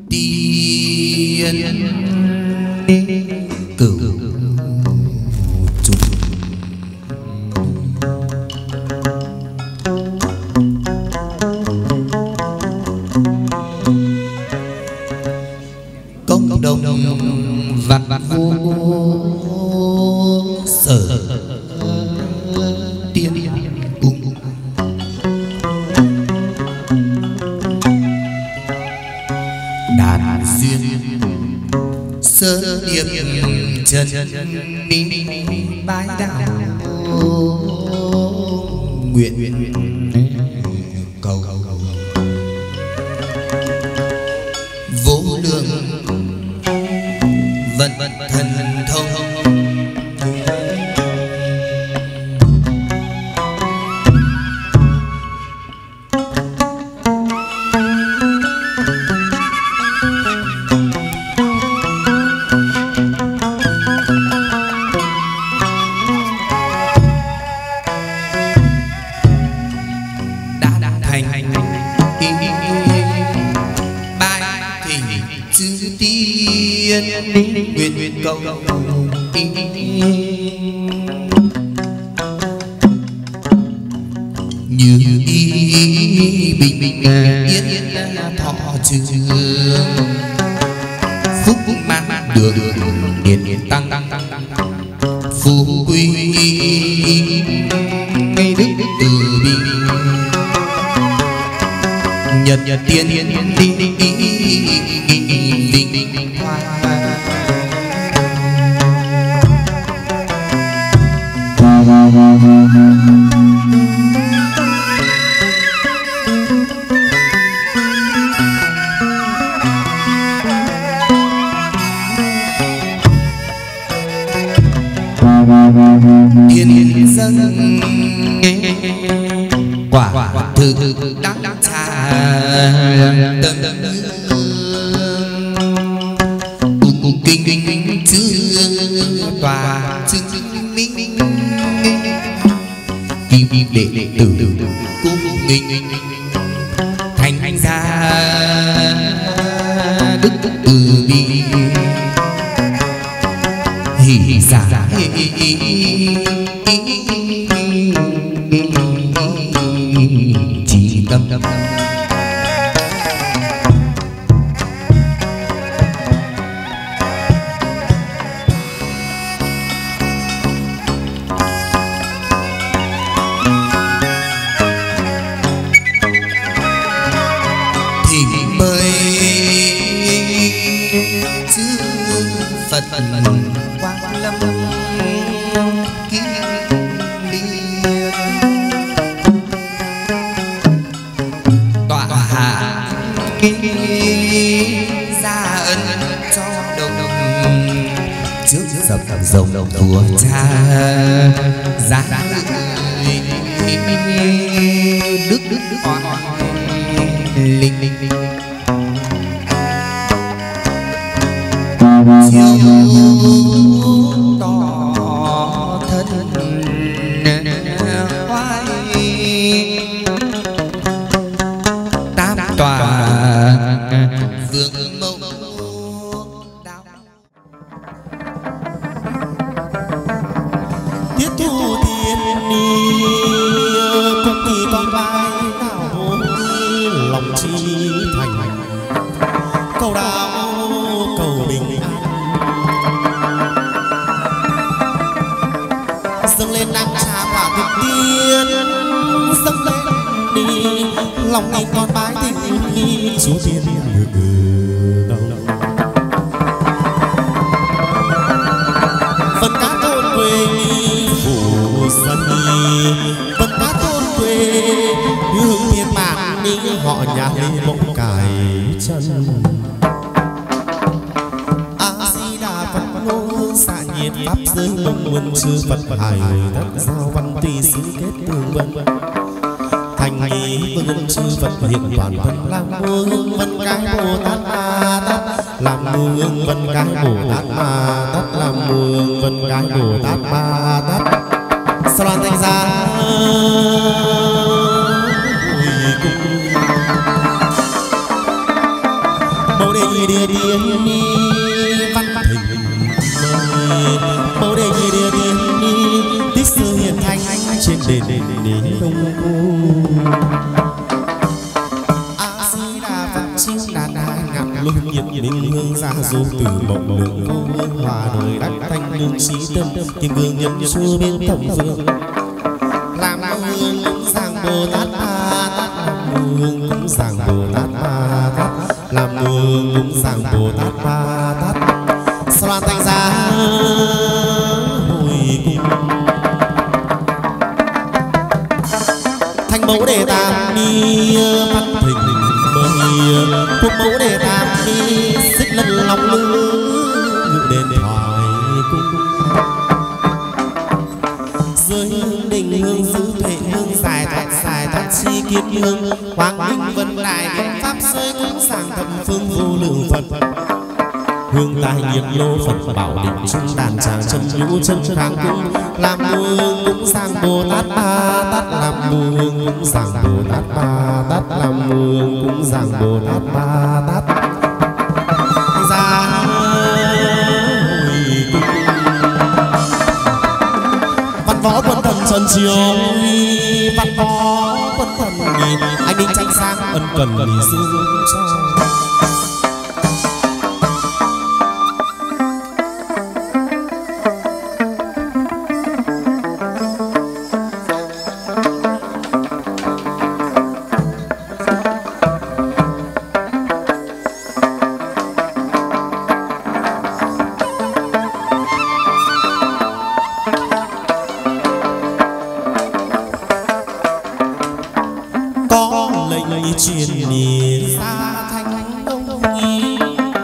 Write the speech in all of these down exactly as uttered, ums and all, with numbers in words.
tiên cửu trùng. Công đồng vạn vô sở tiên cung. Đàn duyên sơ điệp chân ni bái đạo nguyện cầu vô lượng vận thần thông. Nguyện nguyện cầu như y bình bình yên yên thọ trường phúc mang đường điền điền tăng tăng tăng tăng phú quý ngay đức từ bi nhật nhật tiên yên đi đi đi vinh vinh hoa. Tiên dân quả thực đáng đáng xa tâm cùng kinh kinh chưa tòa chứng minh kim đệ đệ tử cung nghinh thành hành gia đức từ bi hỷ giả chỉ tâm thỉnh mời chư Phật quang lâm kim liên tọa hạ gia ân cho đồng trước dập dòng vua cha gia đức đức đức linh linh linh chiều tỏ thân oai tam tòa vương mẫu tiết thu tiên ni cùng kỳ con vai đạo lòng chi thành cầu đạo cầu bình an dâng lên đám trà quả thực tiên dâng lên đi lòng nghìn con bái tình chúa tiên đâu phần cá tôn quê phủ dân phần cá tôn quê hương thiên bản đi họ nhà lên bỗng cài chân a di đà phật ngô xạ nhiệt pháp giới mong nguồn chư phật hải đất giao văn tùy xứ kết tường vân thành ý vương chư phật hiện toàn thân làm hương vân cái bồ tát ma tát làm hương vân cái bồ tát ma tát làm hương vân cái bồ tát ma tát sa loan thành ra mẫu đề nhị địa tiên ni văn thịnh mời mẫu đề nhị địa tiên ni tích sự hiền thành trên đền đền đông cung a di đà phật chiếu đà đà ngọc luân nhiệt minh hương gia du từ mộng lượng vô hương hòa đời đắc thanh lương trí tâm kim cương nhân chu biến thẩm phương làm hương cúng giang bồ tát ma tát làm hương cúng giang bồ tát ma tát làm hương cúng giang bồ tát ma tát loan thành ra hồi cung thành mẫu đề tam ni văn thịnh mời phục mẫu đề tam ni xích lân lòng lưng ngự đền thoại cung dưới hương đình hương giữ tuệ hương dài thoát dài thoát chi kiếp hương quang minh vân đại kim pháp rơi cúng giảng thập phương vô lượng phật hương tai nhiệt lô phật bảo định trung đàn tràng chân nhũ chân kháng cung làm hương cúng giảng bồ tát ba tát làm hương cúng giảng bồ tát ba tát làm hương cúng giảng bồ tát ba tát ra hồi cung văn võ quân thần trần chiếu văn võ quân thần nhìn anh đi tranh sang ân cần lý sư cho truyền đi xa thanh đông nghi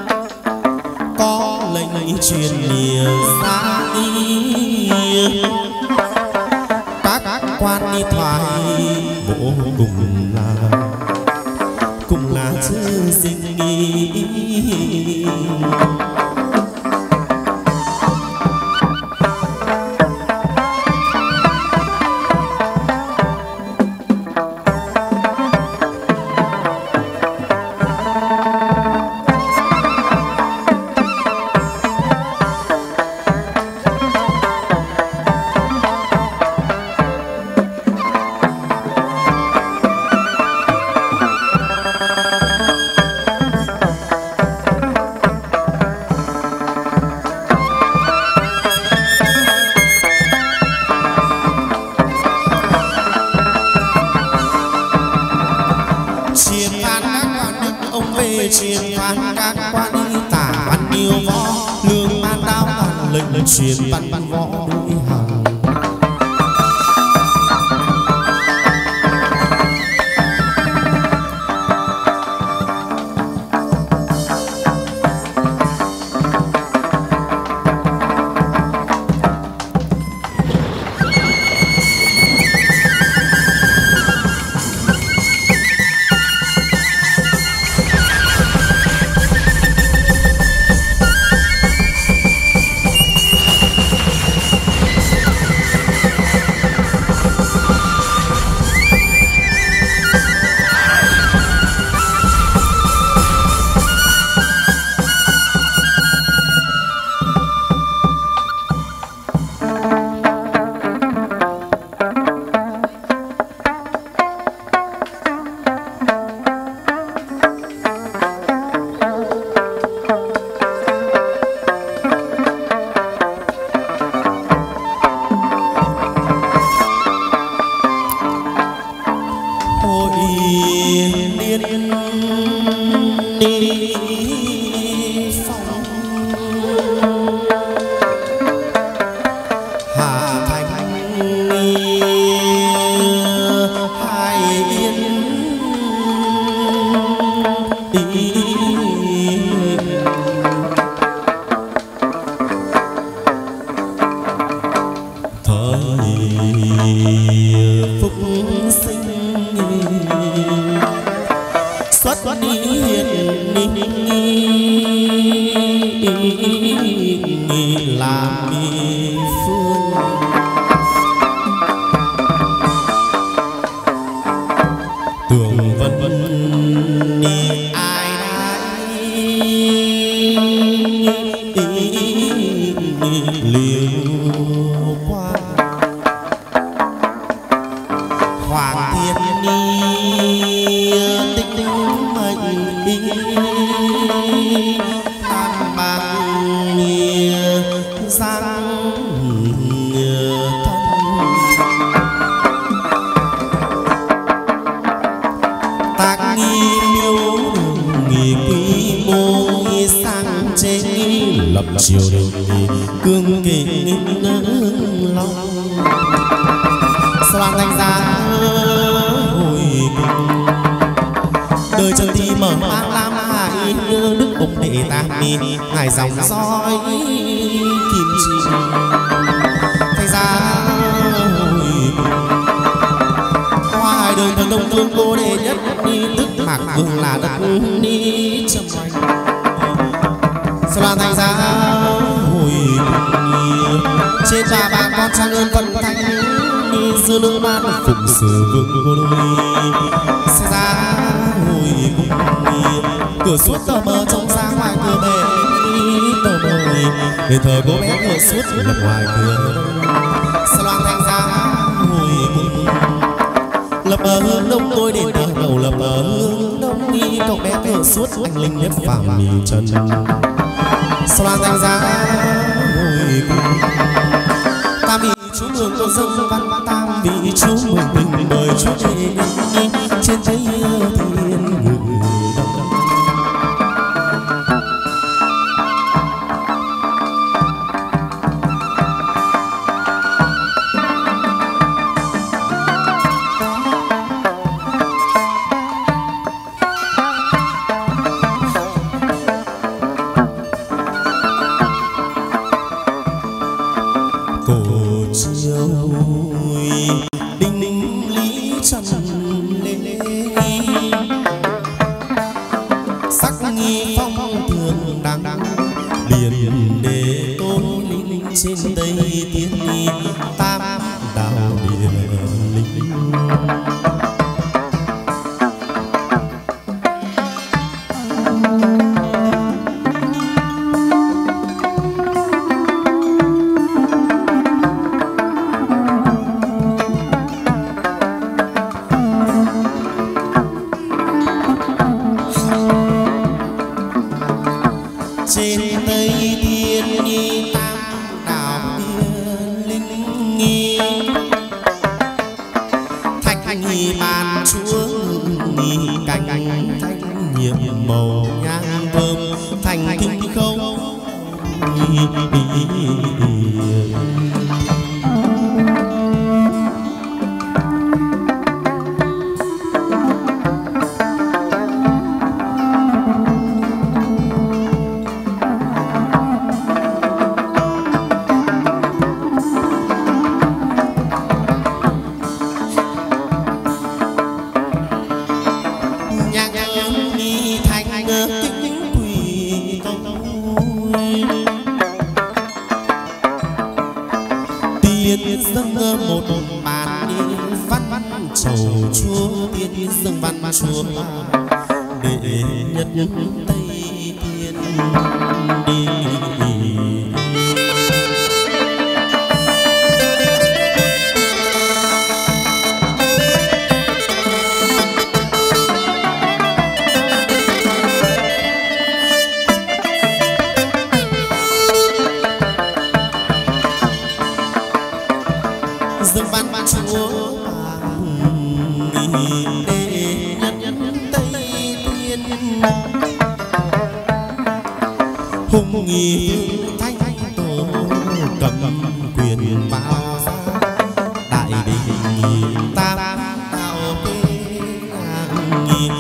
có lệnh truyền đi xa y các quan đi thoại bộ cùng là cùng là chữ sinh nghi truyền phán các quan y tả văn yêu võ lương ban đao toàn lệnh truyền văn võ đối hàng tường vân ni ai đây tam bạc giang thân tác nghi miêu nghi quy mô nghi sang chế lập triều đình cương kỵ nghinh long soạn thành ra hồi kinh đời chân thi mở mang lam hải đức ông đệ tam mi ngài dòng dõi kim chi thành ra hồi ngoài đời thần đông vương cô đệ nhất đi tức mạc vương là đất đi trầm hoành soạn thành ra hồi trên ba bàn con trang ơn vận thanh dư lữ ban phụng sự vương cô đôi sẽ ra hồi cung cửa suốt tờ mờ trông ra ngoài cửa bể tờ mờ đền thờ cô bé cửa suốt lập ngoài cửa sẽ loan thành ra hồi cung lập bờ hướng đông tôi đền thờ đầu lập bờ hướng đông nghi cậu bé cửa suốt anh linh nhất phạm mì chân sẽ loan thành ra hồi cung tam vị chú mừng con dân văn tam vị chú mừng bình đời chú đề trên thấy thiên ngự trên đây tiến đi tam đạo địa linh trên đây tiến đi thanh nghi bàn chúa nghi cành thanh nhiệm màu nhang thơm thành kinh không tiên dâng một bàn đi văn văn chầu chúa tiên dâng văn chúa để nhất nhất tây tiên đi dâng văn chúa để nhất nhất tây tiên hùng nghi thanh tổ cầm quyền bao gia đại đình tam đạo kê nghi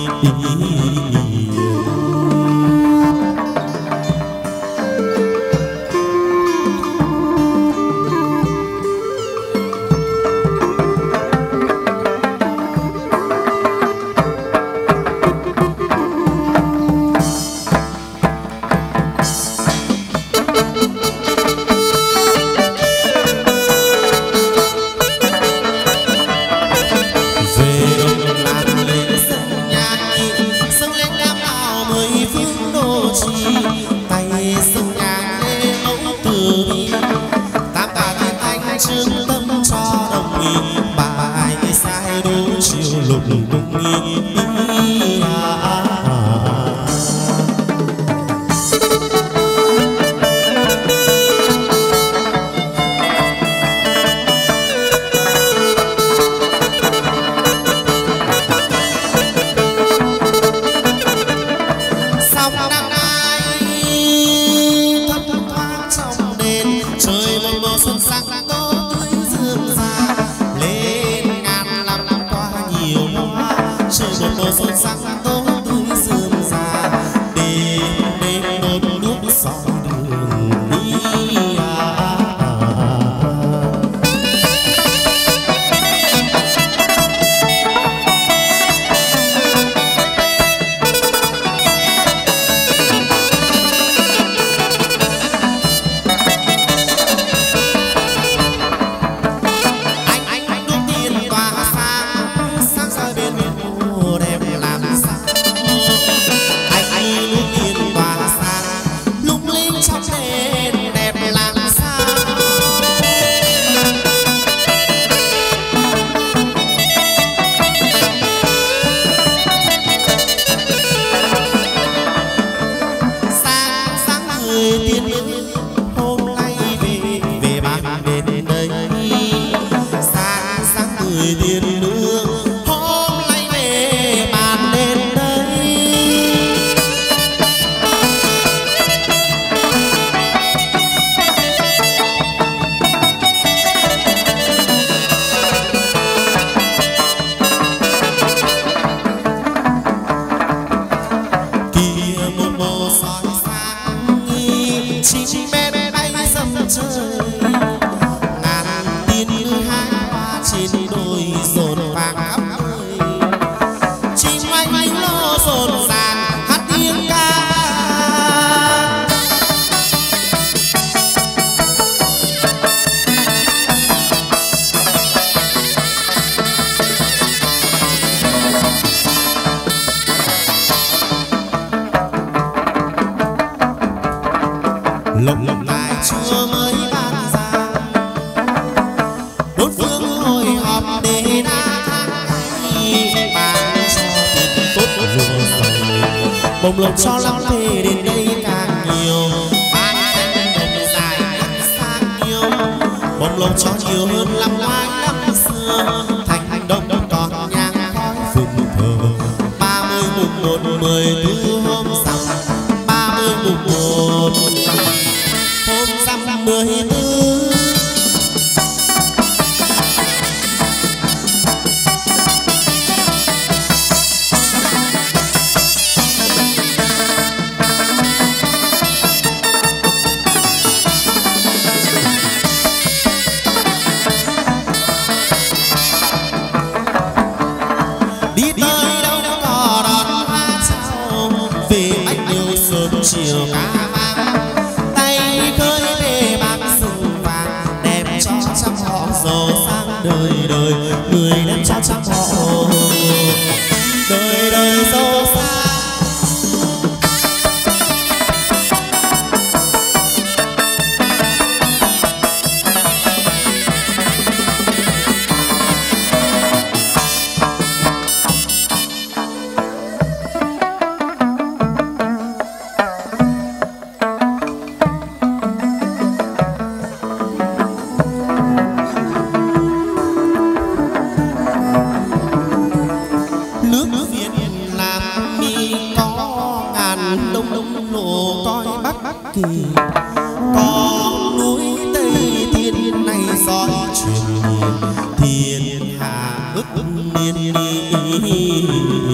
tay sông nhà lê ấu từ bi tam tà thiên thanh trương tâm cho đồng nghi bài sai đố chiều lục cung nghi sáng tối tươi sương già đêm đêm đốt đuốc soi đường đi à. Lộng lộng lại chưa mới ban ra bốn phương hội họp để đa ban cho tiền tốt vừa rồi bồng lộc cho lắm về đến đây càng nhiều ban đồng dài sang nhiều bồng lộc cho nhiều hơn năm ngoái năm xưa thành hành động còn nhang khói phụng thờ ba mươi mùng một mười tư hôm rằm ba mươi mùng một hôm rằm mười tư đi tới đâu có đón hoa trao về anh yêu sớm chiều cá vàng tay khơi về bạc sừng vàng đẹp cho trăm họ giàu sang đời đời người đẹp cho trăm họ đời đời giàu sang. Kỳ có núi Tây Thiên này soi truyền thiên hạ ức niên đi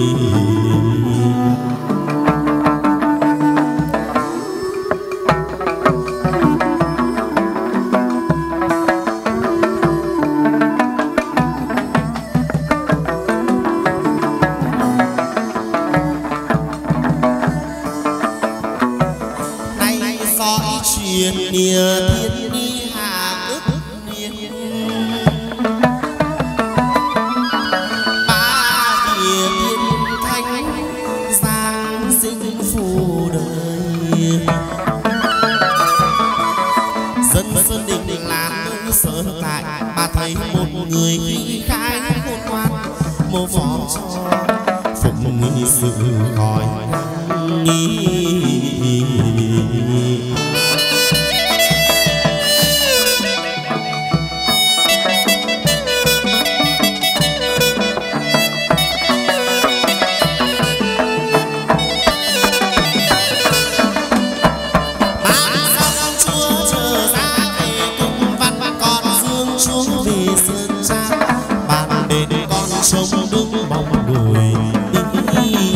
truyền địa thiên đi hạ ức niên ba địa thiên thanh giang sinh phù đời dân dân đình đình làng nữ sở tại bà thấy một người khí khai khôn ngoan mô phó cho phụng nghi sự hỏi nghi trông đứng bóng đồi đi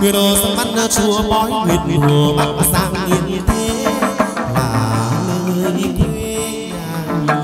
người đồ sông mắt chúa bói nguyệt mùa bắc sang yên thế là nơi quê nhà.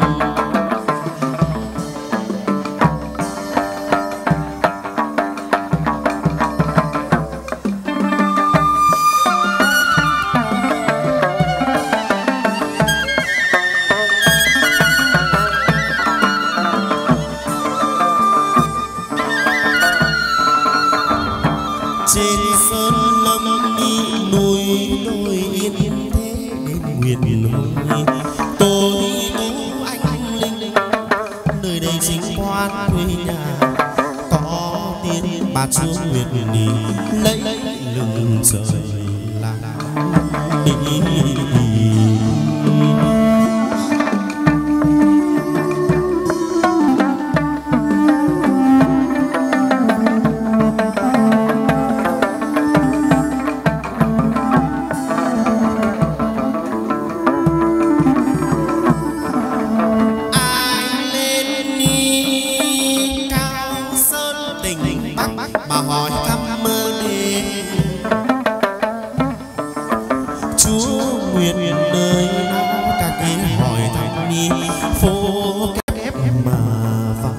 Trên sơn lâm đi núi đồi yên thế đến nguyện hồi tôi tú anh linh nơi đây chính quan quê nhà có tiên bà chúa nguyệt đi lấy lưng trời làm đi. Mà hỏi thăm mơ đêm chúa nguyện nơi nào các cái hỏi thăm đi phố kép mà vào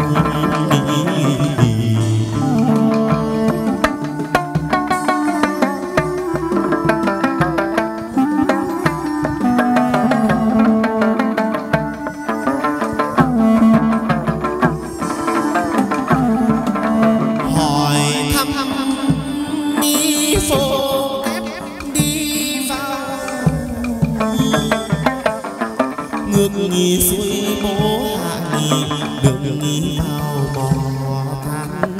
ngược nghi suối bố hạ nghi đường nghi vào mò than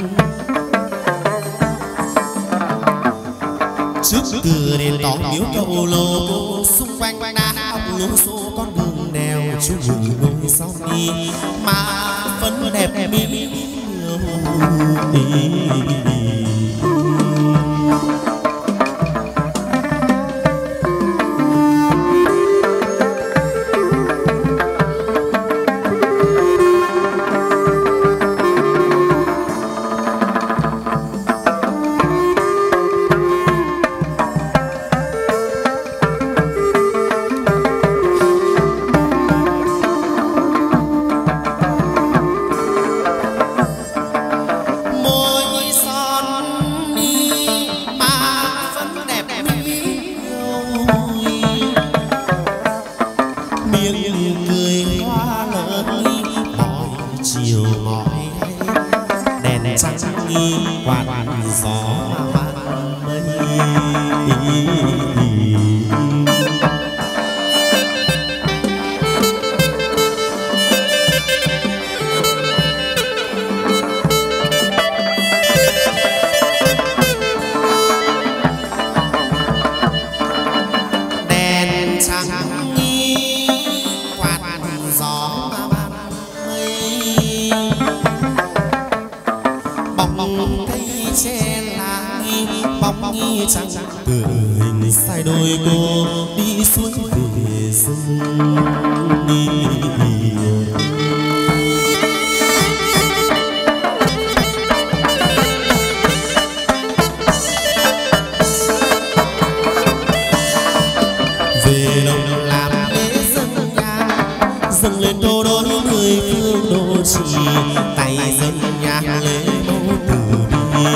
trước cửa đền đỏ miếu cầu lô cô xung quanh đá ong lúa xô con đường đèo chú mừng ngôi son đi mà vẫn đẹp mỹ nhiều. Miệng cười hoa lớn mọi chiều mỏi đèn trắng nghi quạt gió mát mây. Đèn trắng bóng cây che lá bóng nghi trắng từ hình sai đôi cô đi suối về rừng đi. Về đồng làm lễ dâng nhang dâng lên đô đối người phương đô trì tay dâng nhang lễ mẫu từ bi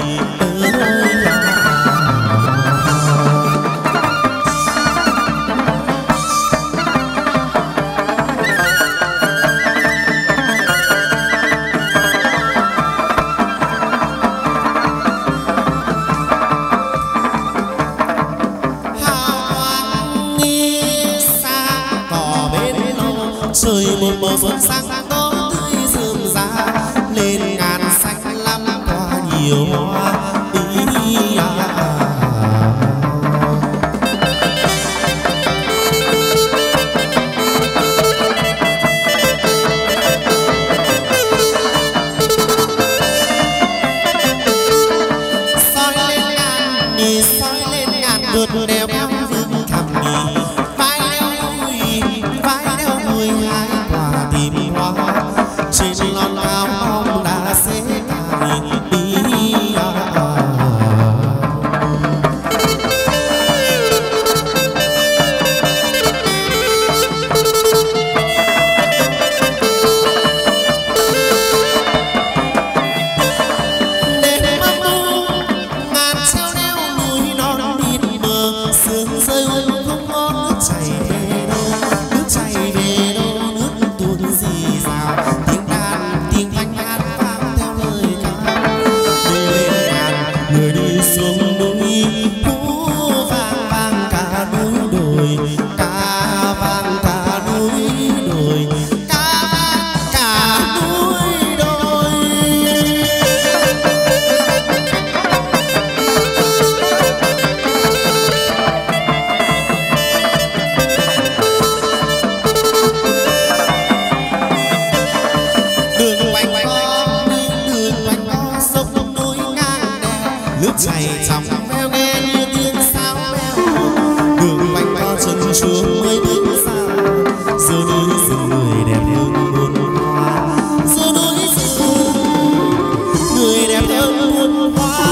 nước chảy trong veo nghe như tiếng sáo veo đường quanh co chân chuông mới bước xa giữa núi rừng người đẹp hương muôn hoa giữa núi rừng người đẹp hương muôn hoa.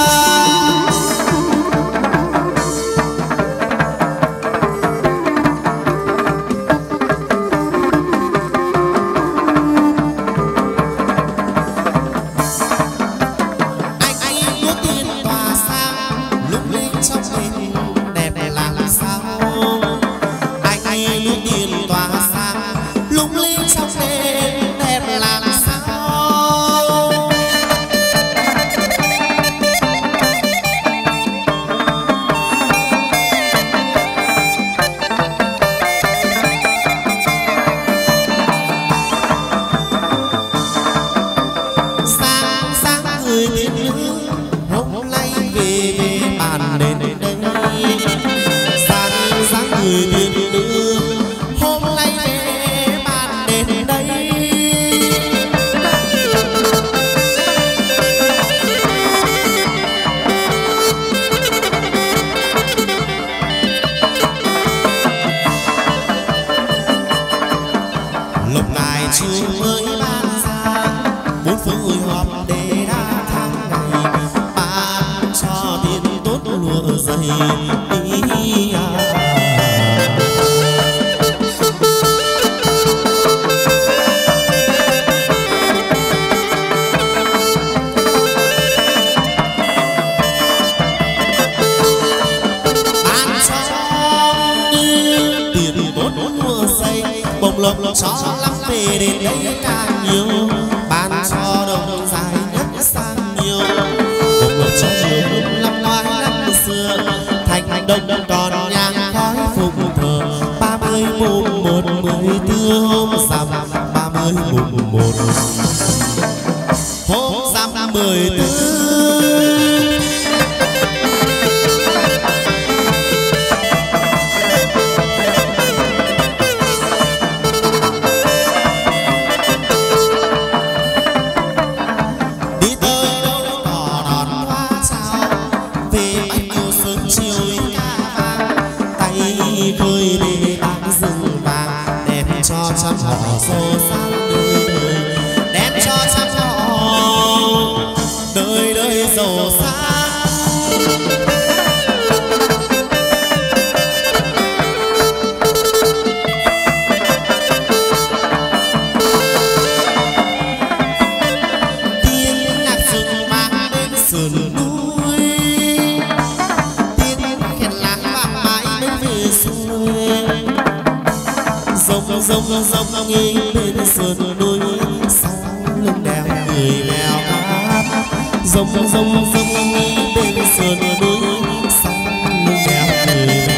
Cho lắm về đến đây càng nhiều ban cho đồng dài nhất sang nhiều bông lộc cho chiều đúng năm ngoái năm xưa thành hành đông còn nhang khói phụng thờ ba mươi mùng một mười tư hôm rằm ba mươi mùng một hôm rằm mười tư. Trăm họ xô sang đời đời đen cho trăm họ đời đời giàu sang tiếng nhạc rừng mang đến sườn núi tiếng khen láng vang mãi đến về xuôi rông rông rông nghi bên sườn núi sau lưng đèo người mèo hát rông rông rông nghi bên sườn núi sau lưng đèo người mèo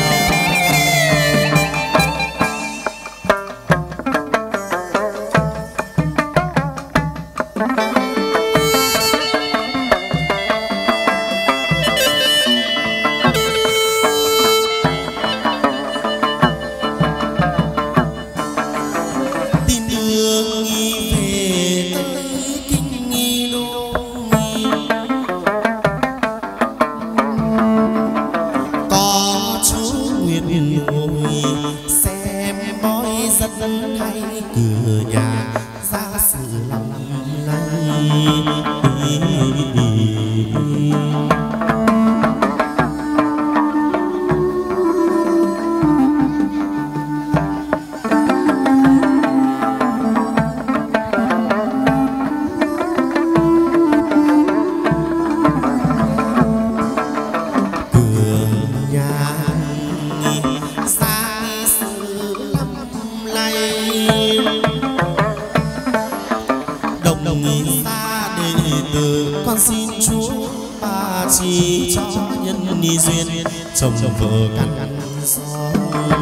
chồng vợ căn gió.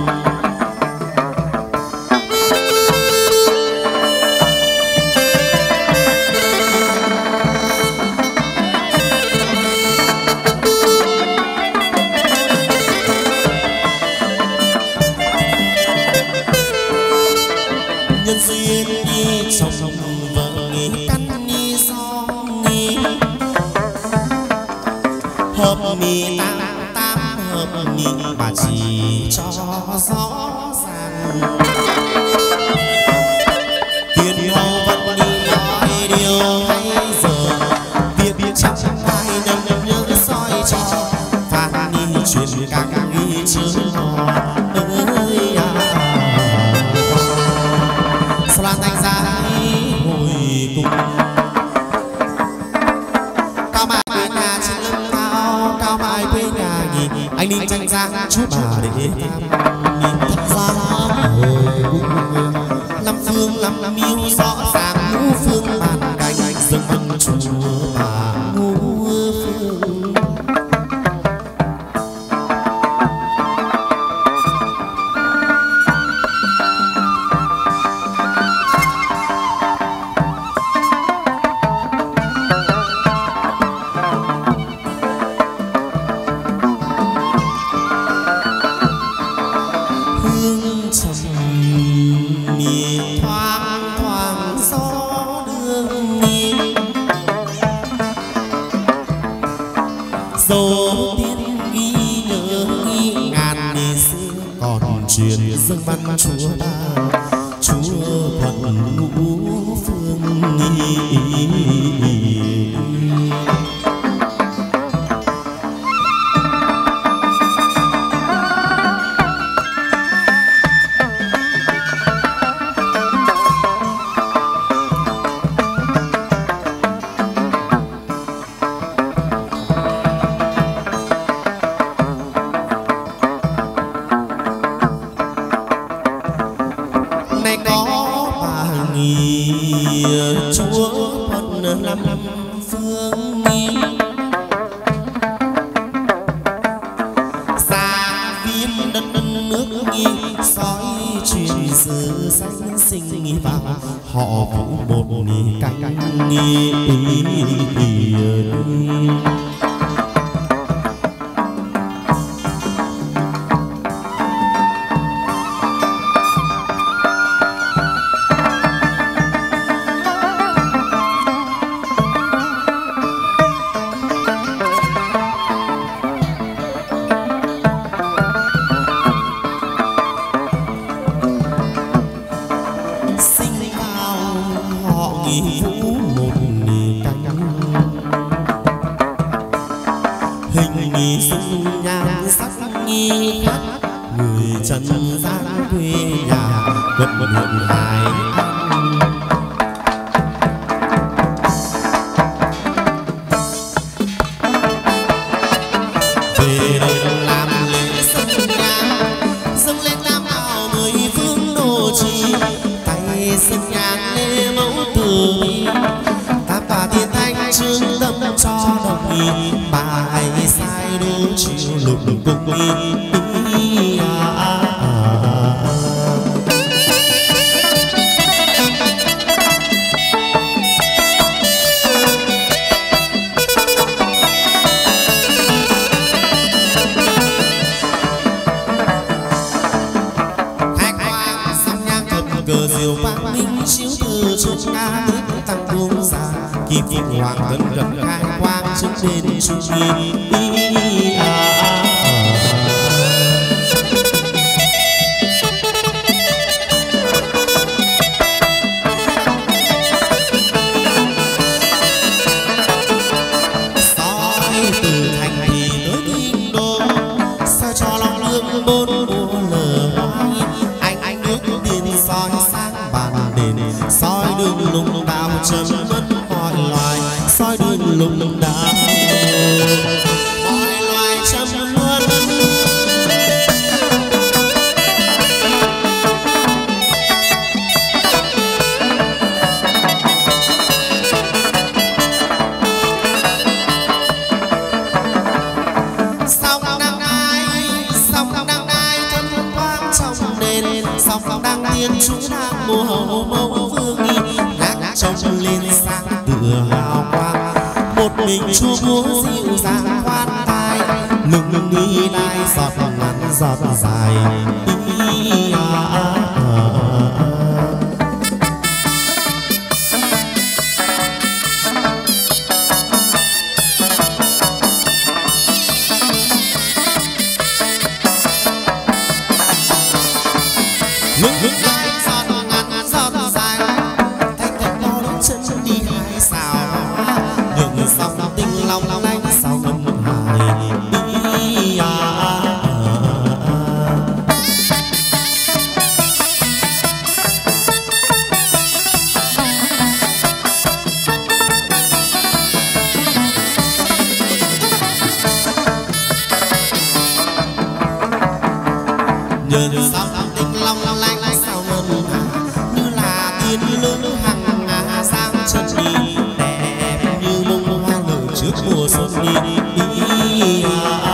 Nhân duyên đi chồng vợ nghỉ căn đi gió nghỉ hợp mi tam tam hợp mi bà chỉ cho rõ ràng. Tiền hầu vẫn đi nói điều hay giờ việc việc chẳng ai nâng nhớ soi cho phản nghi truyền các nghi chữ hò ơi à. Sao lan thành ra hồi cùng cao mãi quê nhà trên lâm cao cao mãi quê nhà nhìn anh ninh tranh giang chú bà để tham nhìn thật ra hồi cùng năm phương năm miêu rõ ràng ngũ phương bàn cánh dâng vân chùa bà ngũ phương. Dâng văn chúa ba chúa thuận ngũ phương họ vũ một cánh nghi ngự sóng tinh long lanh sao ngân hải ý à. Nhờ sóng tinh long lanh sao ngân hải như là tiên nữ hằng hà sang chân đi đẹp như bông hoa nở trước mùa xuân đi à.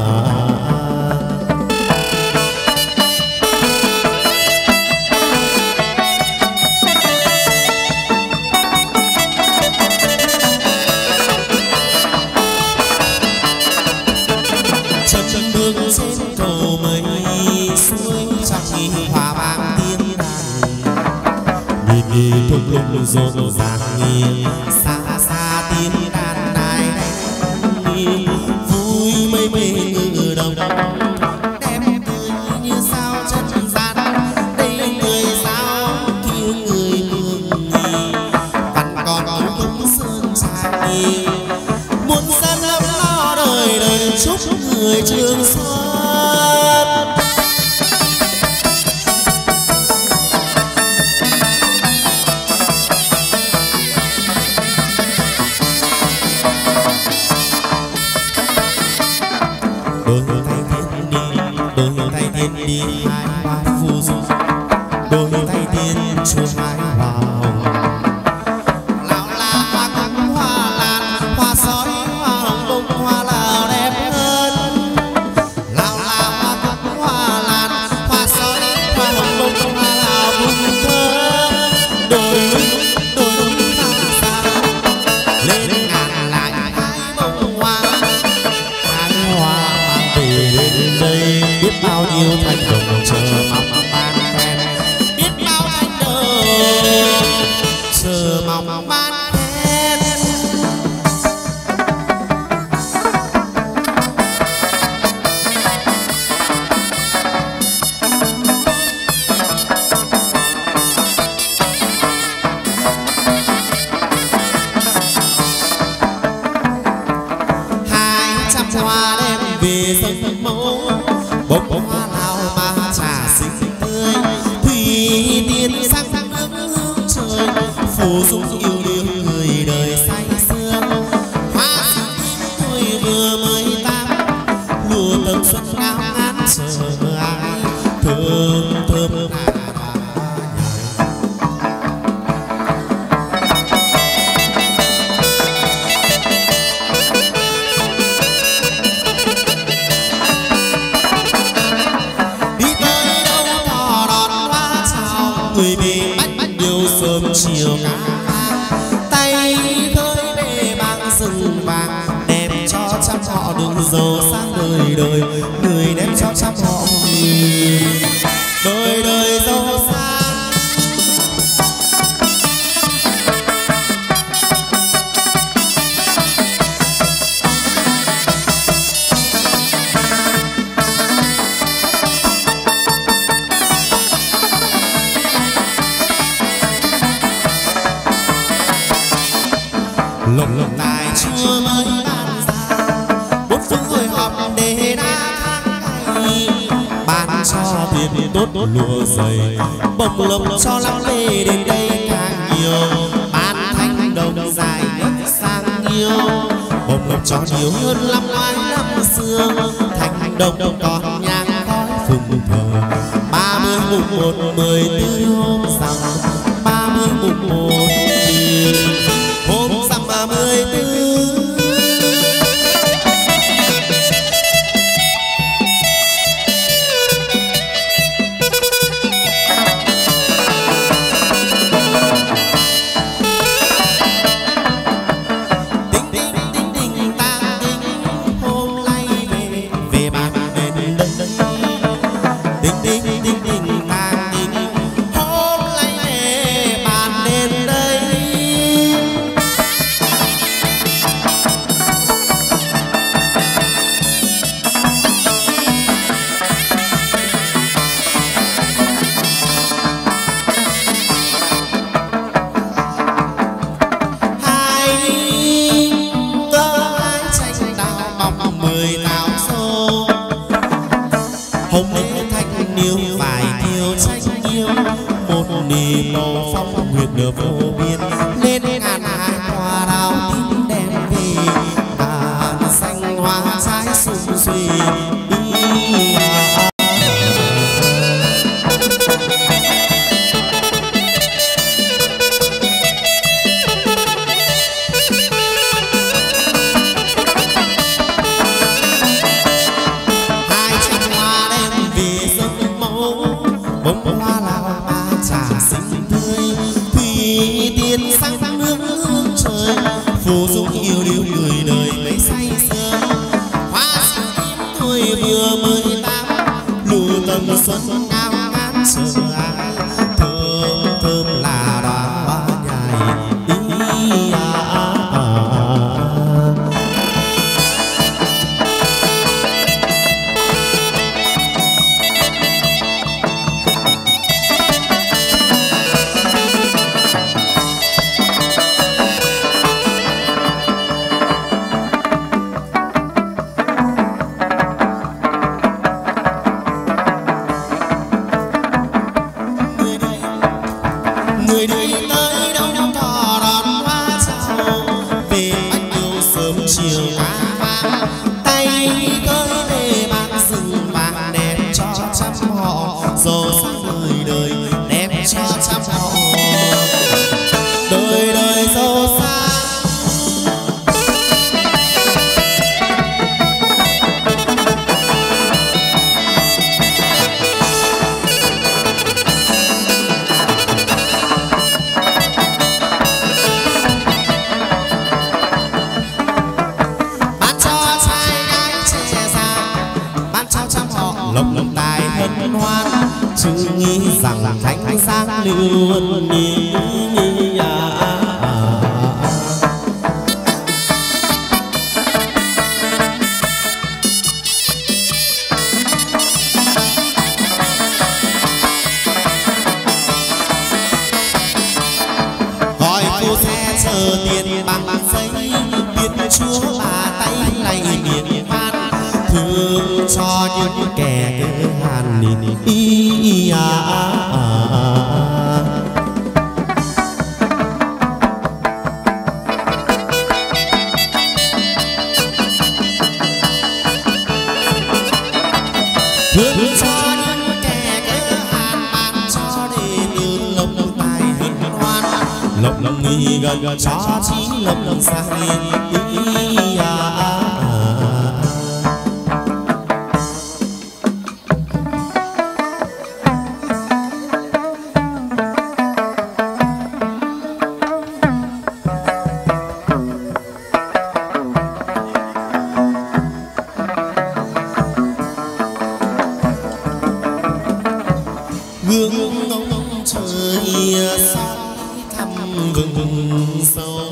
Chân bước trên cầu mây suối trăng hòa vang tiếng đàn nhìn đi thúc lục rộn ràng nhìn xa xa tiếng đàn này vui mây mây ngự đồng đẹp tươi như sao chân gian đây người sao kia người mường nhì vẫn còn tung sơn trà muôn dân lắm lo đời đời chúc người trường xuân. Đôi tay thiên đi đôi tay thiên đi hai hoa phù du đôi tay thiên chuông hai hoa hồng lão là hoa cúc hoa lan hoa sói hoa hồng bông hoa lào đẹp hơn lão là hoa cúc hoa lan hoa sói hoa hồng bông hoa lào bông thơm đôi đôi đôi ta xa lên ngàn lại hai bông hoa hai hoa đến đây biết bao nhiêu thanh đồng chờ mong ban khen biết bao thanh đồng chờ mong ban khen. Hai trăm hoa đem về sân mẫu bông bông hoa nào mà trà xinh tươi thủy tiên sắc nước hương trời phù dung yêu đương người đời say sưa hoa xinh tuổi vừa mới tám lùa tầm xuân ngao ngán chờ ai thơm thơm người về bách điều sớm chiều tay khơi bề bằng rừng vàng đem cho trăm họ đường giàu sang đời đời người đem cho trăm họ đời đời giàu sang. Lộc lộc tài chưa mới ban ra bốn phương hội họp để đa tháng ban cho tiền tốt lụa dày bồng lộc cho lắm lê đến đây càng nhiều ban thanh đồng dài nhất sang nhiều bồng lộc cho nhiều hơn năm ngoái năm xưa thanh đồng còn nhang khói phùng thờ ba mươi mùng một mười tư hôm rằm ba mươi mùng một hôm rằm ba mươi tư. vừa vô biên lên ngàn hai hoa đào tím đen về ngàn xanh hoa trái sum suy. Phù du yêu điêu người đời mấy say sưa hoa tím tuổi vừa mới tám lù tầm xuân ngao ngát chờ ai thơm thơm là đóa hoa nhài ý à, à, à. Người đi tới đâu thò đón hoa trầu về bách yêu sớm chiều lá vàng tay cơi để bạc rừng vàng đẹp cho trăm họ giàu sang đời đời đẹp cho trăm họ đời đời giàu sang. Lộc lộc tài hân hoan chứ nghĩ rằng thánh sáng luôn nhỉ à, à, à. Gọi cô xe chờ tiền bằng bằng giấy biết chúa bà tay này miệng man thương cho những kẻ cơ hàn nìn ý à, à, à. Thương cho những kẻ cơ hàn mang cho để từ lộc tài hân hoan lộc lộc nghi gần cho chí lộc lộc sang ý à, à. Hương ngóng trời soi thăm vừng sâu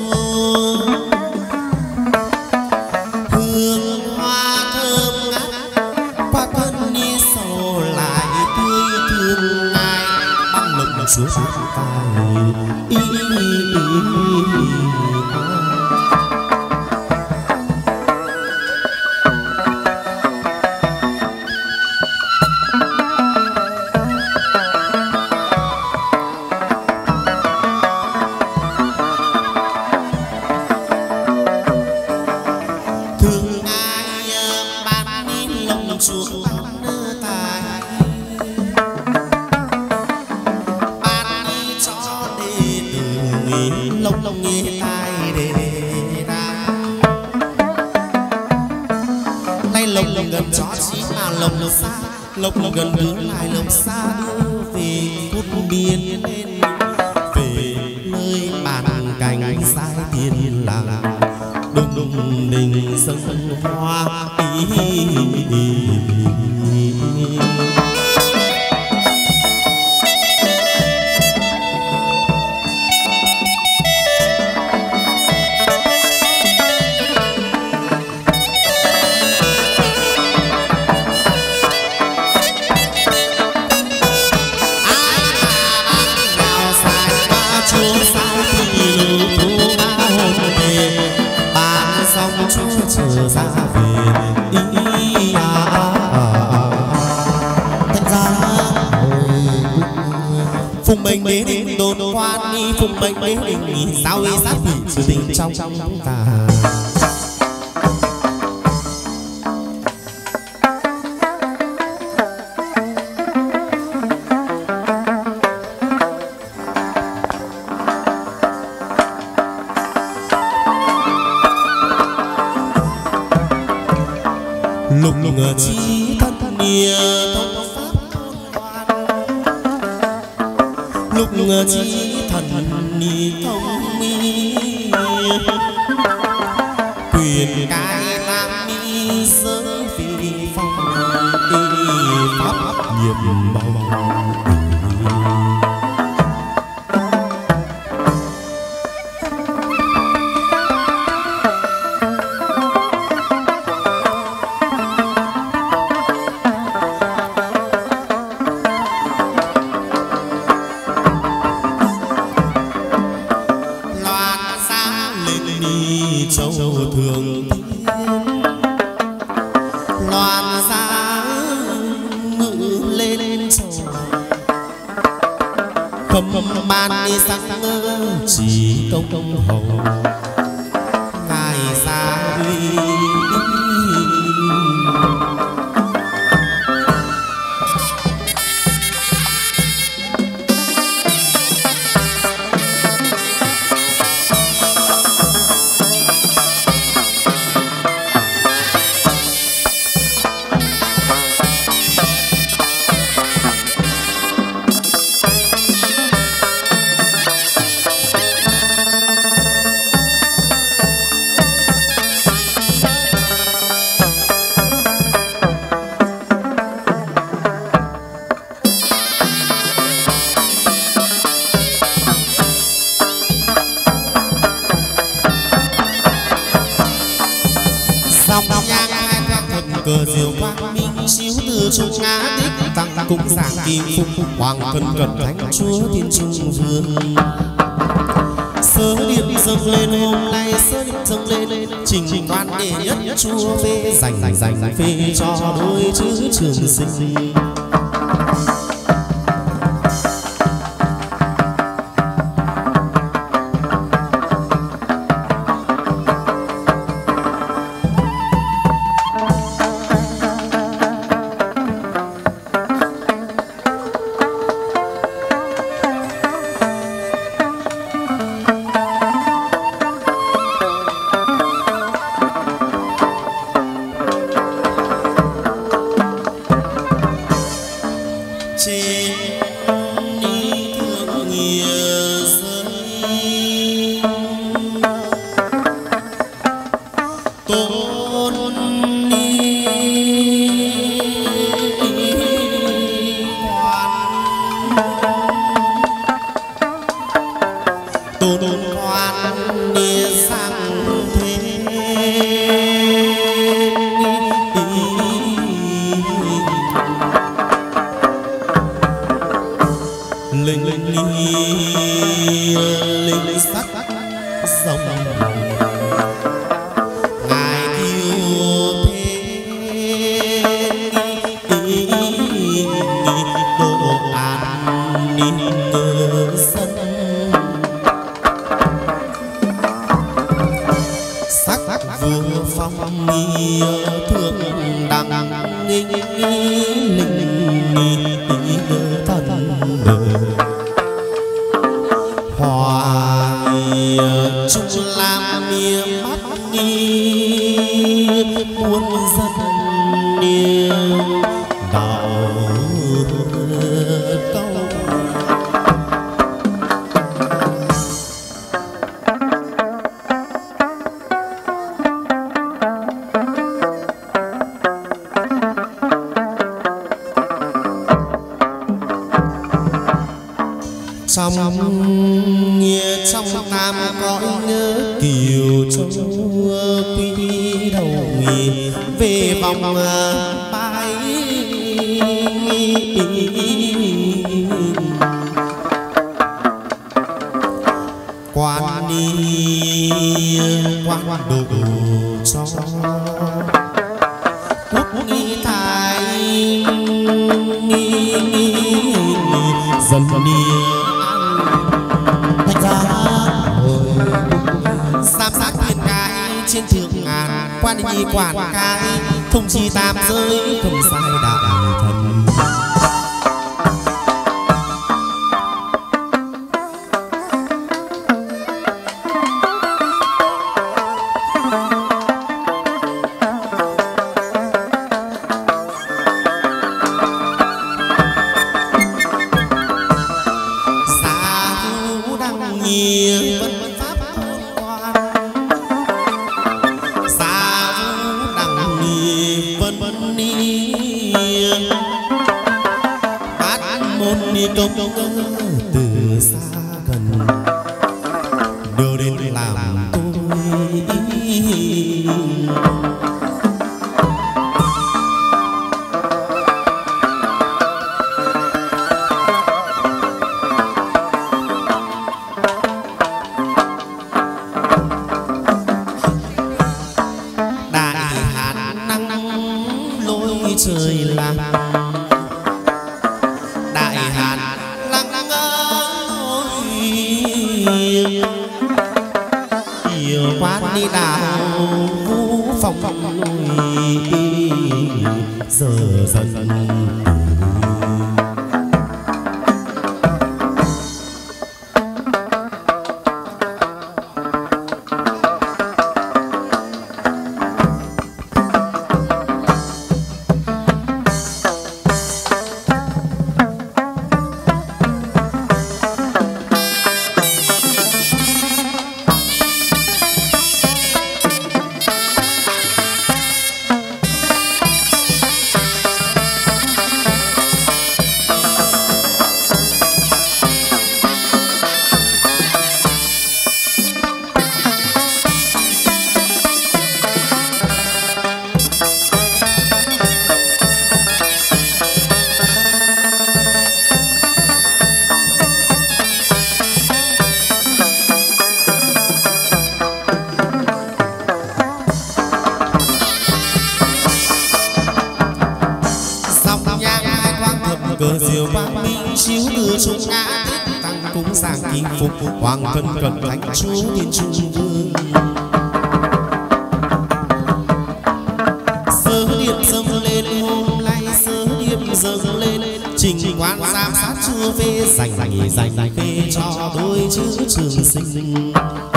hương hoa thơm ngát qua cơn đi sầu lại tươi thương ai băng lộng chúa tài ý, ý, ý, ý, ý. Chúa tài ban cho đệ tử nghĩ lông lông nghe tai để ra nay lông lông gần chó chí mà lông lông xa lông lông gần đưa lại lông xa đưa về cốt biên về nơi bàn cành sai tiền làng đùng đùng đình sông hoa ý, ý, ý. Chúa ra về ý à, à, à. Thật ra phùng mình đến đồn quan quan đi phụng mệnh mấy đình sao ý sát quỷ sự tình trong ta. Lục ngờ chi thân nia thông pháp lục ngờ chi thần ni thông mi quyền cái nam mi giới phi phong pháp nhiệm bao chỉ công công hầu ngài xa đi. Cờ diệu quang minh chiếu từ trung ngã đích tăng cung giảng kim phụng hoàng thân cận thánh chúa thiên trung vương. Sớ điện dâng lên hôm nay sớ điện dâng lên trình đoan đệ nhất chúa phê dành dành phê cho đôi chữ trường sinh. Trong nghĩa trong tam cõi nhớ kiều châu quy đầu nghỉ về vòng bãi quan đi quan độ cho quốc nghi thái nghi dân đi trên thượng ngàn quan nhi quản cai thông chi tam giới không sai đạo thần. Từ xa gần đưa đến làm tôi đại hạn nắng lối trời làng đại hạn lăng nhiều quán đi đào vũ phòng phòng giờ dần cờ diều quang minh chiếu đưa chúng ngã tăng cúng sang kinh phục hoàng thân cận thánh chúa thiên trung vương sơ điện dâng lên hôm nay sơ điện dâng lên trình quan giám sát chúa phê dành nghỉ dành phê cho đôi chữ trường sinh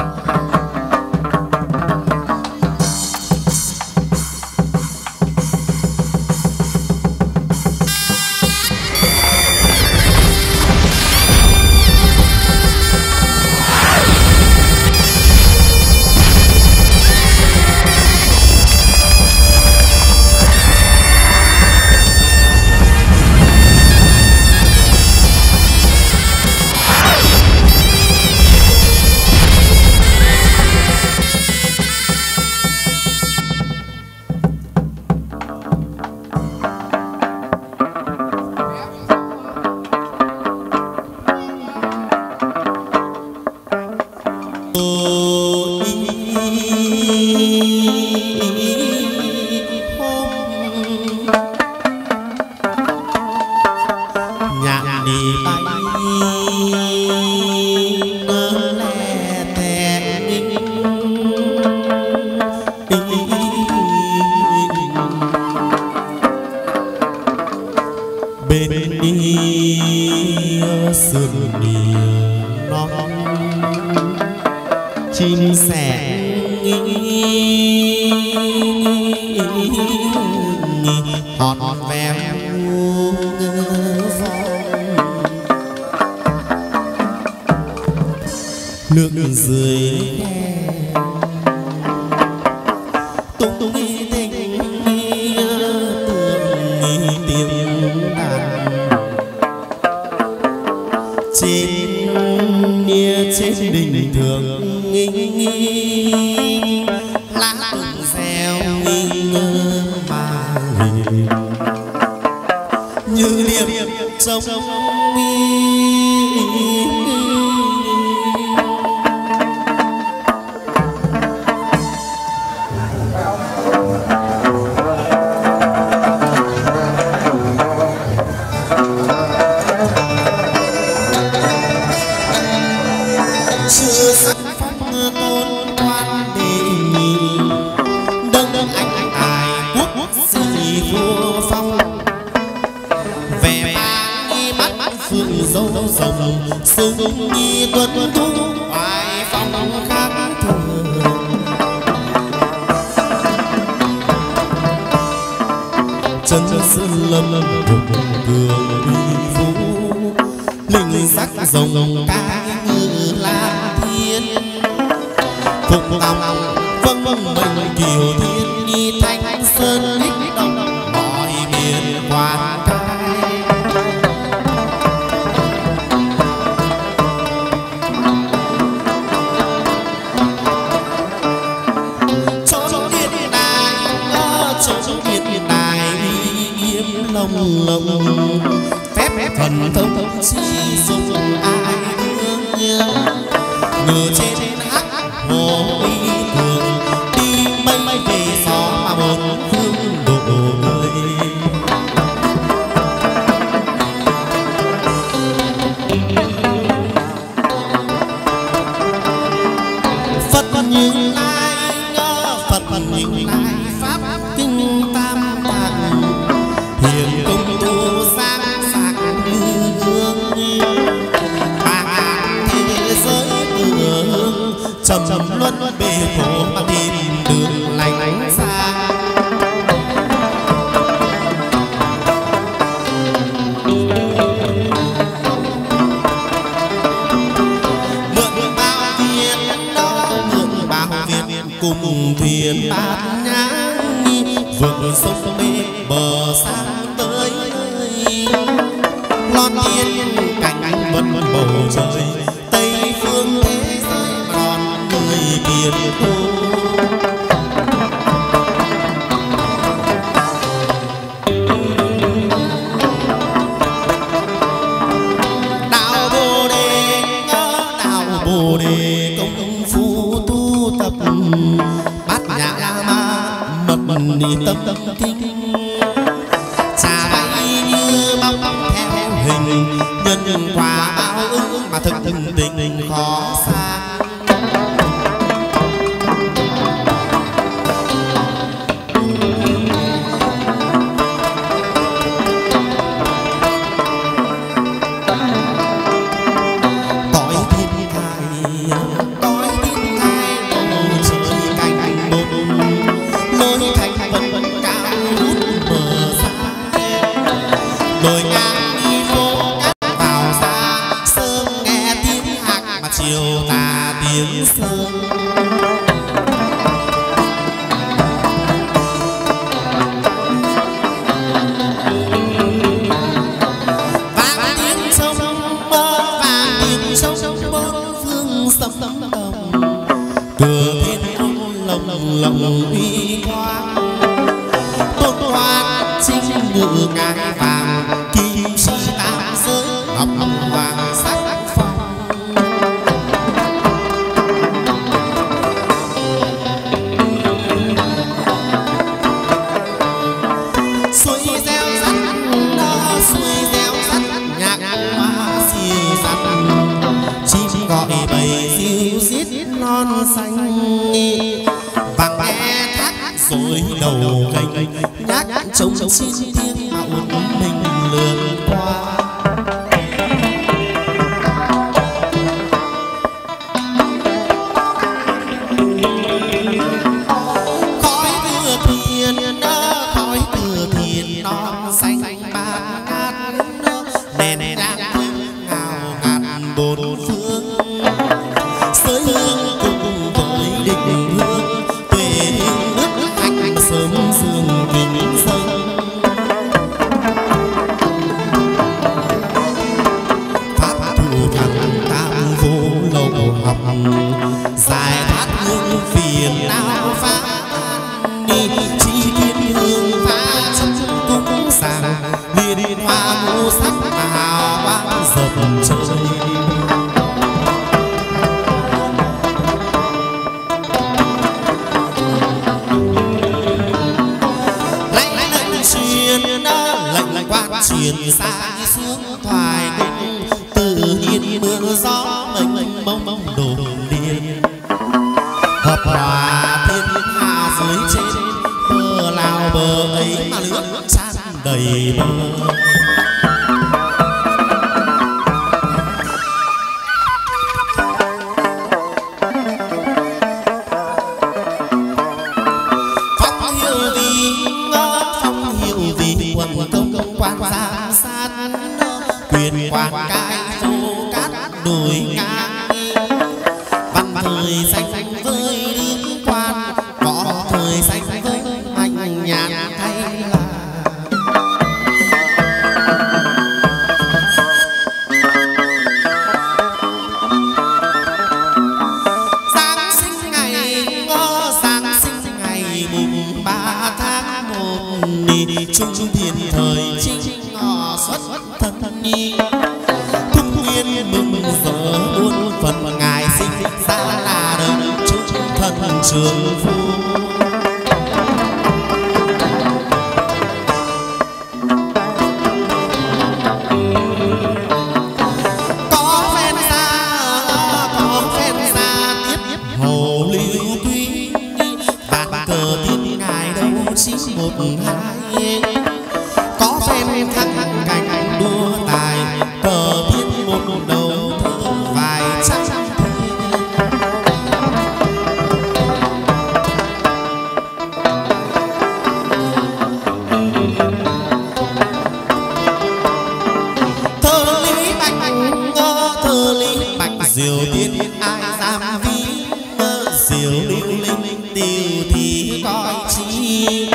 bên đi sườn địa non chim sẻ hòn hòn véo nước dưới tung tung tình tường tiếng đàn trên nia trên đình thường lá rừng reo mà như điệp trong chưa sắc phong tôn quan để nhìn rồng sung nhi tuấn tú hoài phong khác thường. Chân sơn lâm vùng cường uy vũ linh sắc rồng ca như la thiên phục tòng vâng vâng mình kiều thiên nhi thanh sơn ích động mọi miền quan trai. Chốn điện đài chốn điện đài nghiêm lồng lồng phép thần thông chi dùng ai thương ngựa trên hắc hồ đi thường đi mây về gió mà bốn phương đổ người. Phật như lai Phật như lai pháp kinh tam tạng hiền công tu sáng sáng như hương bạc thế giới cửa hương trầm trầm luân bề khổ mà tìm đường lành xa. Mượn bao viên đó mượn bao viên cùng thuyền bát nhã vượt sông bê bờ sang tới lon tiên cảnh vân bầu trời tây phương thế giới còn người biển thu. Đạo Bồ Đề đạo Bồ Đề công phu tu tập bát nhã ma mật ni tâm tâm kinh trà bay như bóng theo hình nhân nhân quả báo ứng mà thực thực tình khó xa. Cõi thiên thai cõi thiên thai bầu trời cánh bông lối thành vân vân cao hút bờ xa đồi ngang đi phố cát vào xa sớm nghe tiếng hát mà chiều tà tiếng sớm. Vang tiếng sông mơ vang tiếng sông bốn phương sông đồng cửa thiên cung lồng lồng uy quang tôn hoan chính ngự ngai vàng kim si tam giới ngọc vàng sắc phong. Suối reo rắt đó suối reo rắt nhạc hoa xì rắt chim gọi bầy xiêu xiết non xanh vàng nghe thắt rồi đầu gành nhát trông xin tiếng mà uốn mình lượn qua. Khói thừa thiền khói thừa thiền non xanh bát ngát đèn đang ngào ngạt bốn phương sới hương cùng với định hương quê hương nước anh sớm sương kính dâng. Pháp thủ thắng tam vô lậu học giải thoát hương phiền não phá ni chi thiên hương phá chân cung sàng liên hoa ngũ sắc hào quang dập trời. Truyền xa xuống thoại cung tự nhiên mưa gió mênh mông mông đồn điên hợp hòa thiên hạ dưới trên bờ nào bờ ấy mà lướt tràn đầy bờ. ngày mùng ba tháng một trung thiên thời chính ngọ xuất thân nhi thung yên mừng giờ muôn phần ngài sinh ra là đời trung thân trường phu. Một hai có phen khắc cảnh đua tài cờ thiên một đầu thơ vài trăm thơ lý bạch thơ lý bạch diệu tiên ai dám ví diệu lưu linh điều thì coi chi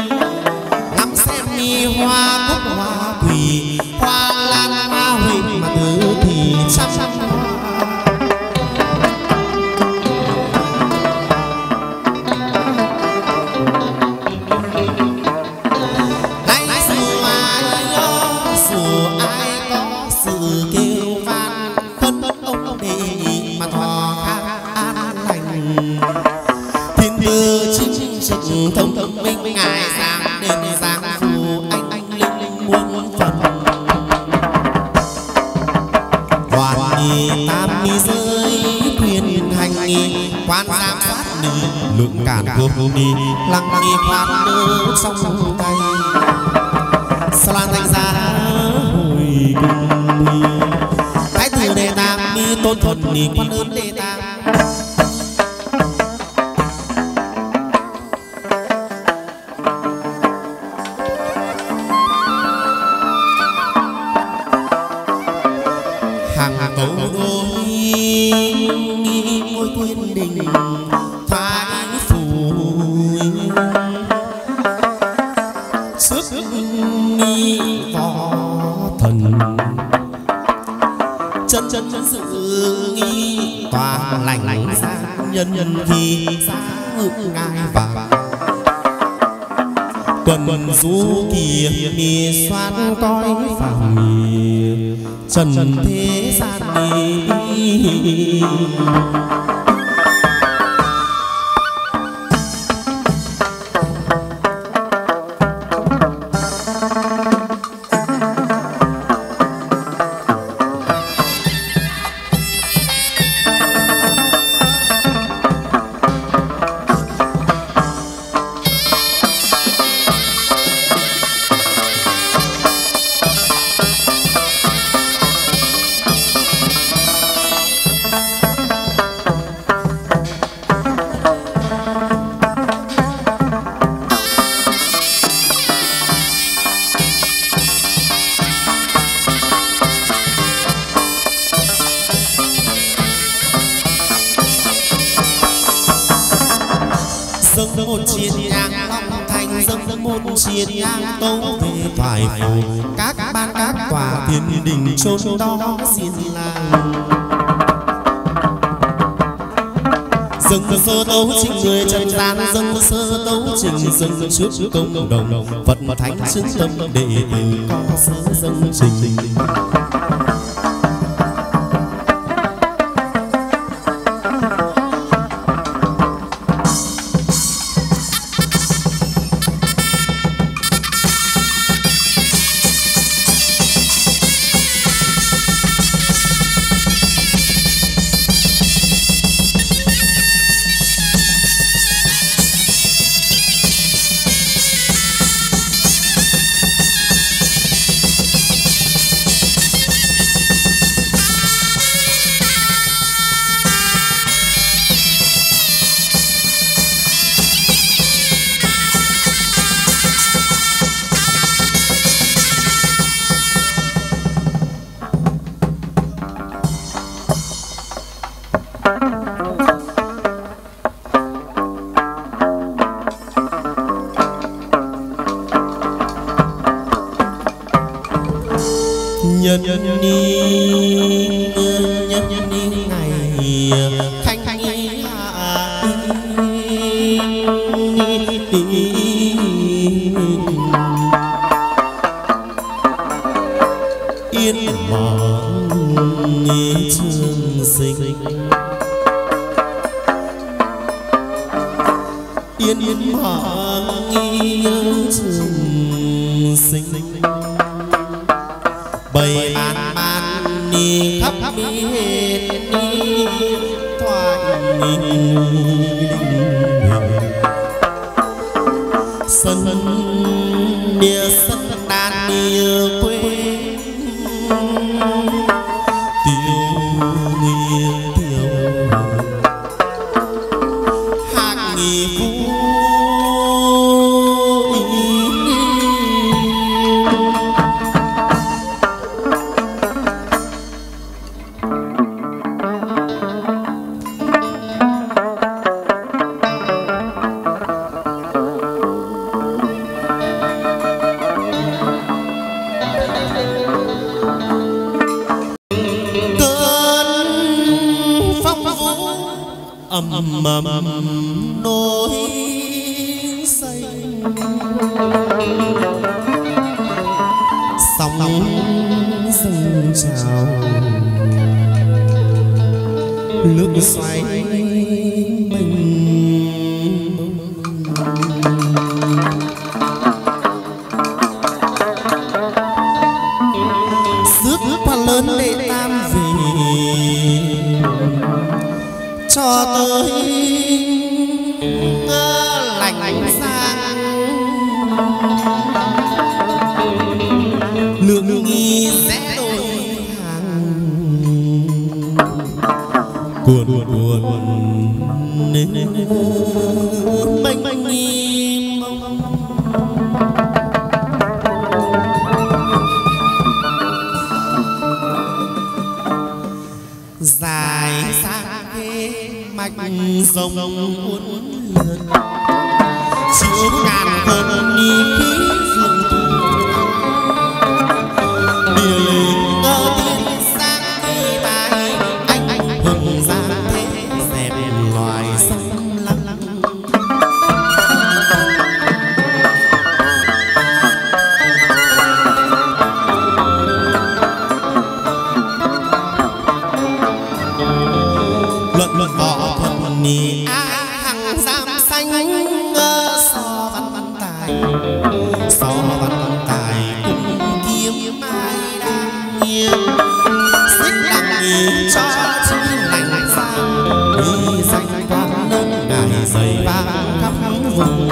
hoa cúc hoa quỳ hoa lan hoa huỳnh mà thứ thì trăm nay dù ai có dù ai có sự kêu van khấn ông đề nghị mà thọ an lành thiên tư chính trực thông thông minh ngài giang đền giang tam mi giới quyền hành nghi quan giám sát nữ lượng cản vô đi lăng nghi khoan nữ sông tay sao lan thành ra hồi cùng thái tử đề tam mi tôn thuần ni quan ơn đề tam chân chân sự nghi tòa lành lành nhân nhân khi ngự ngài và tuần tuần du kia mi xoan coi phàm mi trần thế gian mi dâng một chiến nhang long thành dâng một chiến nhang tấu về thoại phổ các ban các tòa thiên đình chốn đó xin làng dâng sơ tấu trình người trần gian dâng sơ tấu trình dâng trước công đồng Phật thánh xứng tâm đệ tử có sơ dâng trình nhân ni nhân ni ngày khanh hạ yên mộng trường sinh yên yên mộng trường sinh bầy ban ban ni khắp mi hết ni thoại ni sân địa sân đàn địa quê tiêu nghiêng tiêu hạng nghị phú ầm ầm nỗi say sóng dâng trào nước xoáy mênh rước quan lớn để tam về cho tới lành sang lượng nghi rẽ đôi hàng cuồn cuồn nên mênh mênh dài sang thế mạch rồng uốn lượn chiếu ngàn cơn nghi khí dương địa linh ngơ tiên sang kỳ tài anh anh hùng giang thế dẹp loài sông lăng luận luận võ thuật ni ai hằng giam xanh so văn văn tài so văn văn tài cùng kiếm ai đang nghiêng xích đằng nhìn cho chữ lành sang đi danh quan lớn ngài dày vang khắp vùng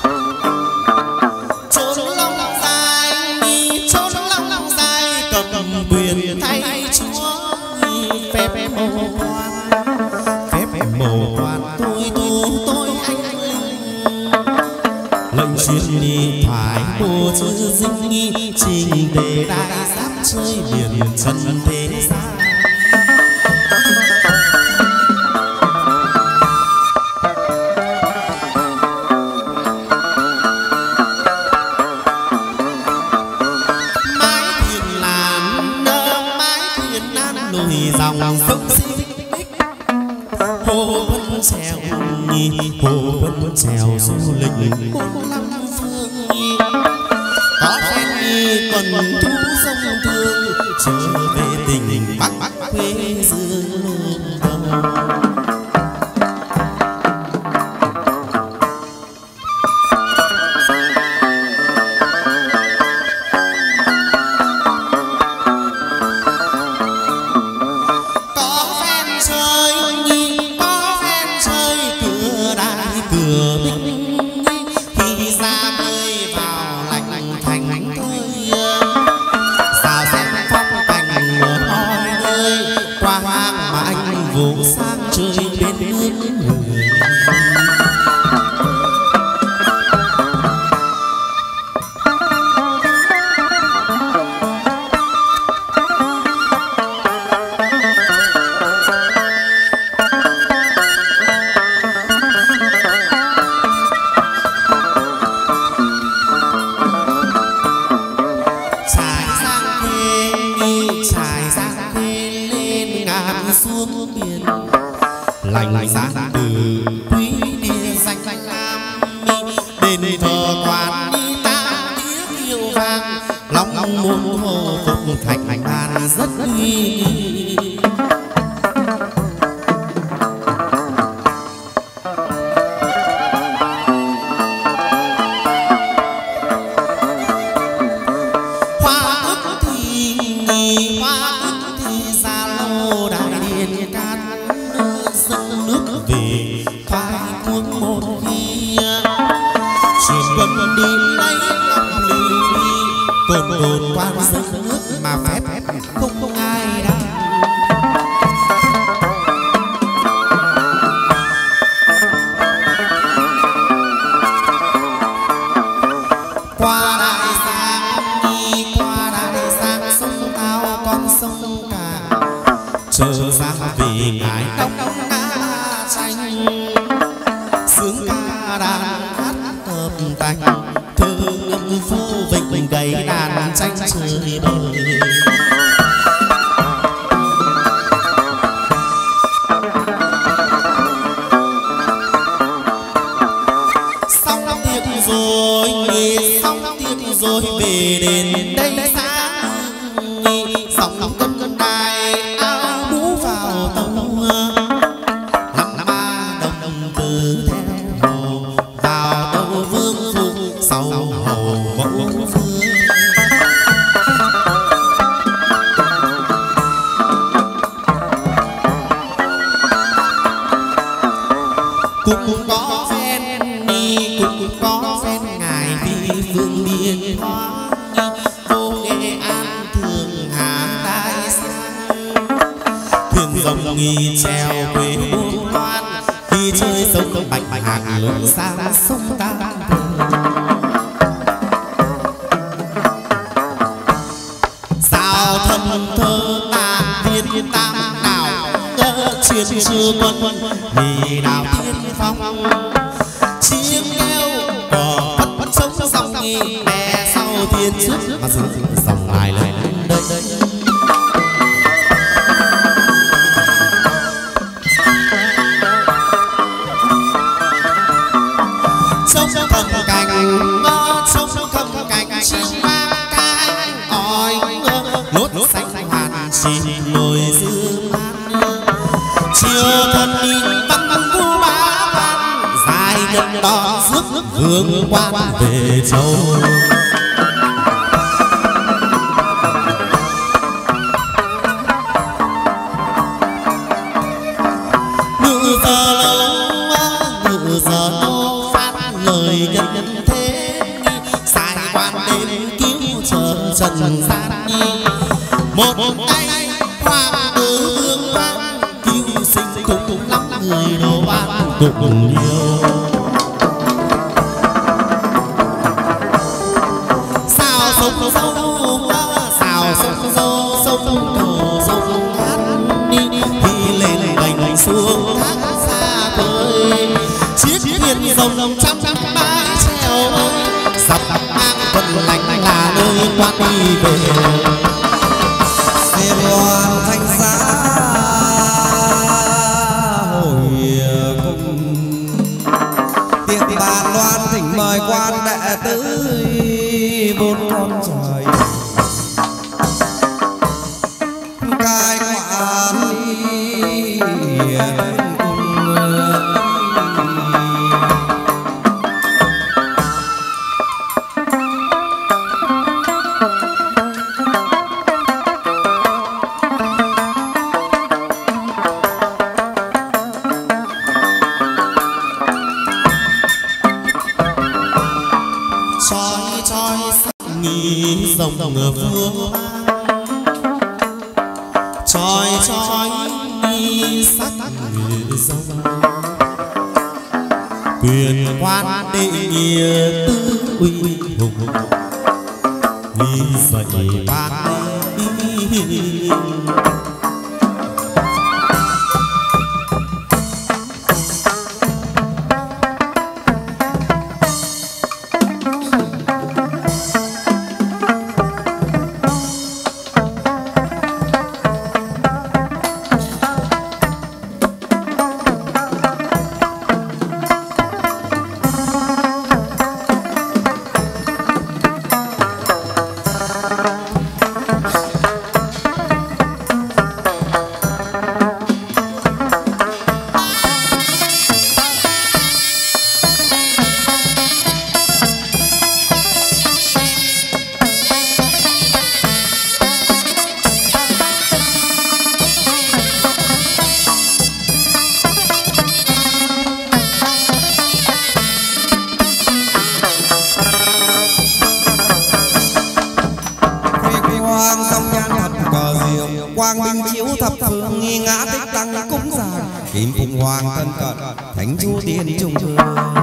cầm chư dinh trình đề đại giáp chơi biển trần thế gian. Mái thuyền làm nơ mái thuyền nan lùi dòng sông xinh hồ vân trèo nhi hồ vân trèo du lịch bốn năm phương nhi có phen nhi còn thú sông thương trở về tình bắc bắc quê dương đông. sông sâu sông cầu sông hát đi thì lên gành xuống thác xa vời chiếc thuyền rồng trăm trăm bãi treo dọc mang quân lạnh là nơi quan đi về xe loan thanh giá hồi cung tiệc bàn loan thỉnh mời quan đệ tử bốn con trời cai quản dòng ngựa phương trói trói sắc ngựa dòng quyền quan đệ nghĩa tư uy hùng nghi dậy ban quang minh chiếu thập phương nghi ngã tích tăng cúng dường kim phụng hoàng thân cận thánh chu tiên trung thường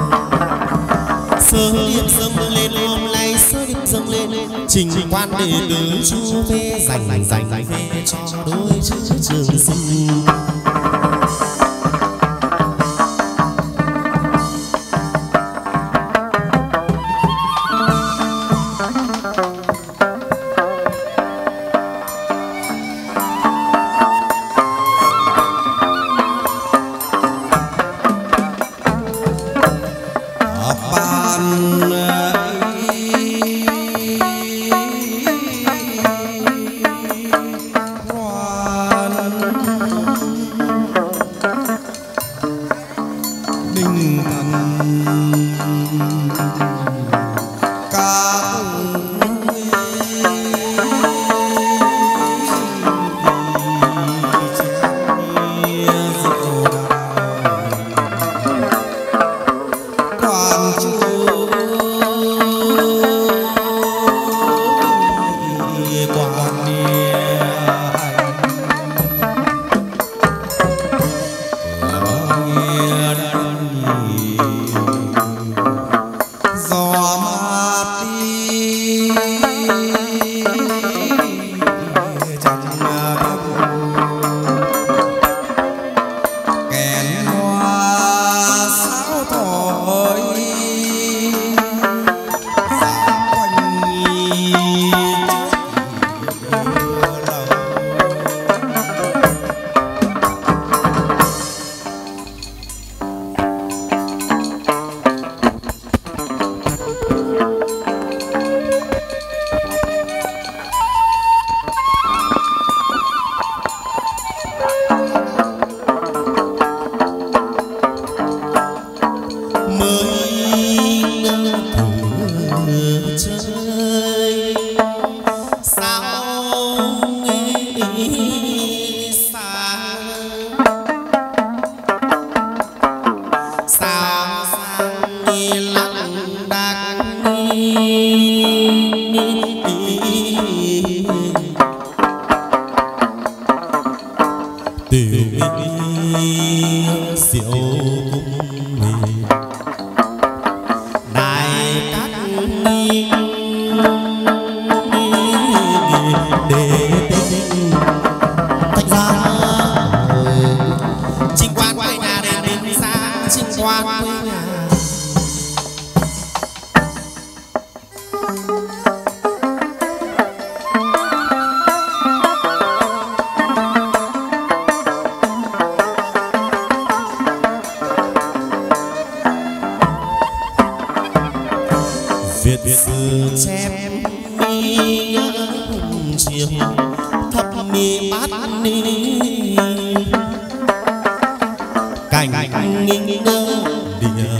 sơ điệp dâng lên hôm nay sơ điệp dâng lên trình quan đệ tử chu phê dành dành phê cho đôi chữ trường sinh để ni bát ni cảnh nghi ngơ địa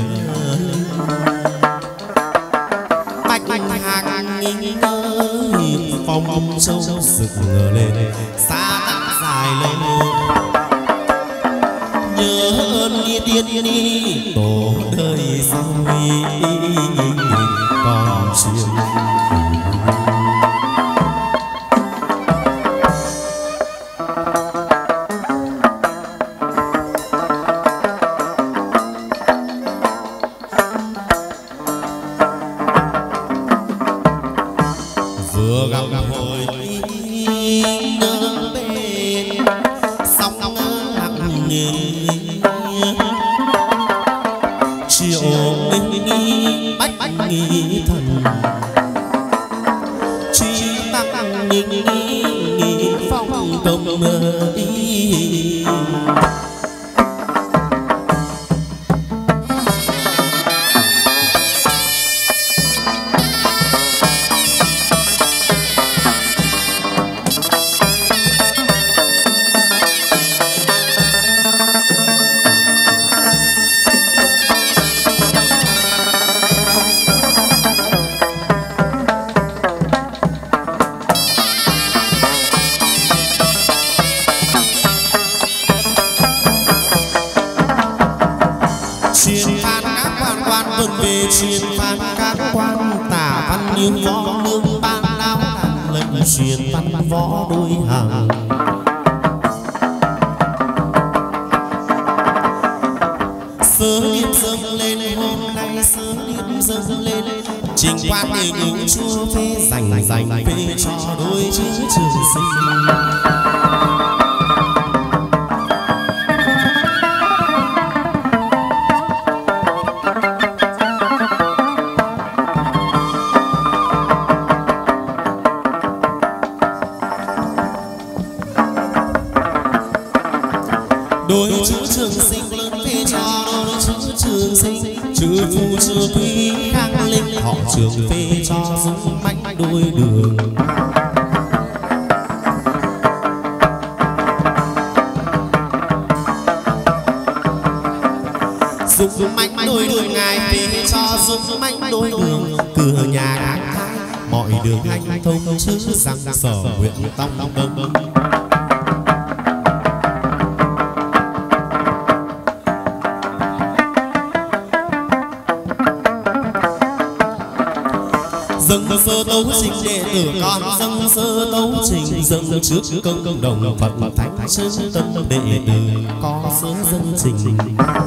bạch hàng nghi ngơ phong sâu rực ngờ lên xa tắt dài lên nhớ ơn ni tiên ni tổ đời sau còn chiều vừa gặp hồi nơ bên sóng lặng nhìn chiều minh bách nghi thần chi tăng nhìn nghi phong công đi truyền phán các quan tả văn như võ nương ban lao lệnh truyền văn võ đôi hàng sớ điệp dâng lên hôm nay sớ điệp dâng lên trình quan để ngũ chúa phê dành dành phê cho đôi chữ trường sinh đôi chữ trường sinh lớn phê cho đôi chữ trường sinh chữ phu chữ quý khang linh họ trường phê cho dũng mãnh đôi đường dũng mãnh đôi đường ngài phê cho dũng mãnh đôi đường cửa nhà ác thái mọi đường hành thông chữ rằng sở huyện tông đông dâng sơ tấu trình đệ tử con dâng sơ tấu trình dâng trước công đồng Phật thánh chân tâm đệ tử có sớ dâng trình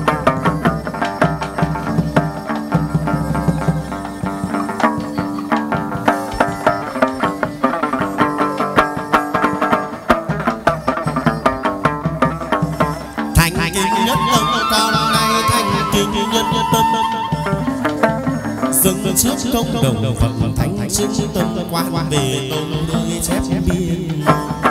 thành kính nhất tâm con nay thành kính nhất tâm dâng trước công đồng Phật thánh chân tâm quan về tông đôi chép biên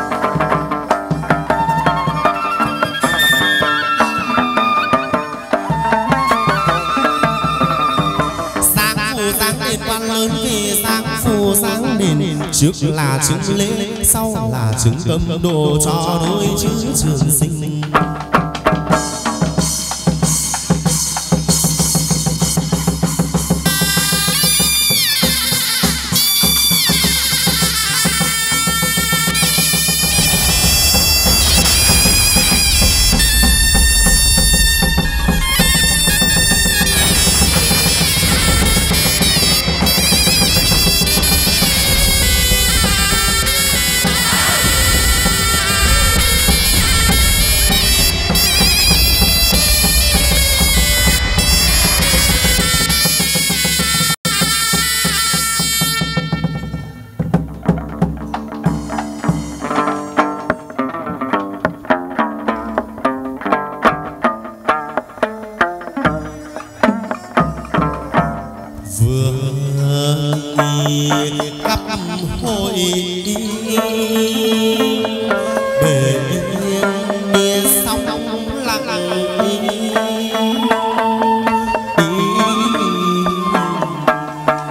sáng phù sáng đền quan lớn về sáng phù sáng đền trước là chứng lễ sau là chứng tâm độ cho đôi chữ trường sinh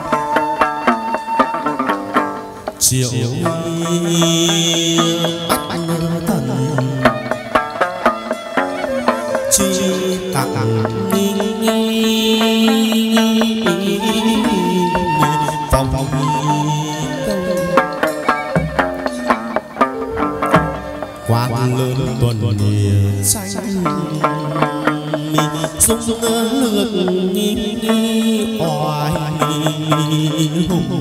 chiều bách thần truy tặng nghi vòng câu quán lớn tuần địa xanh sung sung lượt nghi nghi oai hùng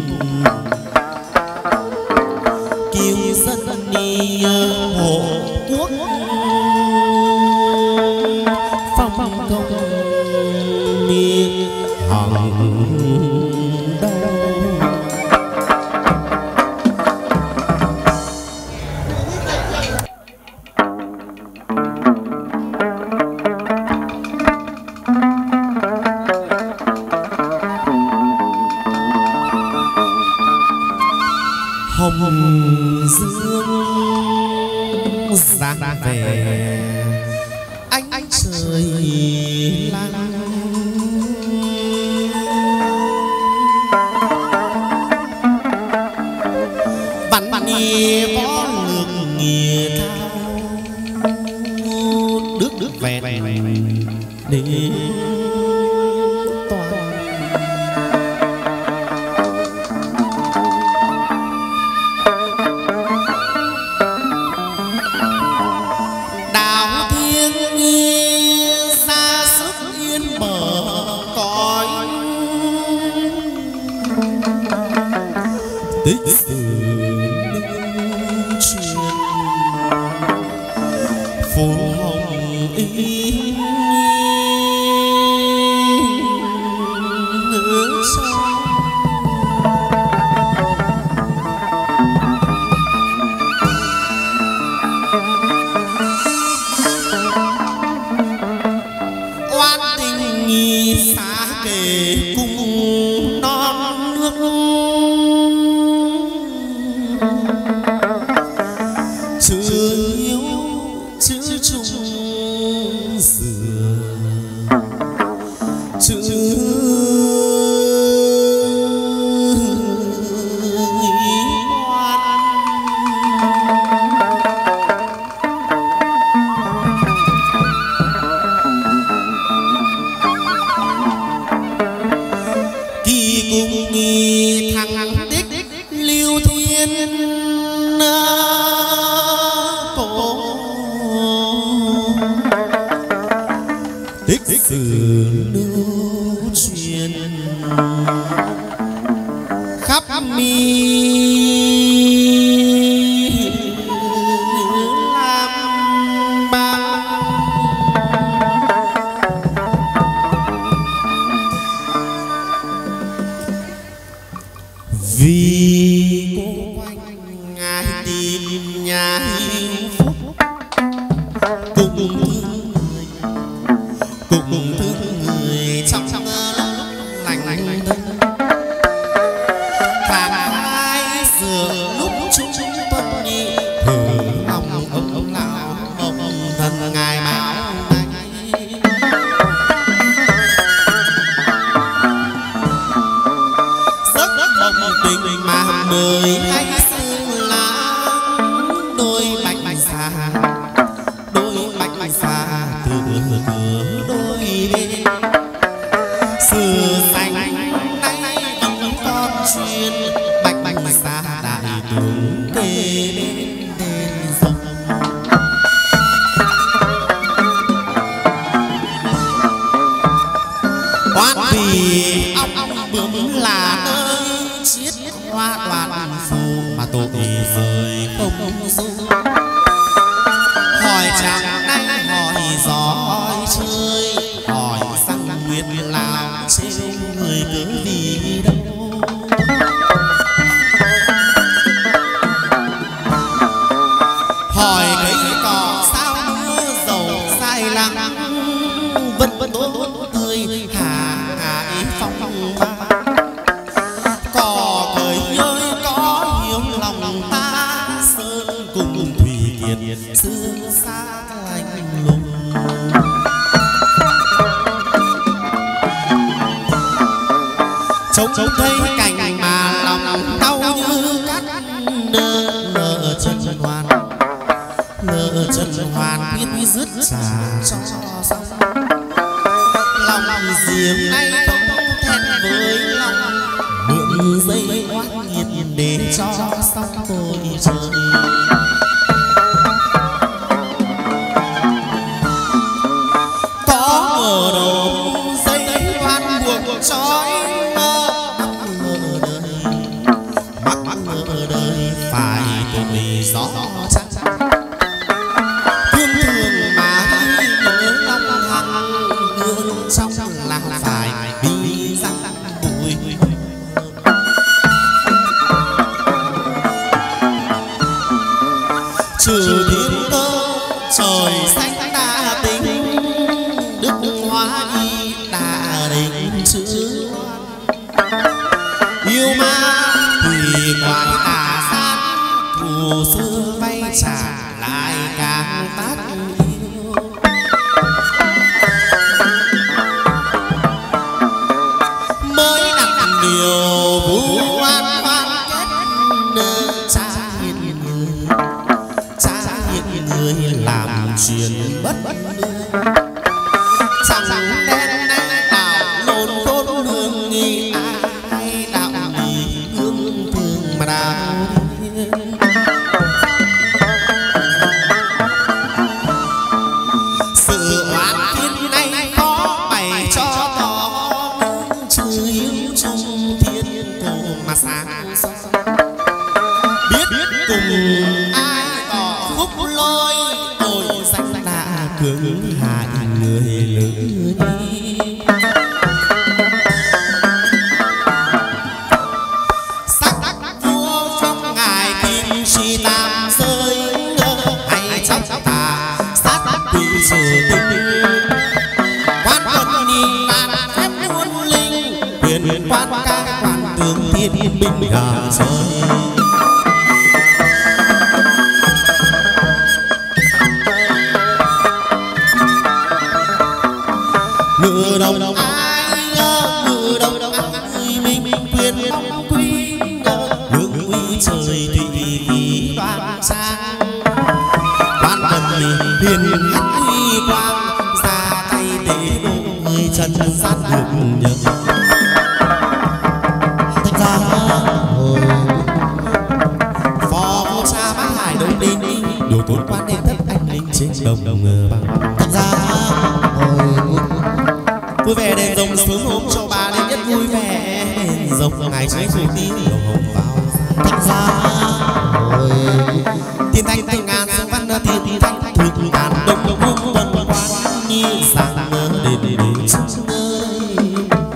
kiêu dân đi hộ quốc phong công miệng hằng đâu hồng dương giang về ánh ánh trời lăng vặn vặn nhẹ võ lược nghìa thao đức đức vẹn để toàn tích sự truyền phố hồng ý ngỡ sao oan tình nghi xa kề cùng non nước chữ yêu chữ chung dừa chữ kỳ cùng nghi thằng tích lưu thiên tích sự lưu truyền khắp mi làm ba vì cô quanh ngài tìm nhà hạnh phúc cùng cùng thương người trong trong lành lành thân và hai giờ lúc chúng chúng tuân đi thử lòng ông lão ông thân ngài máu rất đồng tình mà mời hay xưa là đôi bạch bạch xa đôi bạch bạch xa từ cửa đôi bên sự xanh tay ông con chuyên bạch bạch xa đại tướng kê bên đền sông oan vì ông ông bướm là nơi chiết hoa đoàn phù mà tội rời không dung hỏi chàng nay hỏi gió hỏi chơi hỏi sang nguyệt lào trên người cứ vì đâu hỏi cây cỏ sao mưa dầu sai lắng vân vân tố tươi hà hải phong ba cỏ cười ơi có hiếu lòng ta sơn cùng thủy kiệt xưa xa lạnh lùng trông trông thấy cảnh mà lòng đau như cắt nơ nơ chân hoàn lỡ chân hoàn biết dứt trả cho xong lòng riêng nay không thẹn với lòng mượn dây oát nhiệt để cho xong tôi chơi có mở đầu dây oan buộc trói mơ mơ đời mắc mơ đời phải tuổi gió chắc thương thương mà nhớ lòng hằng hương trong là phải đi răng bụi trừ thiên cơ trời xanh đã tính đức hóa y đã định chữ yêu ma thì ngoài tà sát thù xưa vay trả lại càng tát yêu mới đặt điều vu oan oan kết nơi cha hiền người cha hiền người làm chuyện bất lương chẳng đen nay đạo lộn thôn lương nghi ai đạo lý hương thương mà đạo sự oán thiên này có bày cho tỏ chữ hiếu trong thiên cầu mà sáng biết cùng ai tỏ khúc lôi tội danh đã cưỡng hại người lớn đi sắc vua phong ngài kim chi tam rơi hay chóc tà sát quỷ sự tình quan quân nhìn tàn phép muôn linh quyền quan ca quan tường thiên binh gà rơi ngựa đồng ai ngờ ngựa đồng ai mình quyền phong quý ngờ hương uy trời tùy khí đoan trang quan thần hiền hắt huy quang ra tay để độ người trần sát được nhận thành ra hồi phò vô cha bá hải đông đi đồ tốn quan để thất anh linh trên đồng đồng bằng thành ra hồi vui vẻ đèn rồng sớm hôm cho bà đến nhất vui vẻ đèn rồng ngày chơi rồi tí lồng hồng vào thành ra hồi thiên thanh từ ngàn sông văn thiên thanh thường ngàn đông đông đông tuần quan như sáng mơ đền đền sông ơi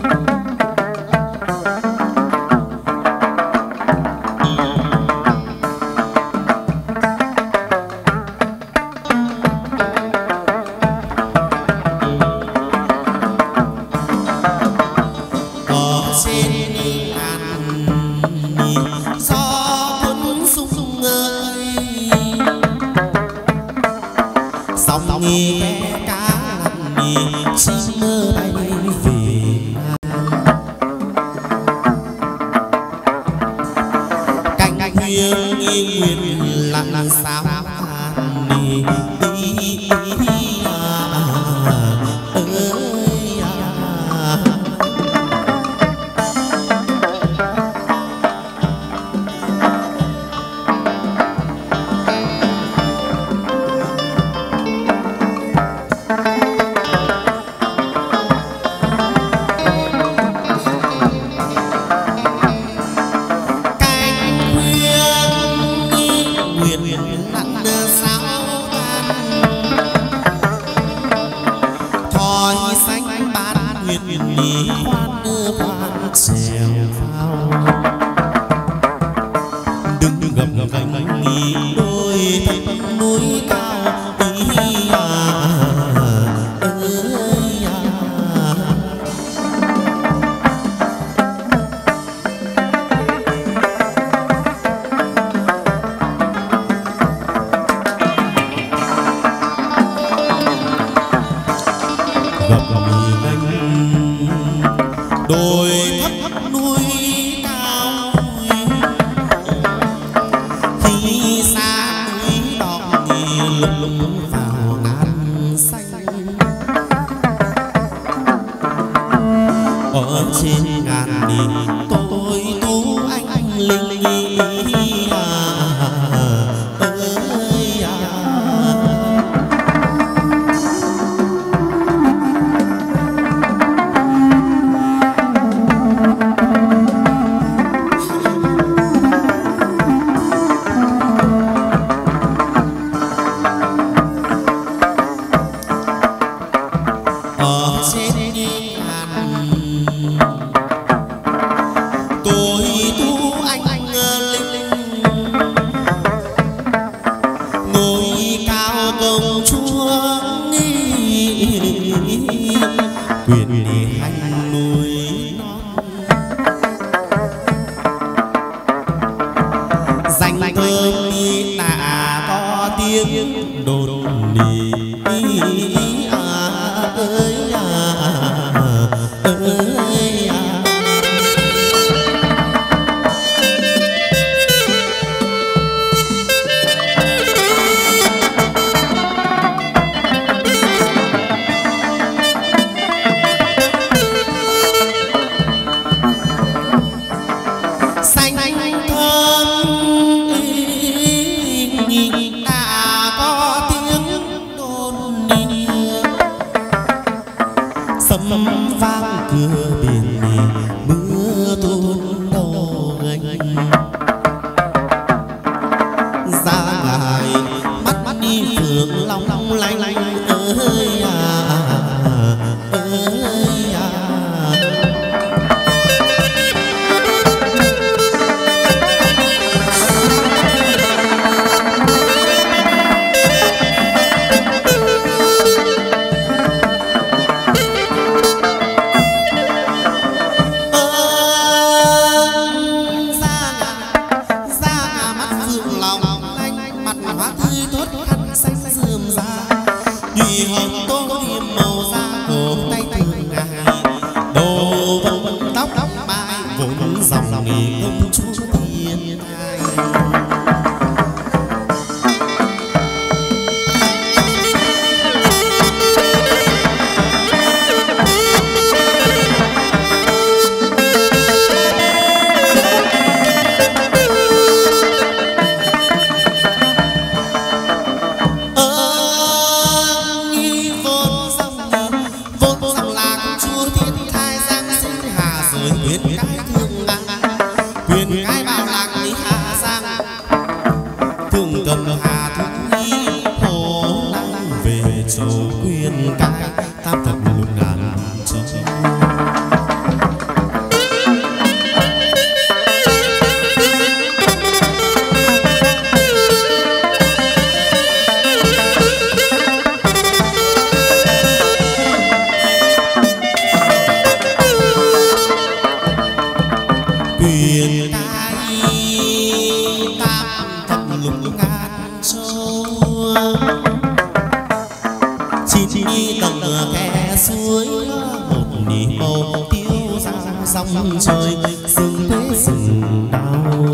đồi thấp thấp núi cao khi xa núi đỏ lũng vào ngàn xanh. Ở trên ngàn đi tôi tú anh linh à, ơi à. Ở trên ngàn tôi tu anh linh, ngôi cao công chúa quyền đi hành núi non, danh thơm đi đã có tiếng đồn đi à, ơi à, ơi à. Xanh thơm đã có tiếng đồn đi, sấm vang cửa biển mưa tuôn đầu gánh. Ra ngài mắt mắt đi phượng long long lanh lanh ơi à, ơi à. Nhụy hồng tô điểm màu da cổ tay thường ngày, đồ vân tóc tóc mai vốn dòng nghỉ công chúa thiên ai. Quyền cái bao lạc đi Hà Giang, thường cầm Hà Thúc Nhi hồ năng về châu quyền cái tam thập lục ngàn châu. Quyền cái tam thập lục ngàn châu, chín đi tầng khe suối, một nỉ màu tiêu ra sông trời, rừng quê rừng đau.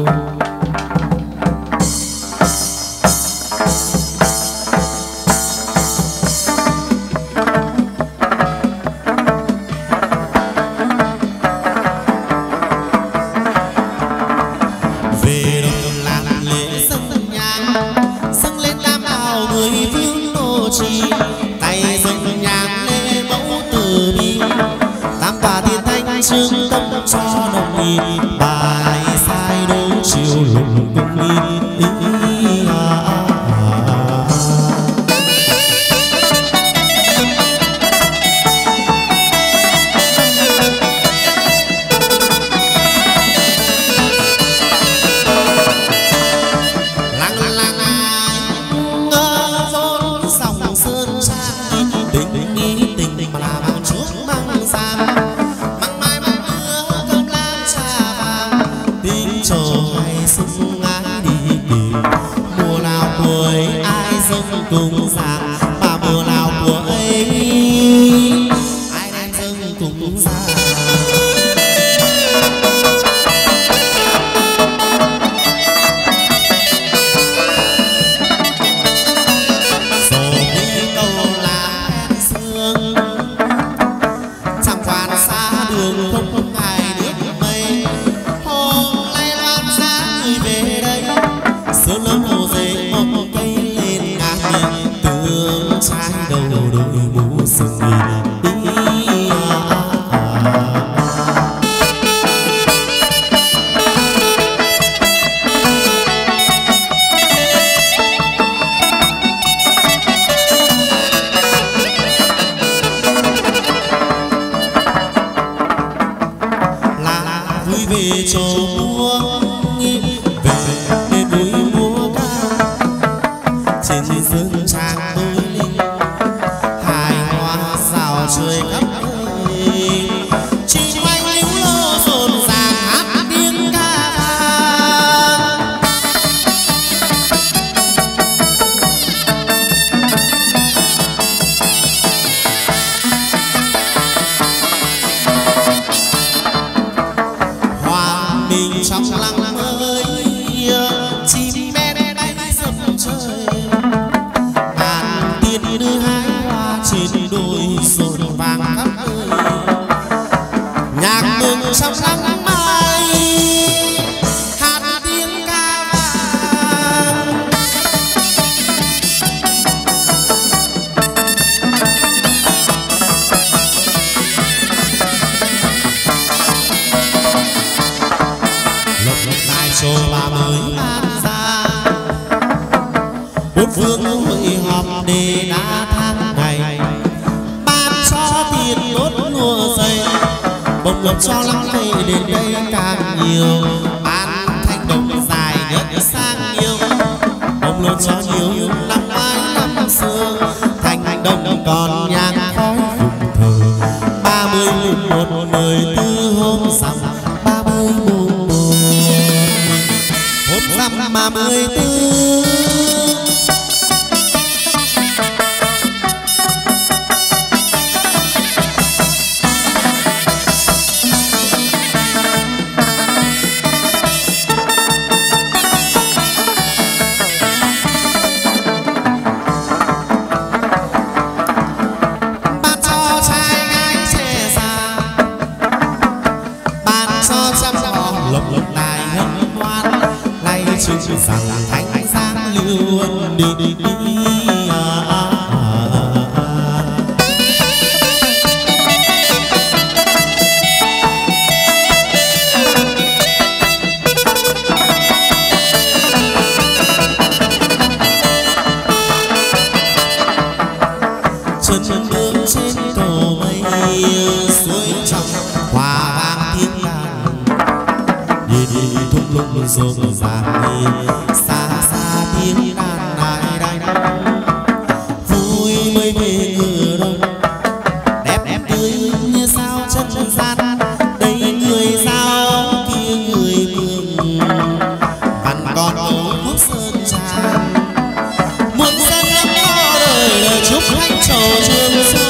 Về đồng làng lễ dâng nhang, dâng lên tam bảo mười phương nô trì, tay dâng nhang lễ mẫu từ bi, tam tòa thiên thanh trương tâm cho đồng nghị, bài sai đấu chiều lục cung nghi à, à, à. Cùng giang mà mùa nào của ấy ai đem dâng cùng giang. về chỗ mua về núi múa ca trên dương trang tôi linh hài hoa sao trời khắp nơi chỉ quanh líu lô rộn ràng hát tiếng ca vang. Hòa mình trong lặng ơi chim bé bay dập trời ngàn tiên đưa hái hoa trên đồi rộn vàng khắp nơi nhạc mừng trong lắng mai hát tiếng ca vang. Lộc lộc lại số ba mới ban ra bốn phương hội họp để đã tháng ngày ban cho tiền tốt lúa dày bông lộc cho lắng lệ đến đây càng nhiều ban thanh đồng dài nhất sang nhiều bông lộc cho nhiều năm mãi năm xưa thanh đồng còn nhang khói phụng thờ ba mươi mùng một mười tư hôm rằm ba mươi mùng một hôm rằm ba mươi tư. Chừng rằng thánh giang lưu ân đi đi đi à, à, à, à. Chân bước trên cầu mây suối trong hoa vang thiên đàng đi đi thung lũng rộn ràng xa xa tiếng đàn đài đài vui mới về cửa đông đẹp đẹp tươi như sao chân gian đây người sao kia người mường vằn còn ấu khúc sơn tràn muôn dân ấm no đời đời chúc khách trầu trường xuân.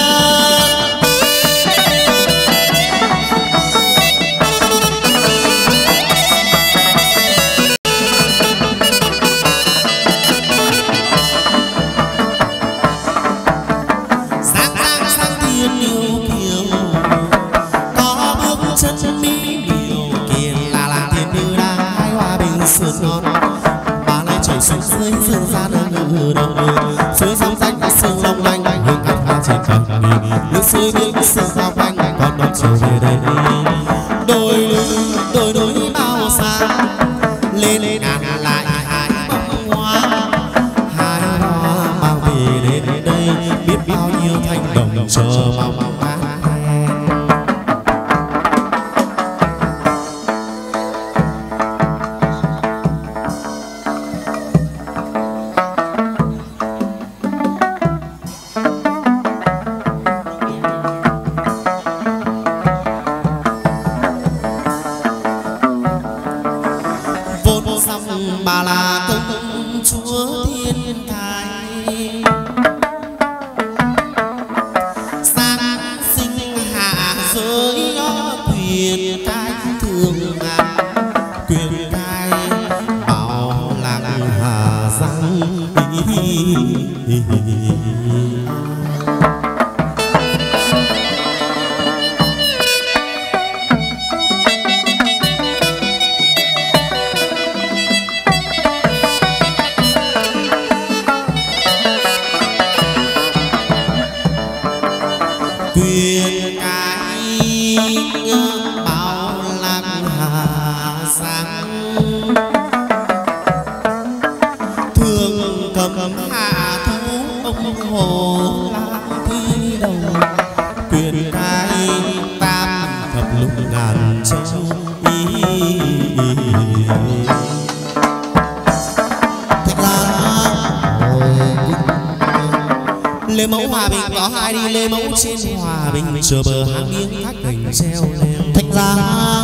Sườn ngon ba lại chảy xuống dưới sườn ra nơi đầu suối sóng xanh sương long lanh hương cát hoa trên cành nước suối nước sương sao quanh con đón chiều về đây đôi lưng đôi đôi bao xa lên lên ngàn lại hai bông hoa hai hoa mang về đến đây biết bao nhiêu thanh đồng chờ mong bà là công chúa thiên thai sang sinh hạ giới quyền cai thường ngàn quyền cai bảo làng Hà Giang quyền cai bao làng Hà Giang thường cầm hạ thú ông hồ lang thi đầu quyền cai tam thập lục ngàn châu Thạch Lam Lê Mẫu Hòa Bình có hai đi Lê Mẫu trên Hòa Bình chờ bờ hang miếng thác cảnh treo leo. Thạch Lam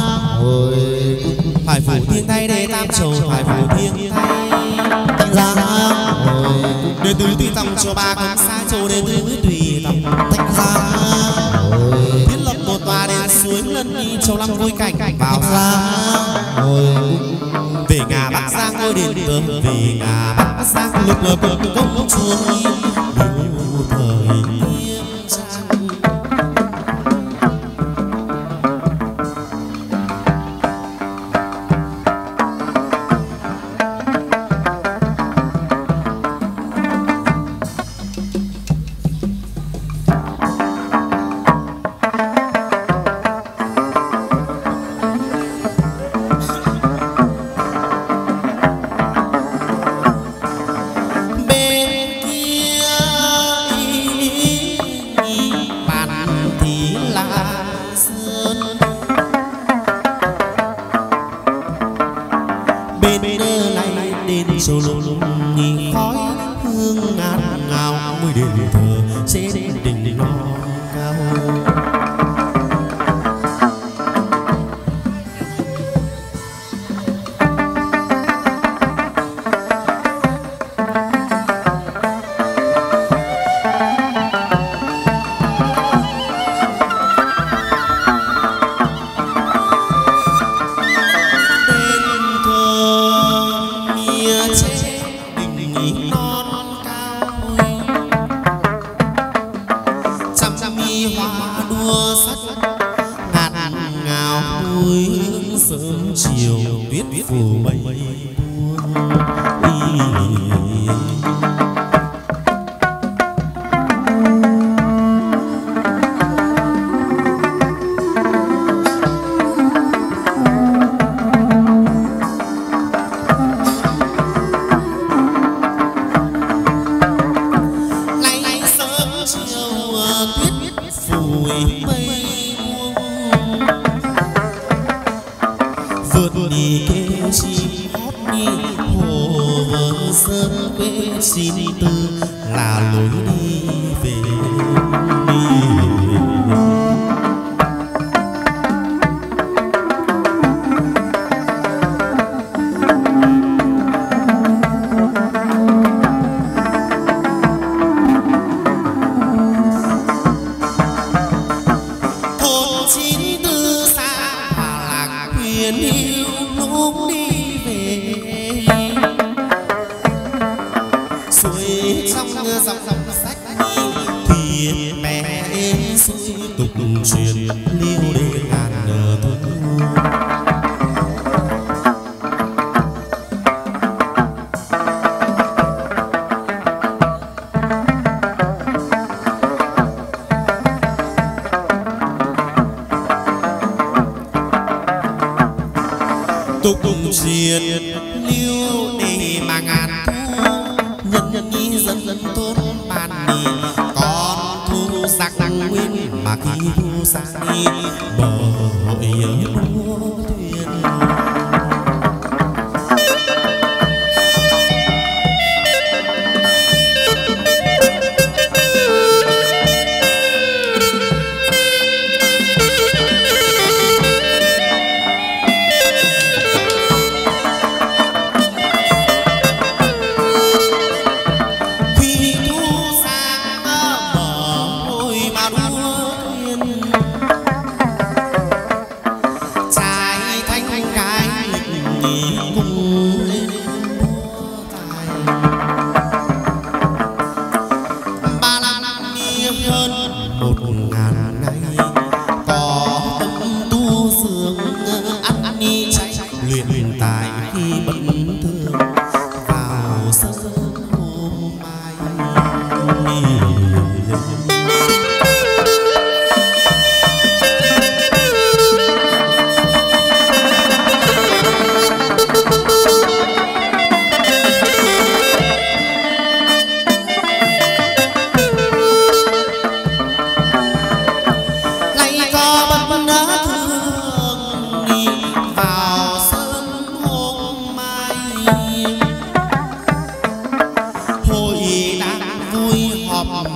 phải phủ thiên thay để tam trầu phải phủ thiên thay. Thạch Lam đệ tứ tùy tòng cho ba cấm xa châu đệ tứ tùy tòng. Thạch Lam thiết lập một tòa đền suối lân đi châu Long vui cảnh vào Lam về ngà Bắc Giang ngôi đền cờ về ngà Bắc Giang lục lục công chúa miếu thời nghiêm trang.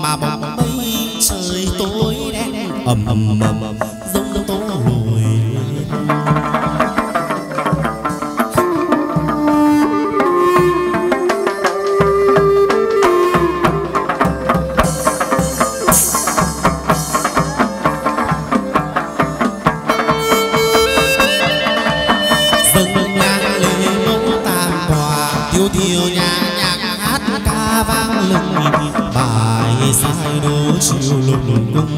mà bóng mây trời tối đen ầm ầm ầm giống tố lùi sai đố chiều lùng cung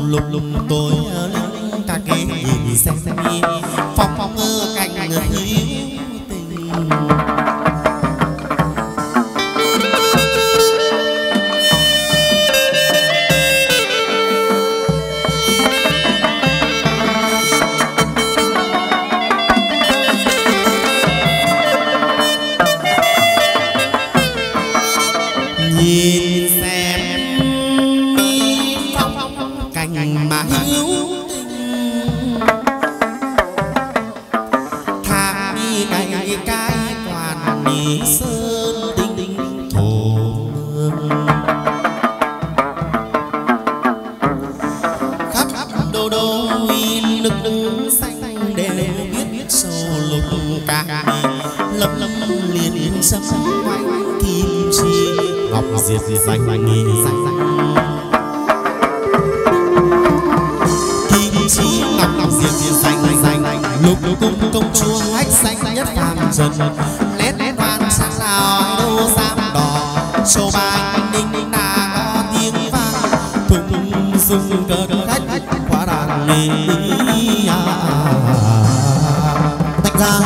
lục lục tôi lên cả cái nhìn xem phong phong mơ cạnh người tình. Nhìn xem mi phong cành mà hữu tình, thang mi cành cái toàn mi sơn tinh thổ nương. Khắp đô đô nức nức xanh đều biết sâu lục ca lấp lấp liền sấm quanh kim chi ngọc diệt danh nghi danh kim chi ngọc ngọc diệt danh danh lục cung công chúa hách danh nhất phàm trần nét nét đoan sáng nào đâu dám đỏ show bài ninh na có tiếng vang thùng dung cơn khách quá đàn nì tách ra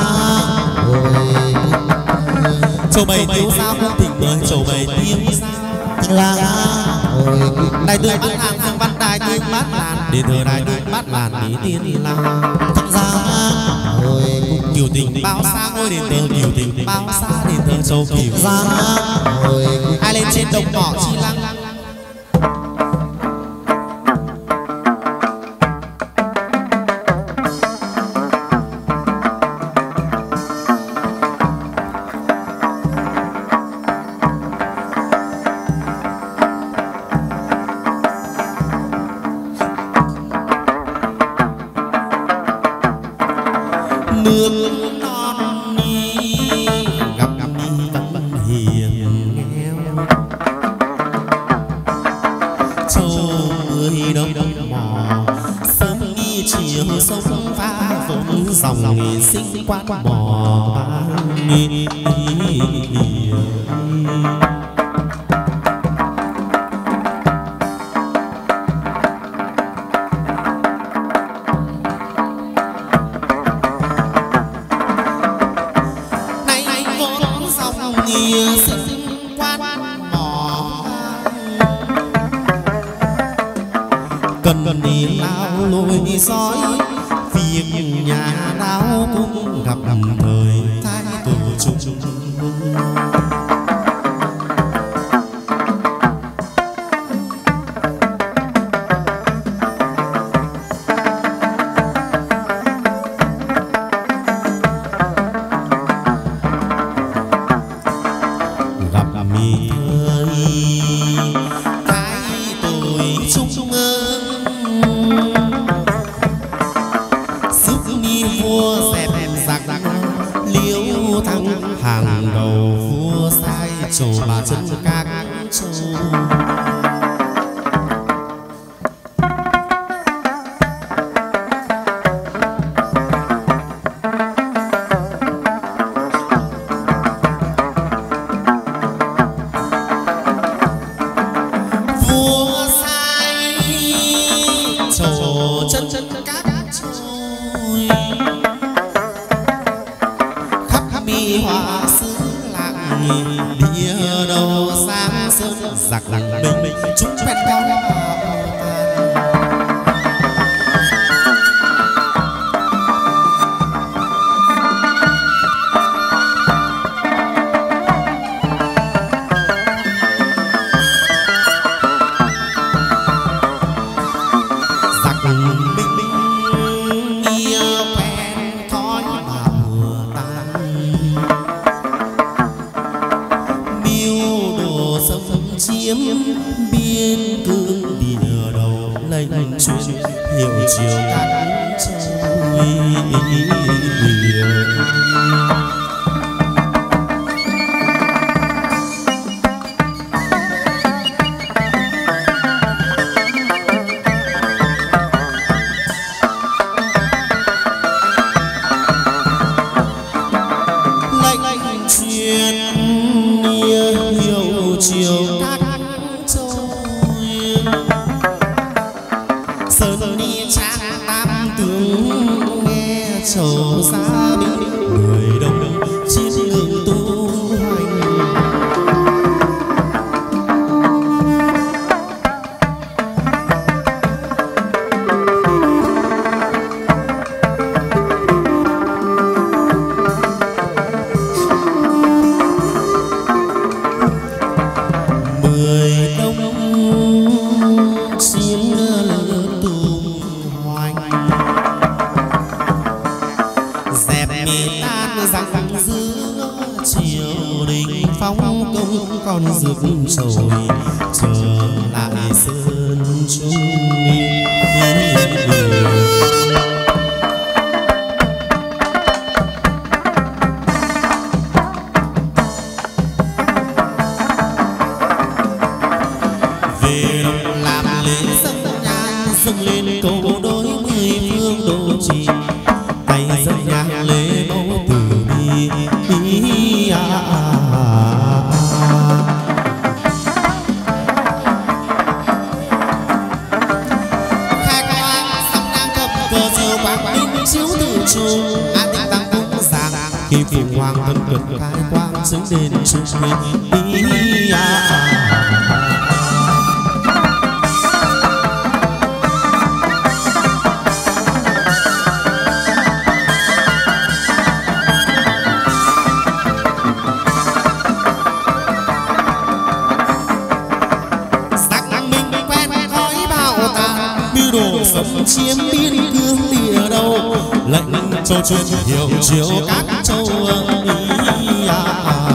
châu bày tiêu sao không tình mời châu bày tiêu sao là đại tướng bát hàng dương văn đại tướng bát làn để thờ đại tướng bát làn đi tiên là thật ra kiều tình bao xa ngôi đền thờ kiều tình bao xa đền thờ châu kiều ra ai lên trên đồng cỏ chi lăng nước non đi gặp đi vẫn hiền nghèo châu người đông đông mò sớm đi chiều sông pha vốn dòng nghỉ sinh quán mò nghỉ cần đi lao lôi sói việc nhà đau cũng gặp thời thái tổ chung gặp mi thời thái tội chung vua xẹp giặc liễu thắng hàng đầu vua sai trổ bà chân các châu vua sai trổ chân chân các khắp mi hoa xứ lạng địa đầu sáng sớm giặc lặng bình chúng quen nhau giặc bình bình yêu quen thói bào tan miêu đồ sông chiếm biên cương địa đầu lấy chuyên hiệu chiều các châu chiều các châu sơn đi trang tam tướng nghe trầu xa đi người đông chiến lược tu hành. Con rước trồi trở lại sơn trung về làm lễ dâng nhang dâng lên cầu đối mười phương độ trì tay dâng nhang lễ mẫu từ bi chiếu từ chuông an định tăng cúng giàng khi phụng hoàng thân cực khai quang chứng đền trung nguyên ý à. Sắc minh quen khói bạo tàn mưu đồ sống chiếm biên cương địa đâu lệnh châu chuyên hiểu chiếu các châu ý à.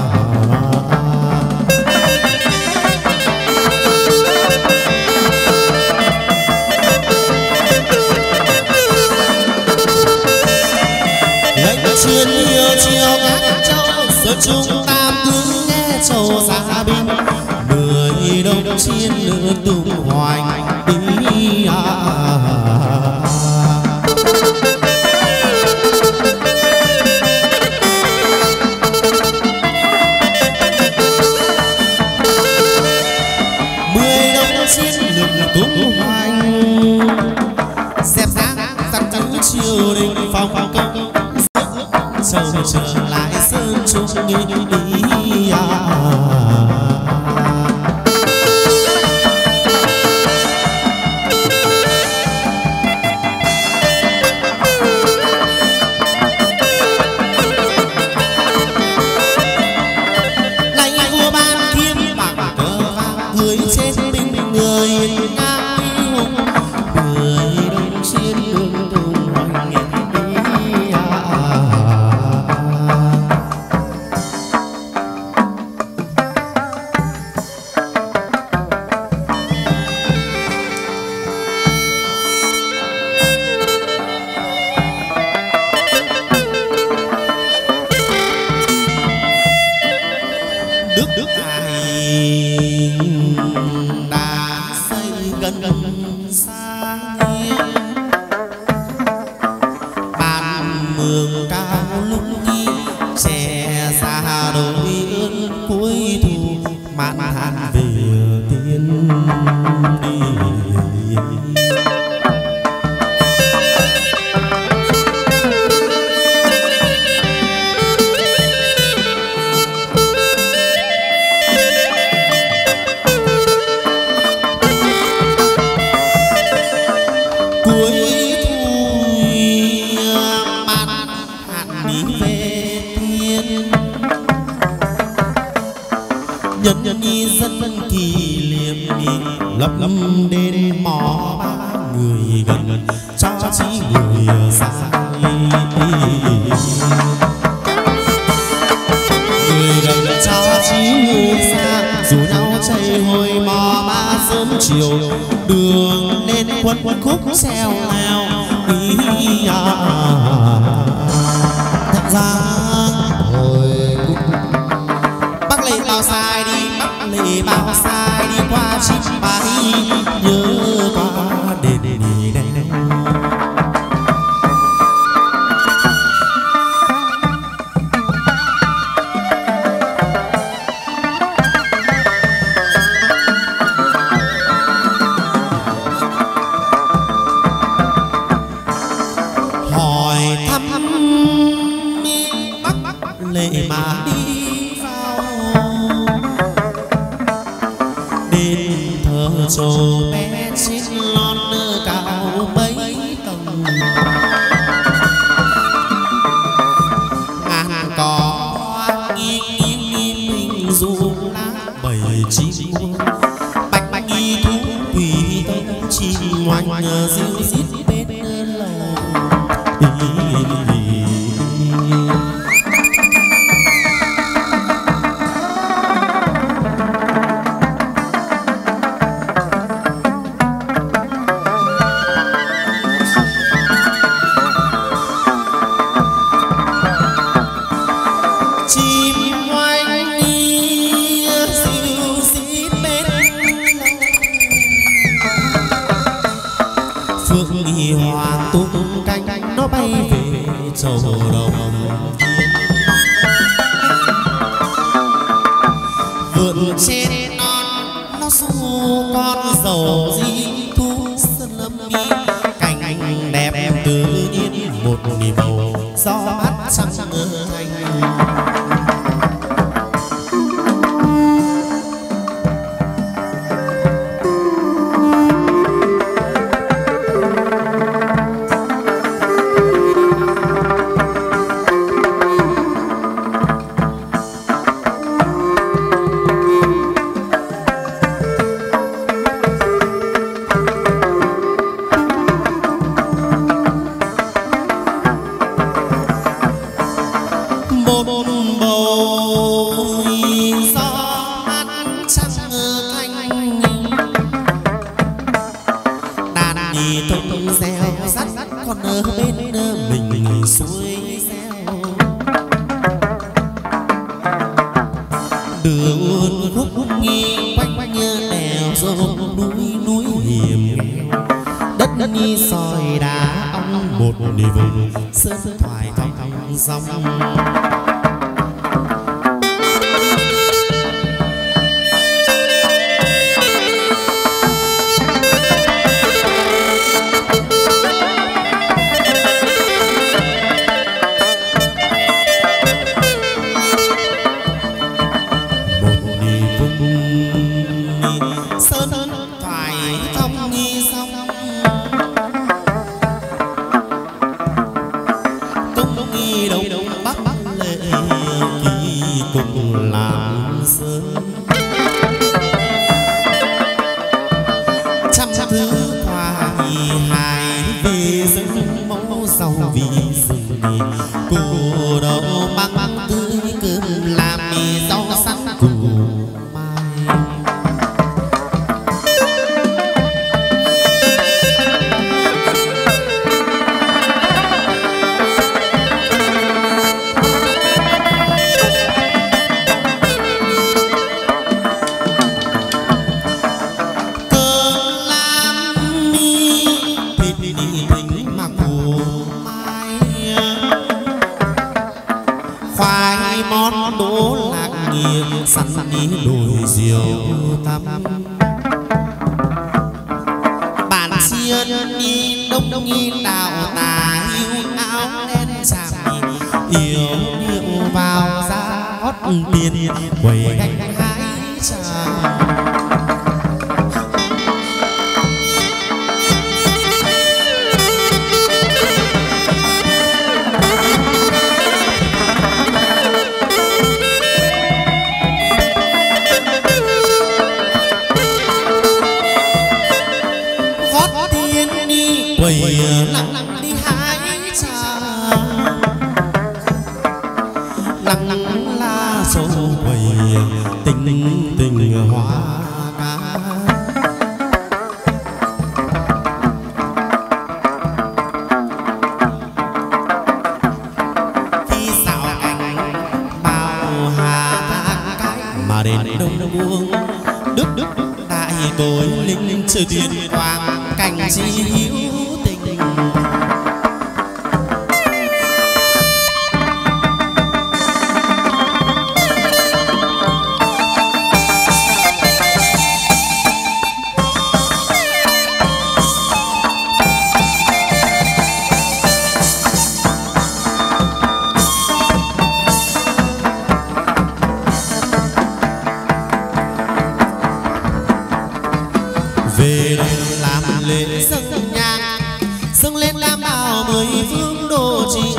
Lệnh chuyên hiểu chiếu các châu sơn trung tam tướng nghe châu xa binh mười đông chiến lược tung hoành ý à. Tung hoành dẹp dáng dặn dữ triều đình phong công châu trở lại sơn trung ý à. Lạy vua ban thiên bằng cờ vàng người trên binh người Đức Đức Ngài đã xây gần gần xa bàn mường cao lúc nghi trẻ xa đôi ơn cuối thu mạn hạn về tiên đi. Nhân nhân nhi dân kỳ liệm lấp lâm đến mỏ ba người gần cho chí người xa người gần cho chí người xa dù nhau chạy hồi mò ba sớm chiều đường lên quân quân khúc xeo nào ý à. Thật ra hồi Bắc Lệ bao sai đi Bắc Lệ bao sai đi qua chim bay nhớ qua đền đi đây đây. oanh dịu xít bên lòng. Trên non nó xu con dầu di thu sơn lâm nghi cảnh đẹp tự nhiên một niềm màu gió mát trăng thanh.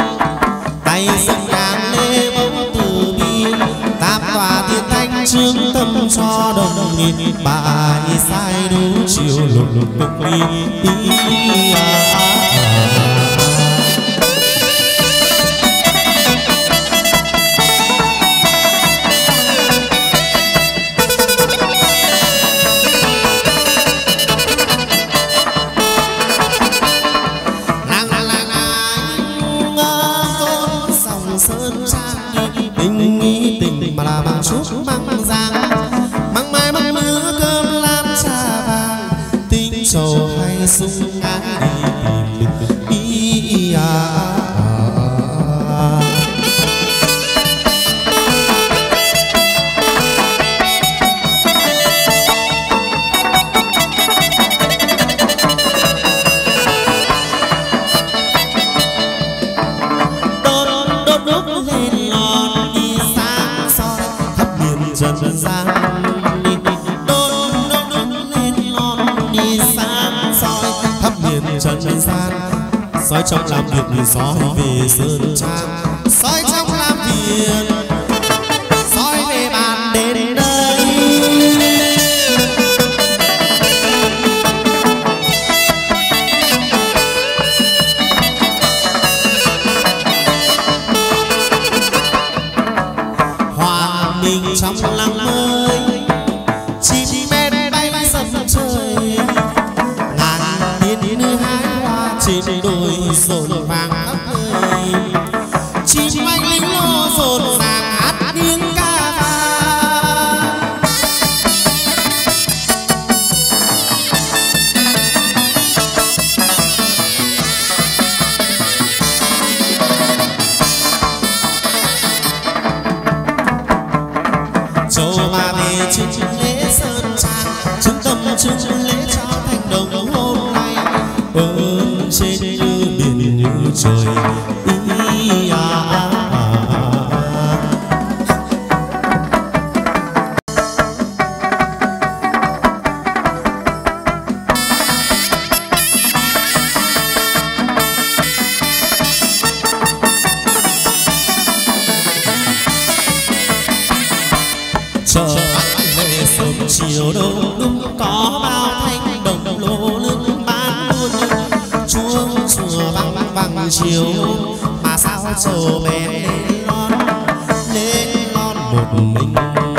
Trương tâm cho đồng nghìn bài sai đủ chiều lục lục lục ly sung ái đi ý à. Đốt đốt đốt lên lon đi sáng soi khắp miền trần gian. Trần gian soi trong làm việc soi về sơn trang, soi trong làm việc soi về bàn đến đây. Hòa mình trong làng mới chim én bay dầm trời, trên đồi rộn vàng khắp nơi, chim anh lính lô rộn ràng hát tiếng ca vang. Châu mà về trên lễ sơn trang, trung tâm trung lễ cho thành đồng hôm nay trên như biển như trời ý à, à, à. Chờ về sớm chiều đông đúng có bao thanh đồng lô lưng bán buôn chuông chùa vang vang vang chiều mà sao trầu bé lên lon lên lon một mình.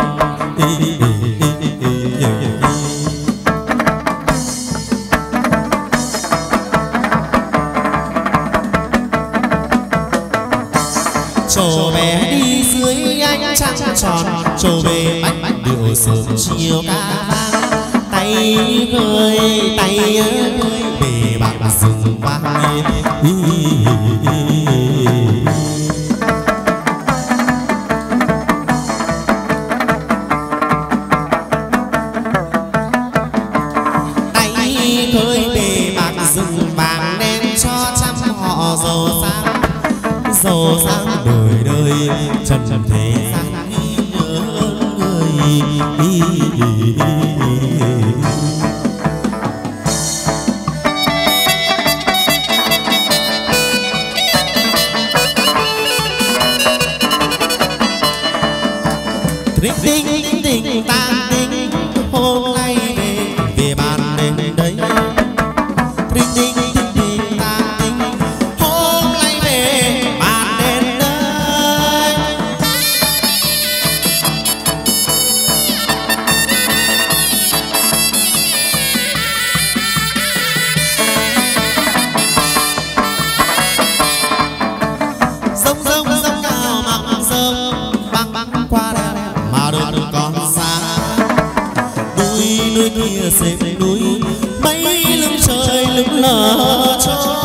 Trầu bé đi dưới ánh trăng tròn, trầu về bách điệu sớm chiều ca vang, tay ơi tay ơi về bạc rừng vang lên. Tay khơi bề bạc rừng vàng đen cho trăm họ giàu sang, giàu sang đời đời trần thế gian nhớ người. Tình tình tình tình tan tình hôm nay về về bàn đến đây. Tình tình tình tình tan tình hôm nay về bàn đến đây. Sông sông sông cao mặn sông băng băng qua đây mà đôi con xa, núi núi kia xếp núi mấy lưng trời lững lờ cho.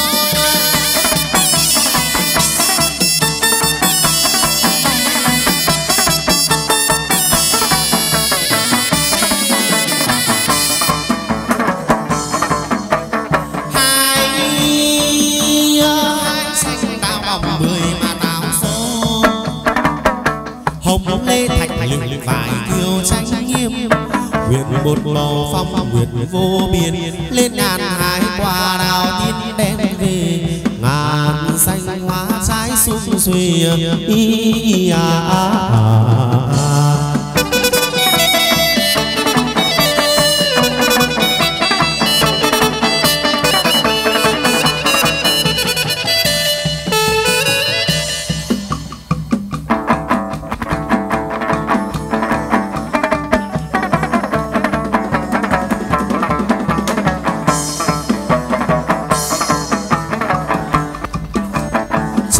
Hai hai xanh đào bồng bưởi mà tao số hồng lê thạch lựng vải kiều tranh nghiêm, nguyện một màu phong nguyệt vô biên lên ngàn hai quả đào tiên đen về ngàn xanh hoa trái sum xuê ý à, à, à.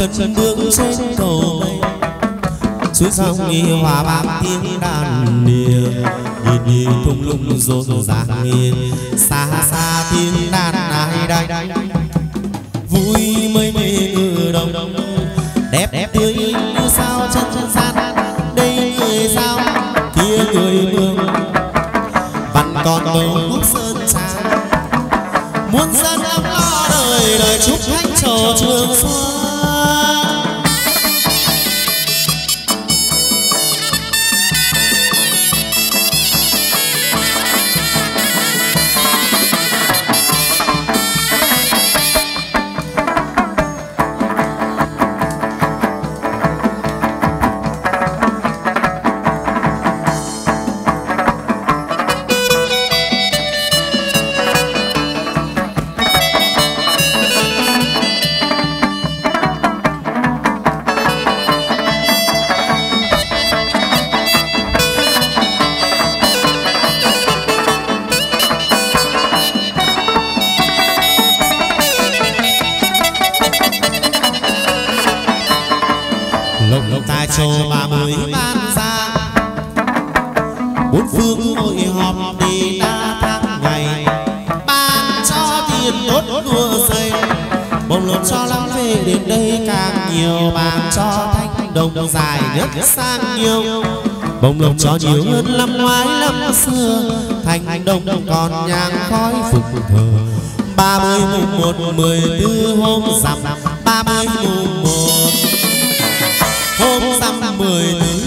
chân bước trên cầu mây suối sông nghi hòa vang tiếng đàn điệp nhìn nhìn thung lũng rộn ràng nghiêng xa xa tiếng đàn ai đây vui mây mây ngự đồng đẹp đẹp tươi như sao chân chân gian đây người sao kia người mương vẫn còn bầu quốc sơn trà muôn dân ấm lo đời đời chúc khách trò trường xuân. Châu ba mươi ban ra bốn phương hội họp đi đa tháng ngày ban cho tiền tốt đua dây bồng lột cho lắm về đến đây càng nhiều ban cho thanh đồng dài nhất sang nhiều bồng lột cho nhiều hơn năm ngoái năm xưa thành đồng còn nhang khói phục thờ ba mươi mùng một mười tư hôm rằm ba mươi mùng một hôm rằm mười tư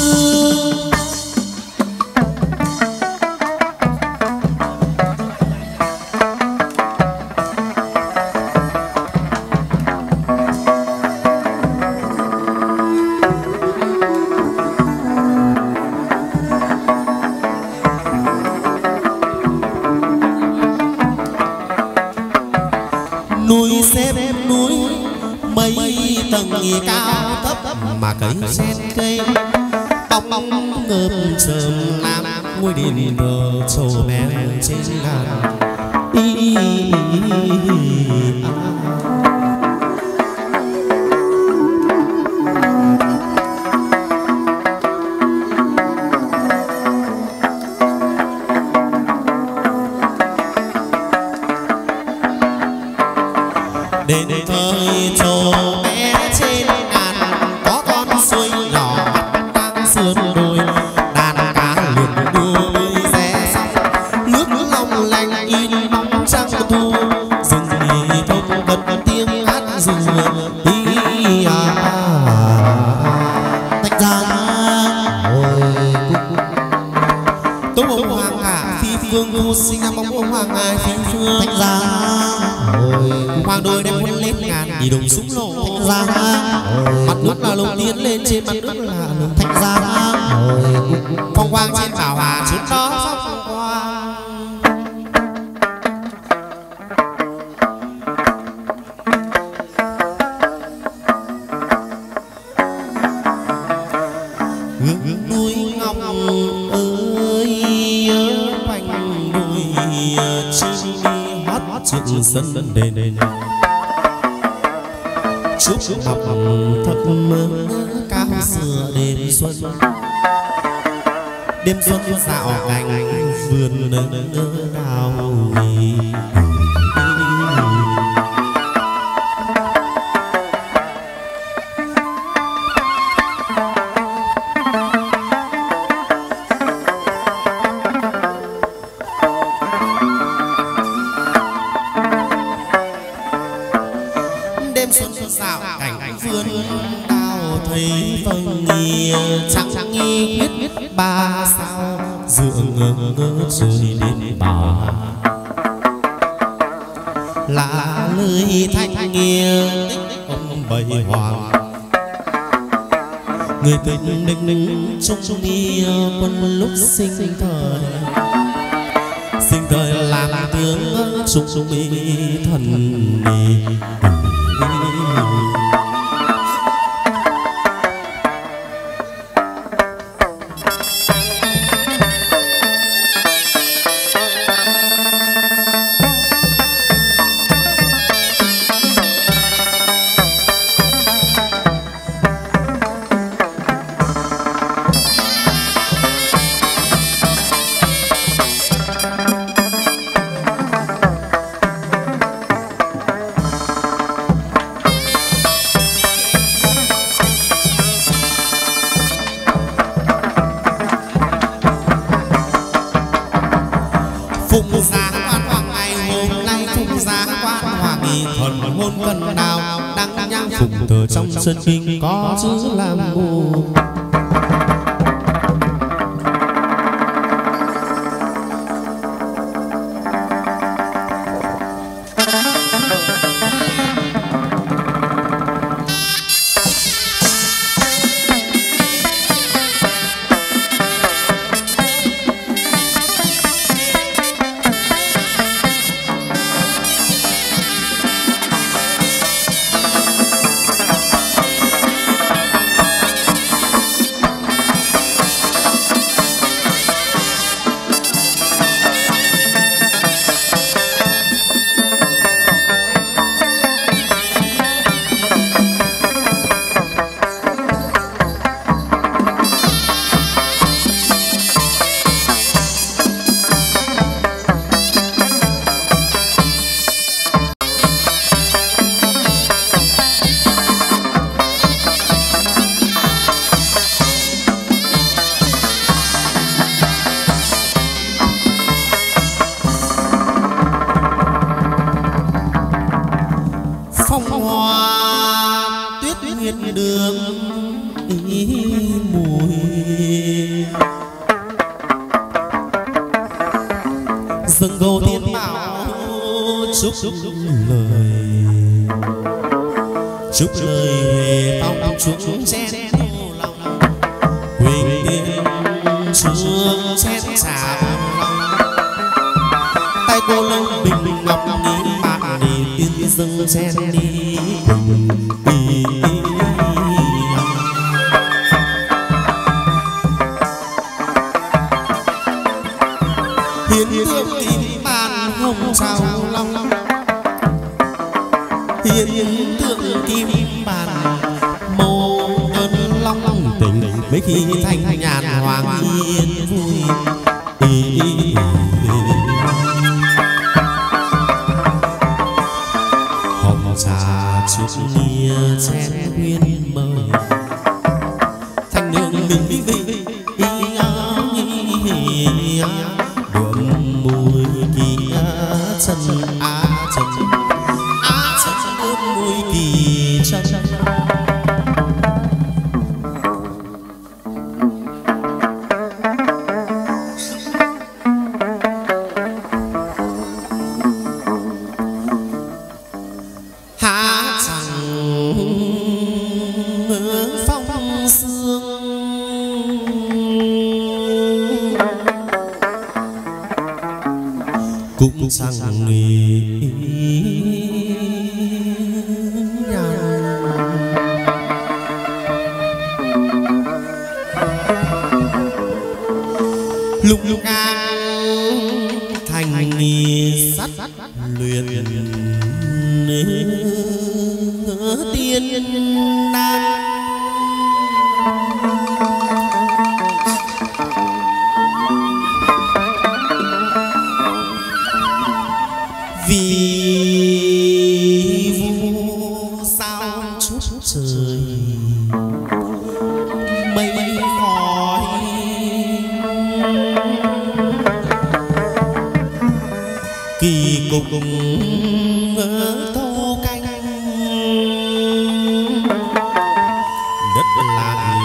núi xếp núi mấy tầng cao thấp mà cấy sen cây bóng bóng ngợp sờm nam ngôi đền thờ trầu bé trên ngàn đi đến thời trầu bé trên ngàn có con suối nhỏ đang sườn đồi đàn cá lượn đua bơi rẽ sóng nước long lanh in bóng trăng thu rừng nghỉ thông vật tiếng hát rùa đi à tách ra hồi tố ông hoàng hạ phi phương thu sinh năm ông ông hoàng ngài phi phương tách ra hoàng đôi đem quân lên ngàn đi đồng súng nổ ra mặt nước là lồng tiến lên trên mặt nước là lồng thanh ra phong quang trên bảo hà trước đó phong quang hướng núi ngọc ơi nhớ quanh đôi chim hót trước sân đền chúc học thật mơ cao xưa đêm xuân đêm xuân dạo cành vườn nở đào nghỉ đêm xuân dạo cảnh vườn đào thấy vầng nghi trắng nghi biết ba sao dựa ngơ ngơ trời đến bà là lời thanh nghe ông bầy hoàng người tình đinh đinh trong nghi quân lúc sinh thời sinh thời làm tướng sung sung thần đi nghi thuần hôn cân nào đang nhang phụng thờ trong sân kinh có chữ làm mù. Chúc lời chúc lời về phong chúng chen lòng quỳnh tiên chuông chen xà tay cô lông bình ngọc ní bạn đi tiên dâng chen đi hiến hương kim bàn hồng trào long hiến tượng kim bàn màu ơn long long tình mấy khi thanh nhàn hoàng yên vui hồng trà chút nia chén nguyên mời thanh nương mình vinh đượm mùi kia chân á chân mùi kỳ chân há chẳng phong sương cũng chẳng nghĩ lục lục ngang thành nghi sắt luyện tiên nan vì vu sao chút trời mây khói kỳ cục thâu canh đất lại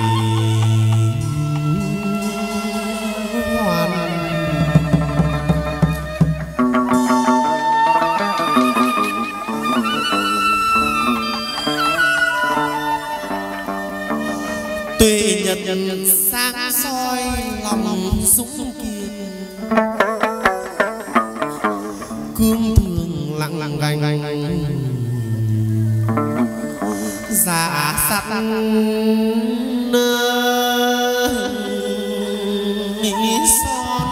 hoàn tuệ nhật sáng soi lòng dũng kiên cương thường lặng lặng gành gành giả sắt nơ nghĩ son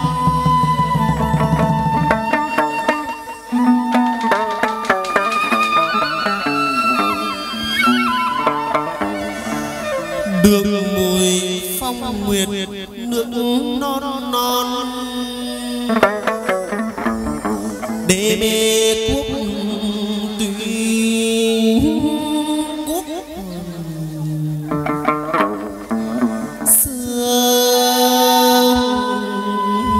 đường mùi phong nguyệt nước non non đê mê quốc tùy quốc xưa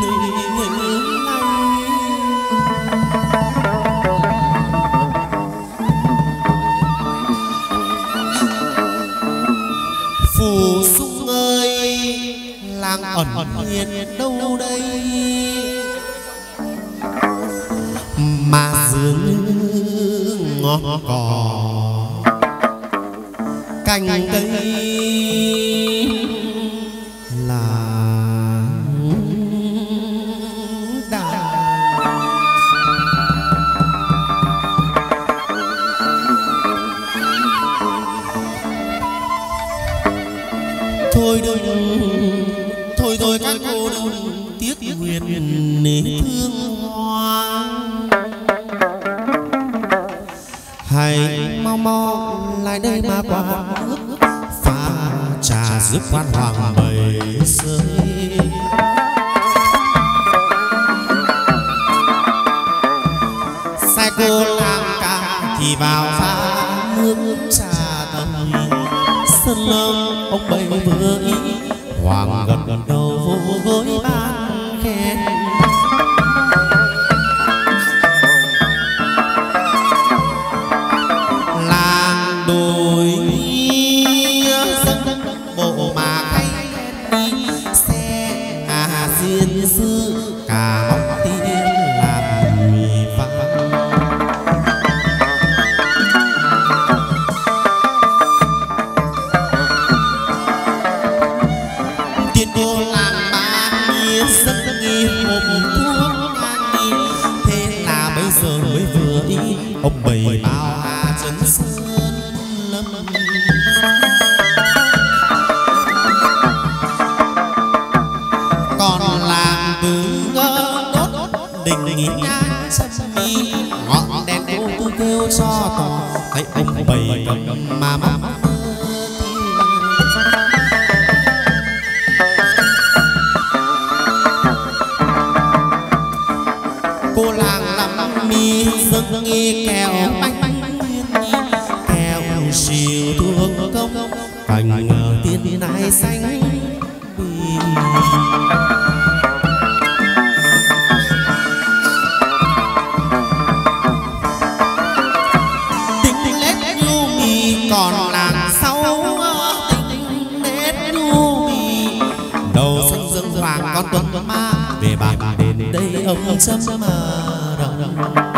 ngày ngọn cỏ cành cây là thôi đừng thôi thôi các cô đừng tiếc nguyện nên thương hoa, hãy mau mau lại đây mà qua nước pha trà giúp quan hoàng bày rơi. Sai cô làm ca thì vào pha nước trà tầm sân lâm ông bày vừa ý hoàng gần gần đầu vô gối ban khen. Làng đồi dân bộ mà hay đi xe à diên sư cả mong tiên làm mì vang. Tiên cô làm ba nhiên rất nghi hồn thuốc nghi, thế là bây giờ mới vừa ý ông bày bao hà chân sơn lâm. Còn làm từ ngơ đốt đình nghỉ ngang sân mi ngọn đèn cô kêu cho tỏ thấy ông bày cầm mà mắm. Cô làng làm mi dâng nghi kẹo bánh kẹo xìu thương công cành tiên nai xanh bì. Tình lết nhu mì còn làng sau tình lết nhu mì đầu xanh dương hoàng con tuấn ma về bàn đến đây ông chấm mà rộng.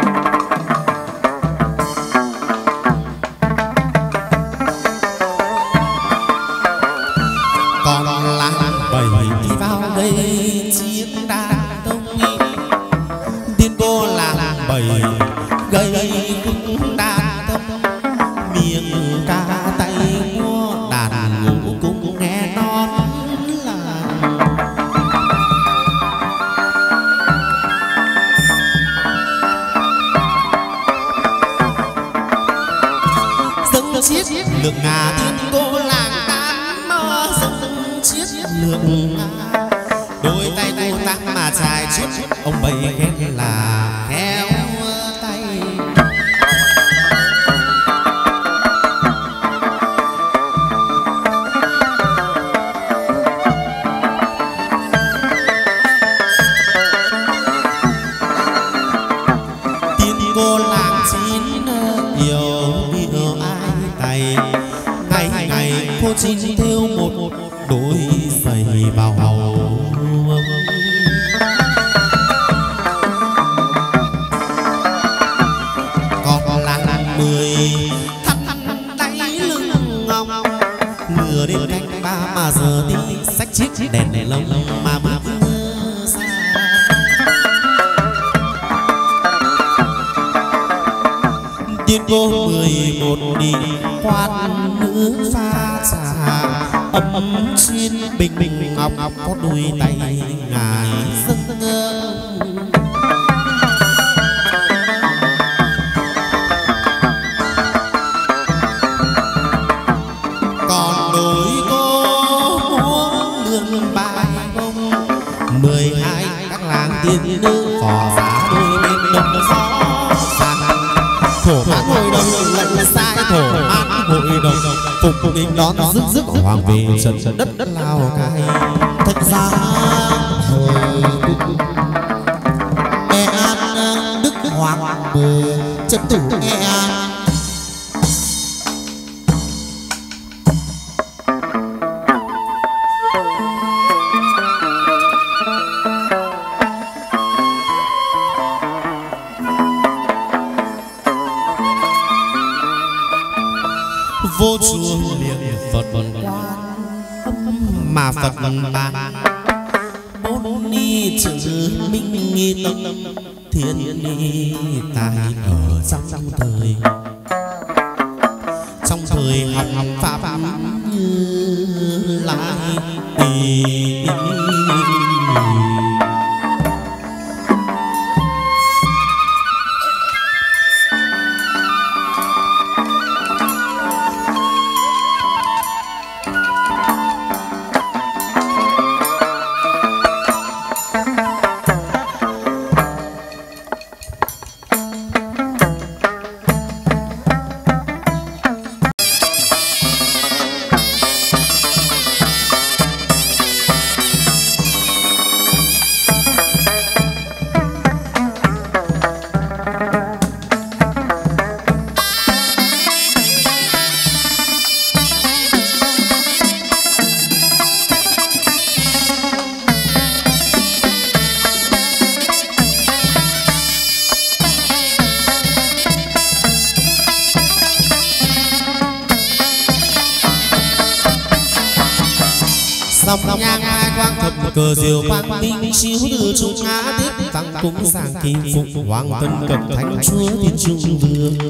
Còn làng bầy đi vào đây chiếc đàn tông tiên cô làng bầy gây khúc đàn tông miệng ca tay mua đàn ngủ cũng nghe non làng. Dâng chiếc lượng ngà tiên cô làng đàn mơ dâng chiếc lượng ngà đôi tay cô tăng mà chài chút ông bày khen là khéo tay. Tiên cô làng chín yêu yêu ai tay ngày ngày cô chín theo một đôi giày vào hầu. Còn làng mười thắt đáy lưng ngọc nửa đêm canh ba mà giờ đi xách chiếc đèn đèn lông mà mà xa. Tiên cô mười một đi quan nữ pha trà ấm chuyên bình bình ngọc có đôi tay ngài dâng ngơ. Còn đôi cô muốn lượn bài bông mười hai các làng tiên nữ phò giá đôi bên đồng gió thổ mãn hội đồng lệnh sai thổ mãn hội đồng phục đình đón rước rước hoàng về trần đất đất Lào Cai. Thật ra hồi Nghệ An Đức Hoàng mười trật tử Nghệ An. vô chuông niệm Phật mà Phật ban bốn ni chữ minh nghi tâm thiên ni tài ở trong thời trong thời học học pháp như lại thì sông nhang hai quang thập cờ diệu quang tinh chiếu từ trung ngã tích tăng cúng sang kim phục hoàng tân cập thánh chúa thiên trung vương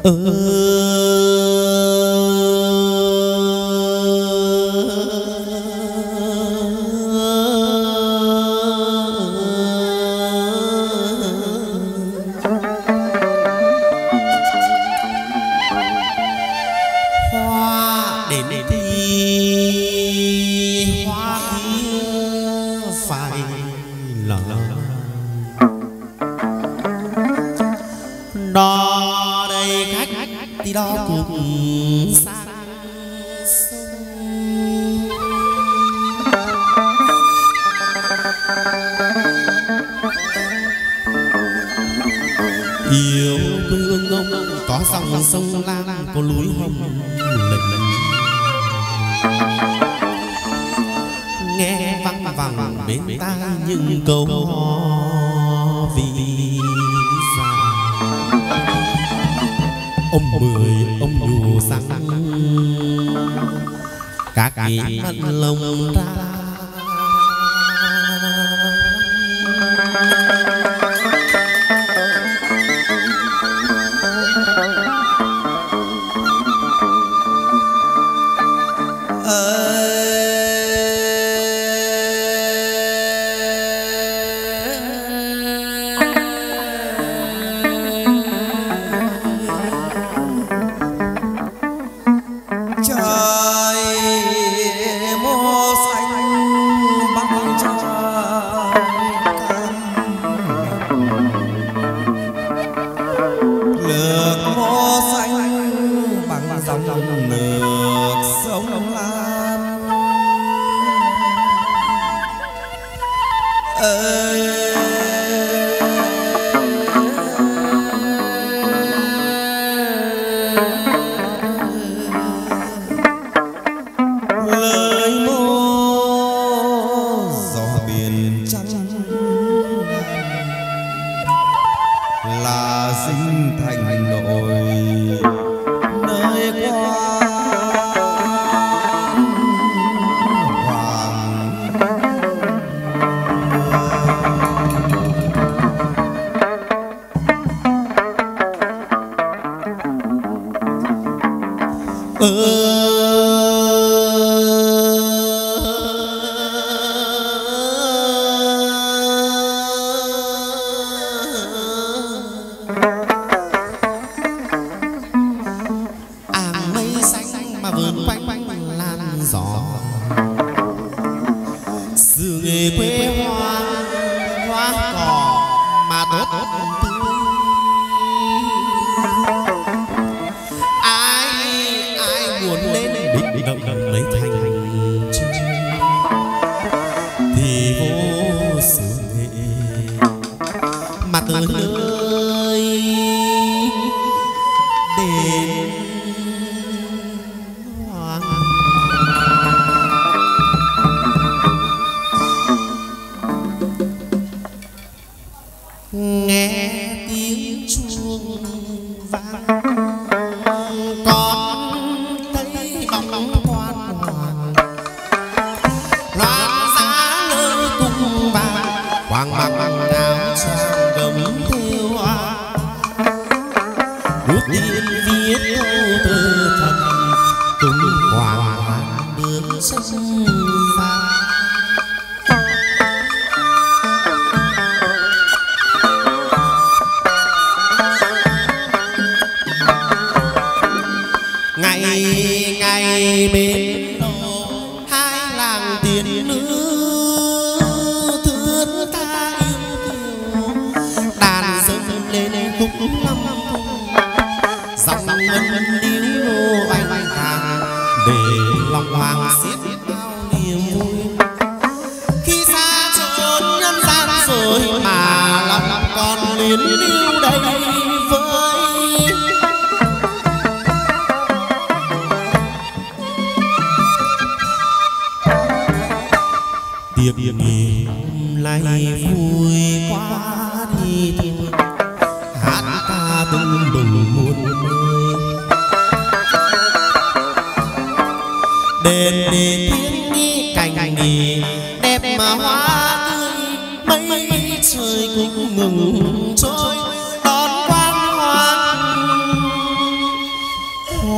trời cũng ngừng trôi đón quang hoàng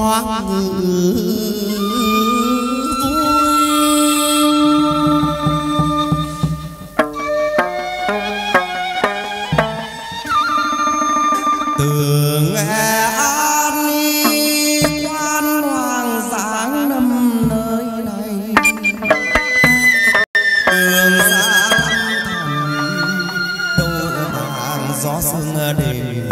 hoang ngự từ nghe an quan hoàng giáng năm nơi này đường xa thăm thẳm đâu hàng gió sương đêm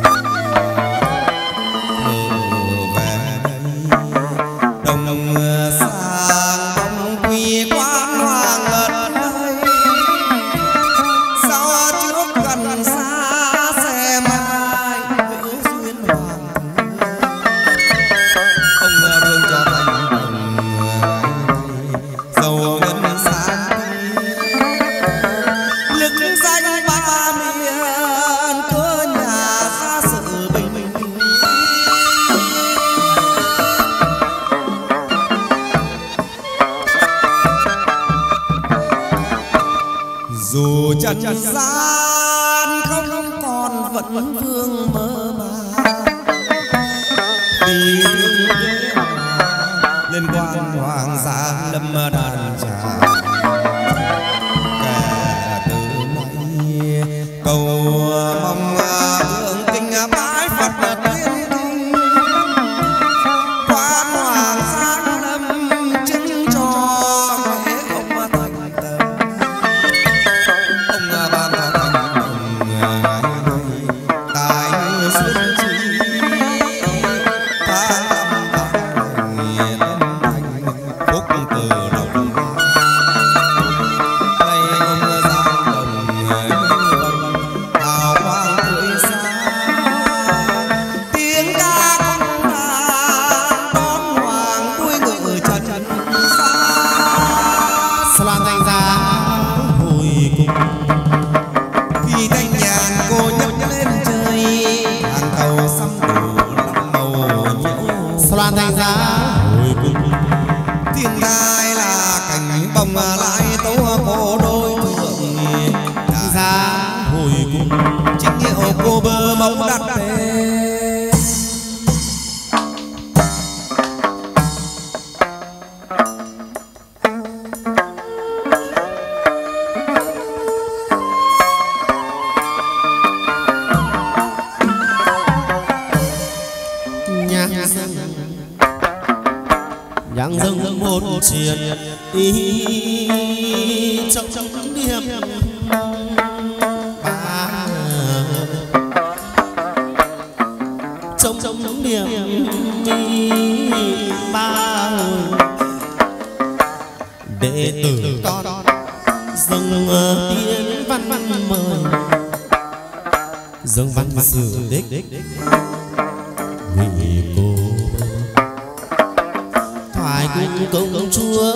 dù trần gian không còn vẫn vương mơ màng đi lên quan hoàng gia lâm đàn trà cả từ nay cầu mong hương kinh bái Phật tuyên kinh quan hoàng giáng lâm chứng cho lễ ông thành tâm loan thành giá hồi cung thiên đai là cảnh bồng lại tấu cô đôi thượng giá hồi cung chính hiệu cô bơ mong đặt về nhang dâng một triệt ý trong trong điểm ba trong trong điểm ba đệ tử con dâng tiên văn văn mời dâng văn sử đích vị cô thoại cung công công chúa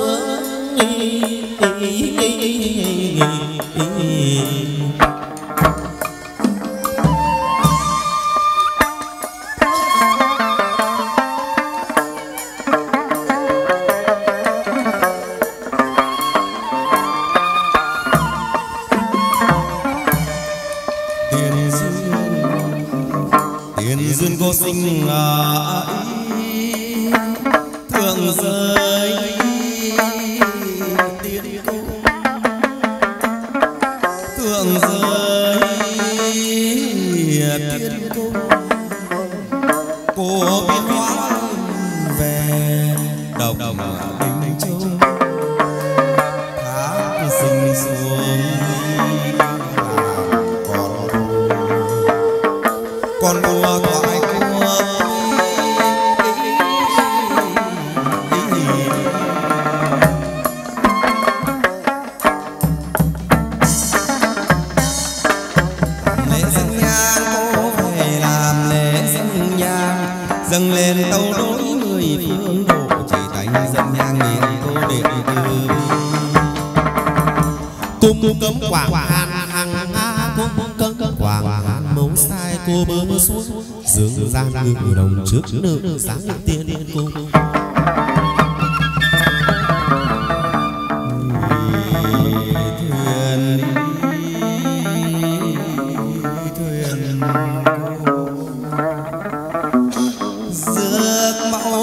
tiền duyên tiền duyên cô sinh ở thượng giới tiên cung thượng giới tiên cung cô biến hóa về độc đình trung thác sinh xuống còn đùa thoại cua dâng lên tâu đối mười phương độ chỉ thành dâng nhang nghìn cô đệ tử cung cấm quảng hàn hàng a cung cấm quảng hàn mẫu sai cô bơ xuống dương gian ngự đồng trước nữ sáng tiên cung dược mẫu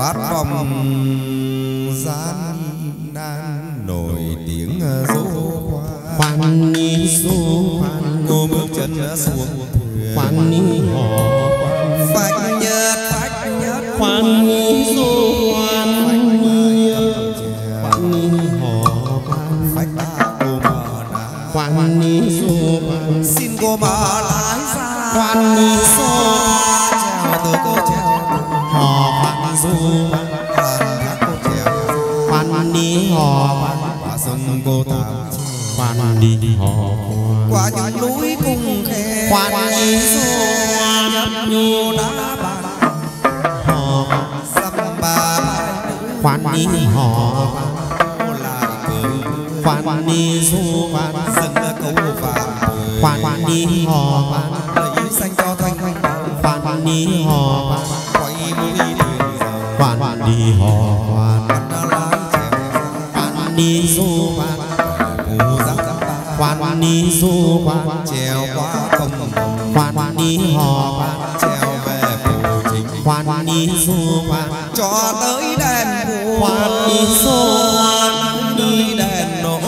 bát vòng gian nan nổi tiếng dỗ khoan ni du khoan ngô bước chân xuống khoan ni hò phách nhật phách nhật khoan ni du khoan khoan ni khoan ni hò phách ba cô mờ đá khoan ni du khoan xin cô mờ lái ra khoan ni du treo từ cô treo hò khoan du thác cô treo khoan ni hò qua sông cô tao khoan ni hò qua những núi cung khe khoan ni du nhấp nhô đá bàn hò dăm ba khoan ni hò lại cười khoan ni du khoan dừng câu vàng khoan ni hò lấy xanh cho thanh khoan ni hò quay mũi thuyền dầu khoan ni hò đã lái chèo khoan ni du khoan phù giáp khoan ni du khoan treo qua công khoan ni hò treo về phù chính khoan ni du khoan cho tới đèn phù khoan ni du khoan nơi đèn nổ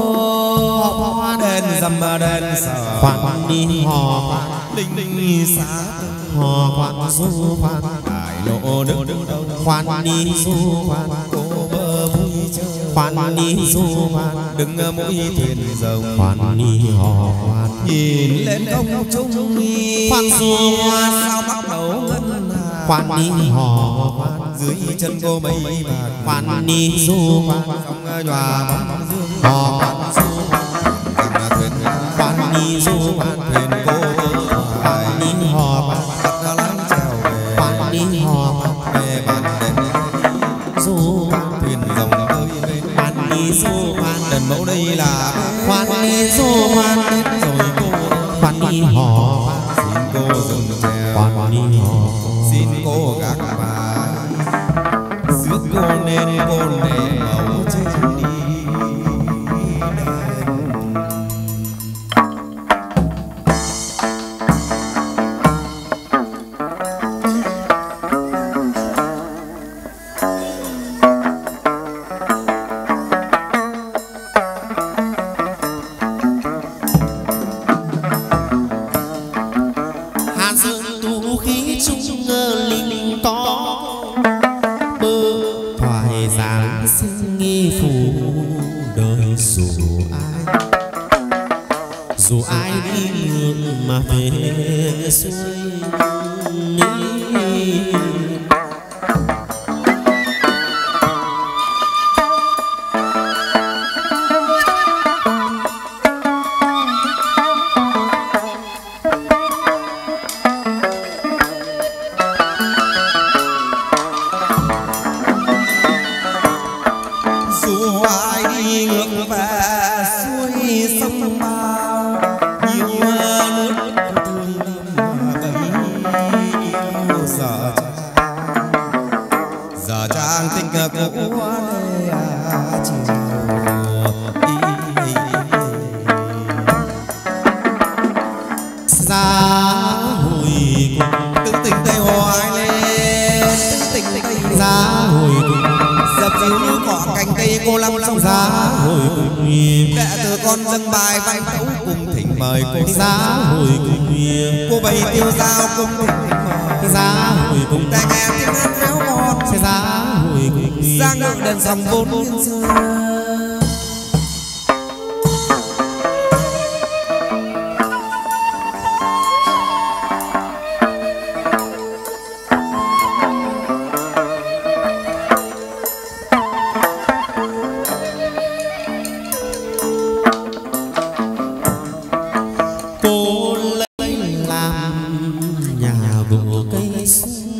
đèn dầm đèn sờ khoan ni hò linh xá hò khoan du khoan đại lộ đức khoan ni du khoan cô bơ vui chơi khoan ni du khoan đừng mũi thuyền rồng khoan ni hò khoan nhìn lên ông trung khoan du khoan sao bắt đầu ngân hà khoan ni hò khoan dưới chân cô mấy bạc khoan ni du khoan sông nhòa bóng dương hò khoan du cầm thuyền khoan ni du khoan thuyền cô khoan ni hò khoan bắt lái chèo về khoan ni hò về bàn đèn du thuyền rồng tới bên khoan ni du khoan đèn mẫu đây là khoan ni du khoan rồi cô khoan ni hò xin cô dừng chèo khoan ni hò xin cô gác bà rước cô nên cô để mẫu trên đi Hà Dương tu khí trung linh to bơ thoại giảng sinh nghi phù đời dù ai dù ai đi ngược mà về xuôi dù ai đi ngược về xuôi sông bao nhiều nước tương lâm bấy giờ giờ trang tình của lê chiều ra hồi cùng tương tình tây hoài lên tương tình tây ra hồi cùng dập dìu như cỏ cành cây cô lâm sông ra hồi cùng mẹ từ con dâng bài văn tấu cùng thỉnh mời cô ra hồi cùng cô bày tiêu dao cùng thỉnh mời ra hồi cùng ta nghe tiếng hát réo ngọt sẽ ra hồi cùng giang ngự đèn sòng vốn liên xưa cô lấy làm nhà gỗ cây sung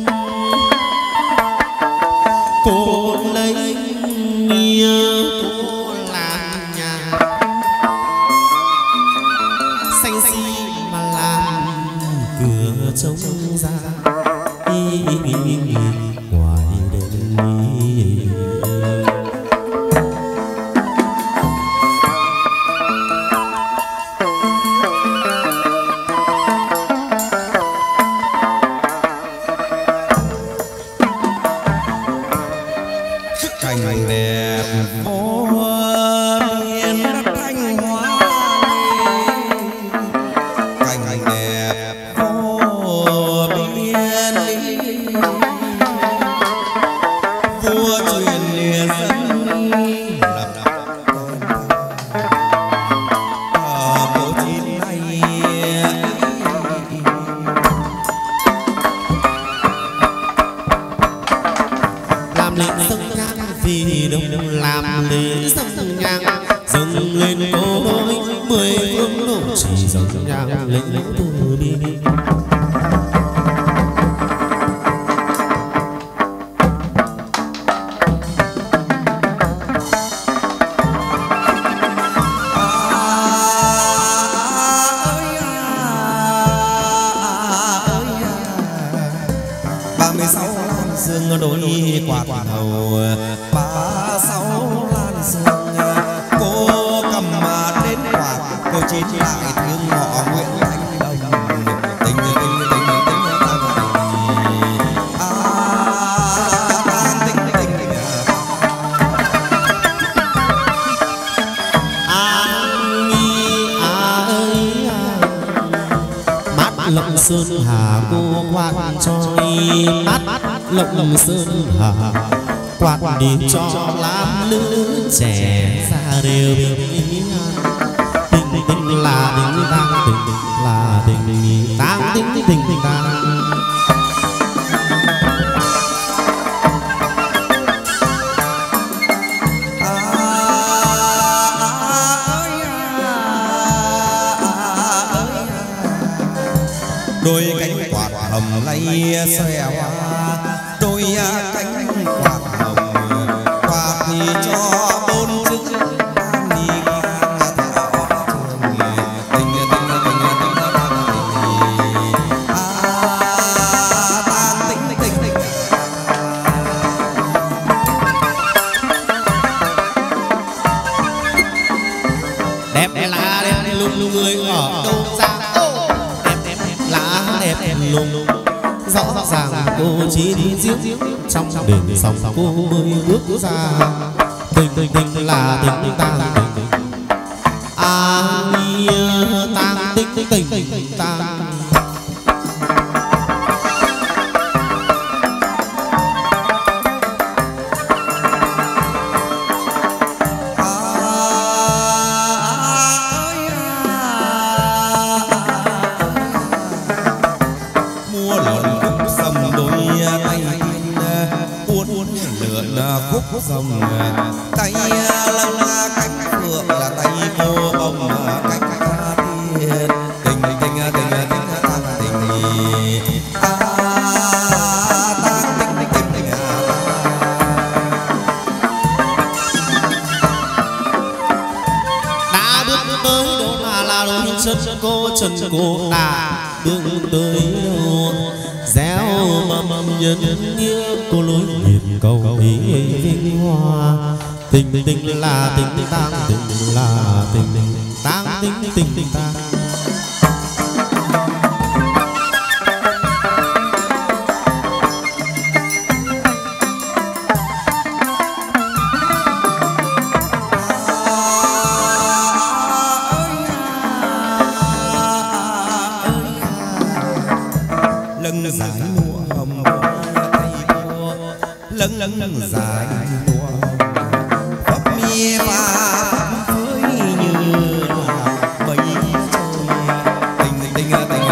cô lấy nghĩa cô làm nhà xanh xi mà làm cửa trống ra ngoài đêm từ bi. Đôi quạt hầu ba sáu lan sương, cô cầm mà đến quạt cô chín lại thương họ Nguyễn Thanh Đồng tình tình tình tình tình à tình tình tình à ơi mát lộng sơn hà cô quạt trôi mát lộng sơn hà quạt đi cho làm nữ trẻ ra đều bình an tình tình là tình tang tình tình là tình tang tình tình tình tang. Đôi cánh quạt hầm lay xòe hoa, đôi cánh quạt hồng quạt thì cho bốn chữ ban đi ngang theo trường tình tình tình tình à ta tình tình tình đẹp là đẹp lung người ở đâu ra đẹp đẹp là đẹp đẹp lung rõ ràng cô chín giếng trong đền sông cô mới bước ra tình tình tình là tình tang tình à tang tình tình tình tang. Khúc dòng tay lăng cánh phượng là tay cô bông cánh ca tiên tình tình tình tình tình tang tình a tang tình tình tình đã bước tới đâu mà là đôi chân cô chân cô đã bước tới đâu gieo mầm nhân nghĩa cô lối nhịp cầu ý vinh hoa tình tình là tình tang tình là tình tang tình tình tang. lưng dài lụa hồng tay cua lưng lưng dài lụa phấp mi pha phới như là bầy trôi tình tình tình tình tình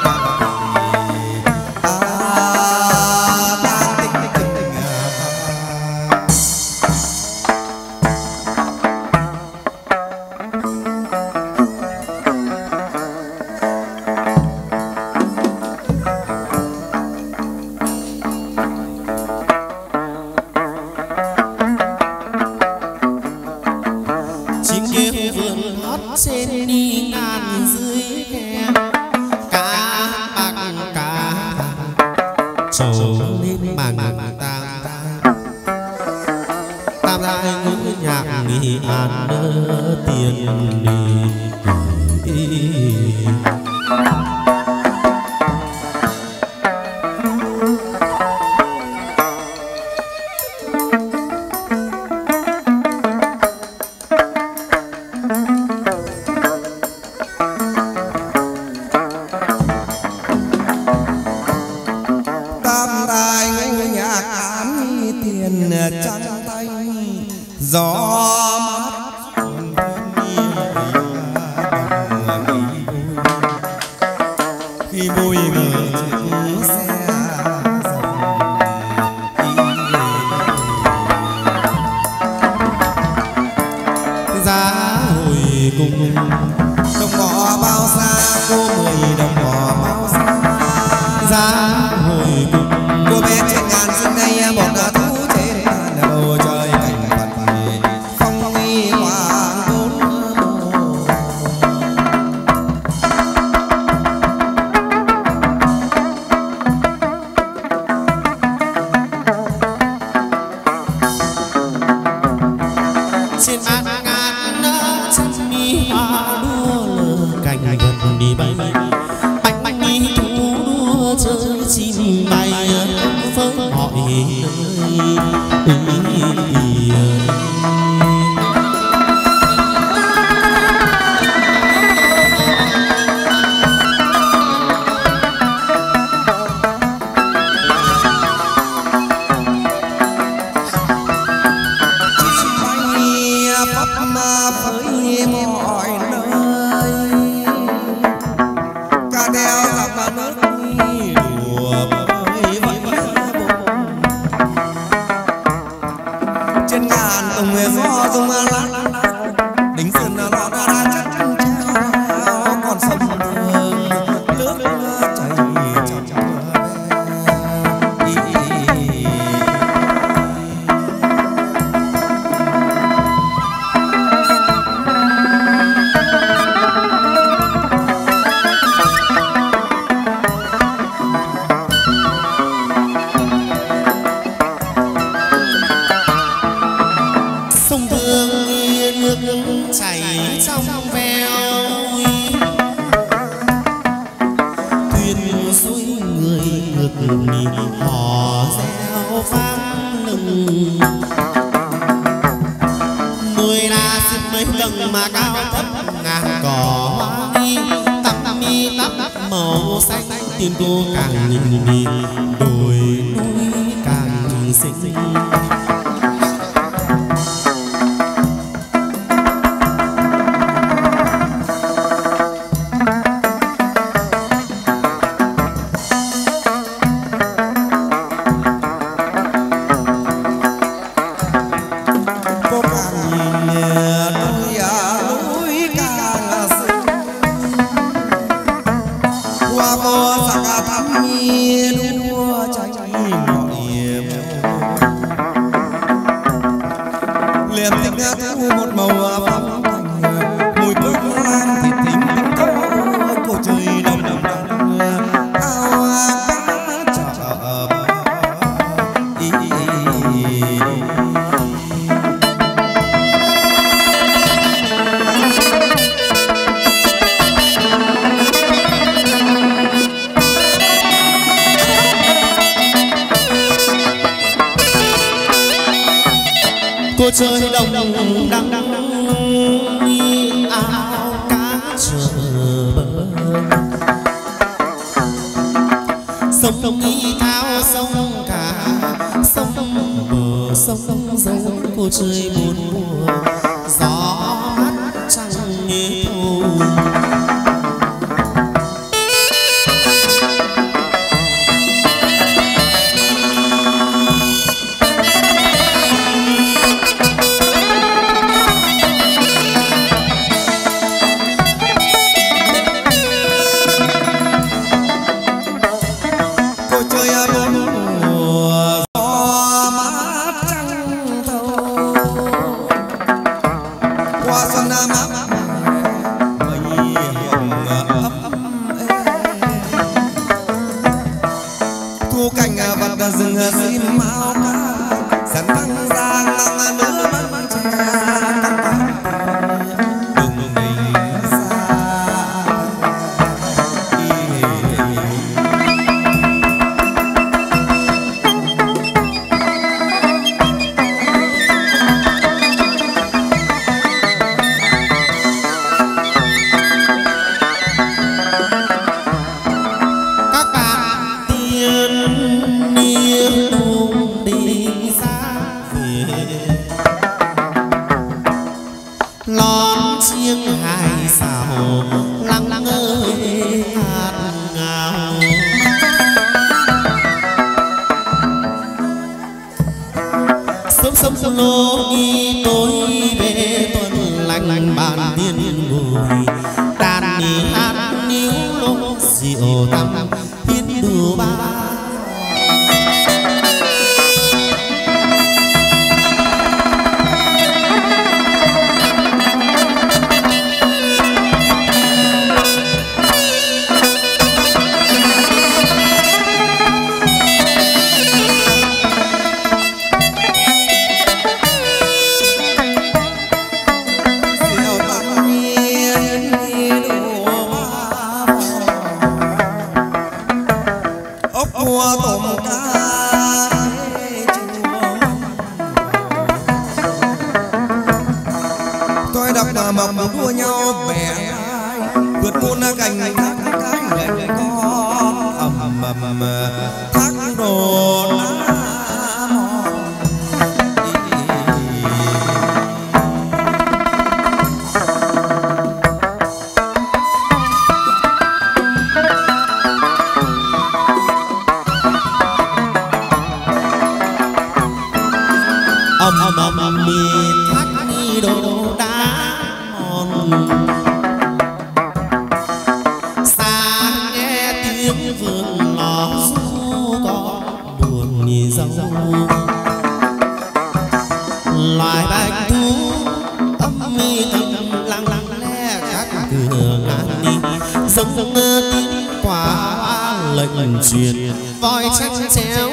trên đi ngàn dưới khe cá bạc cá trầu lên màn tam tam tam lại ngũ nhạc nghỉ an tiền đi. trắng tay gió mát khi bôi ngờ chiếc xe giá hồi cùng đồng bỏ bao xa cô mười đồng cô chơi đồng đăng áo cá chờ bờ sông đi thao sông cả sông bờ sông dâu cô chơi bốn mùa gió mát trăng nghe thu. mà mà cũng đua nhau bẻ vượt muôn cảnh thác cái người con ầm ầm thác đồ ầm ầm ầm miền thác ni đồ đá mòn xa nghe tiếng vườn lò ru có buồn nhì dâu loài bạch thú âm mi thầm lặng lặng lẽ các cửa ngàn đi giống tiếng quả lệnh truyền voi tranh chéo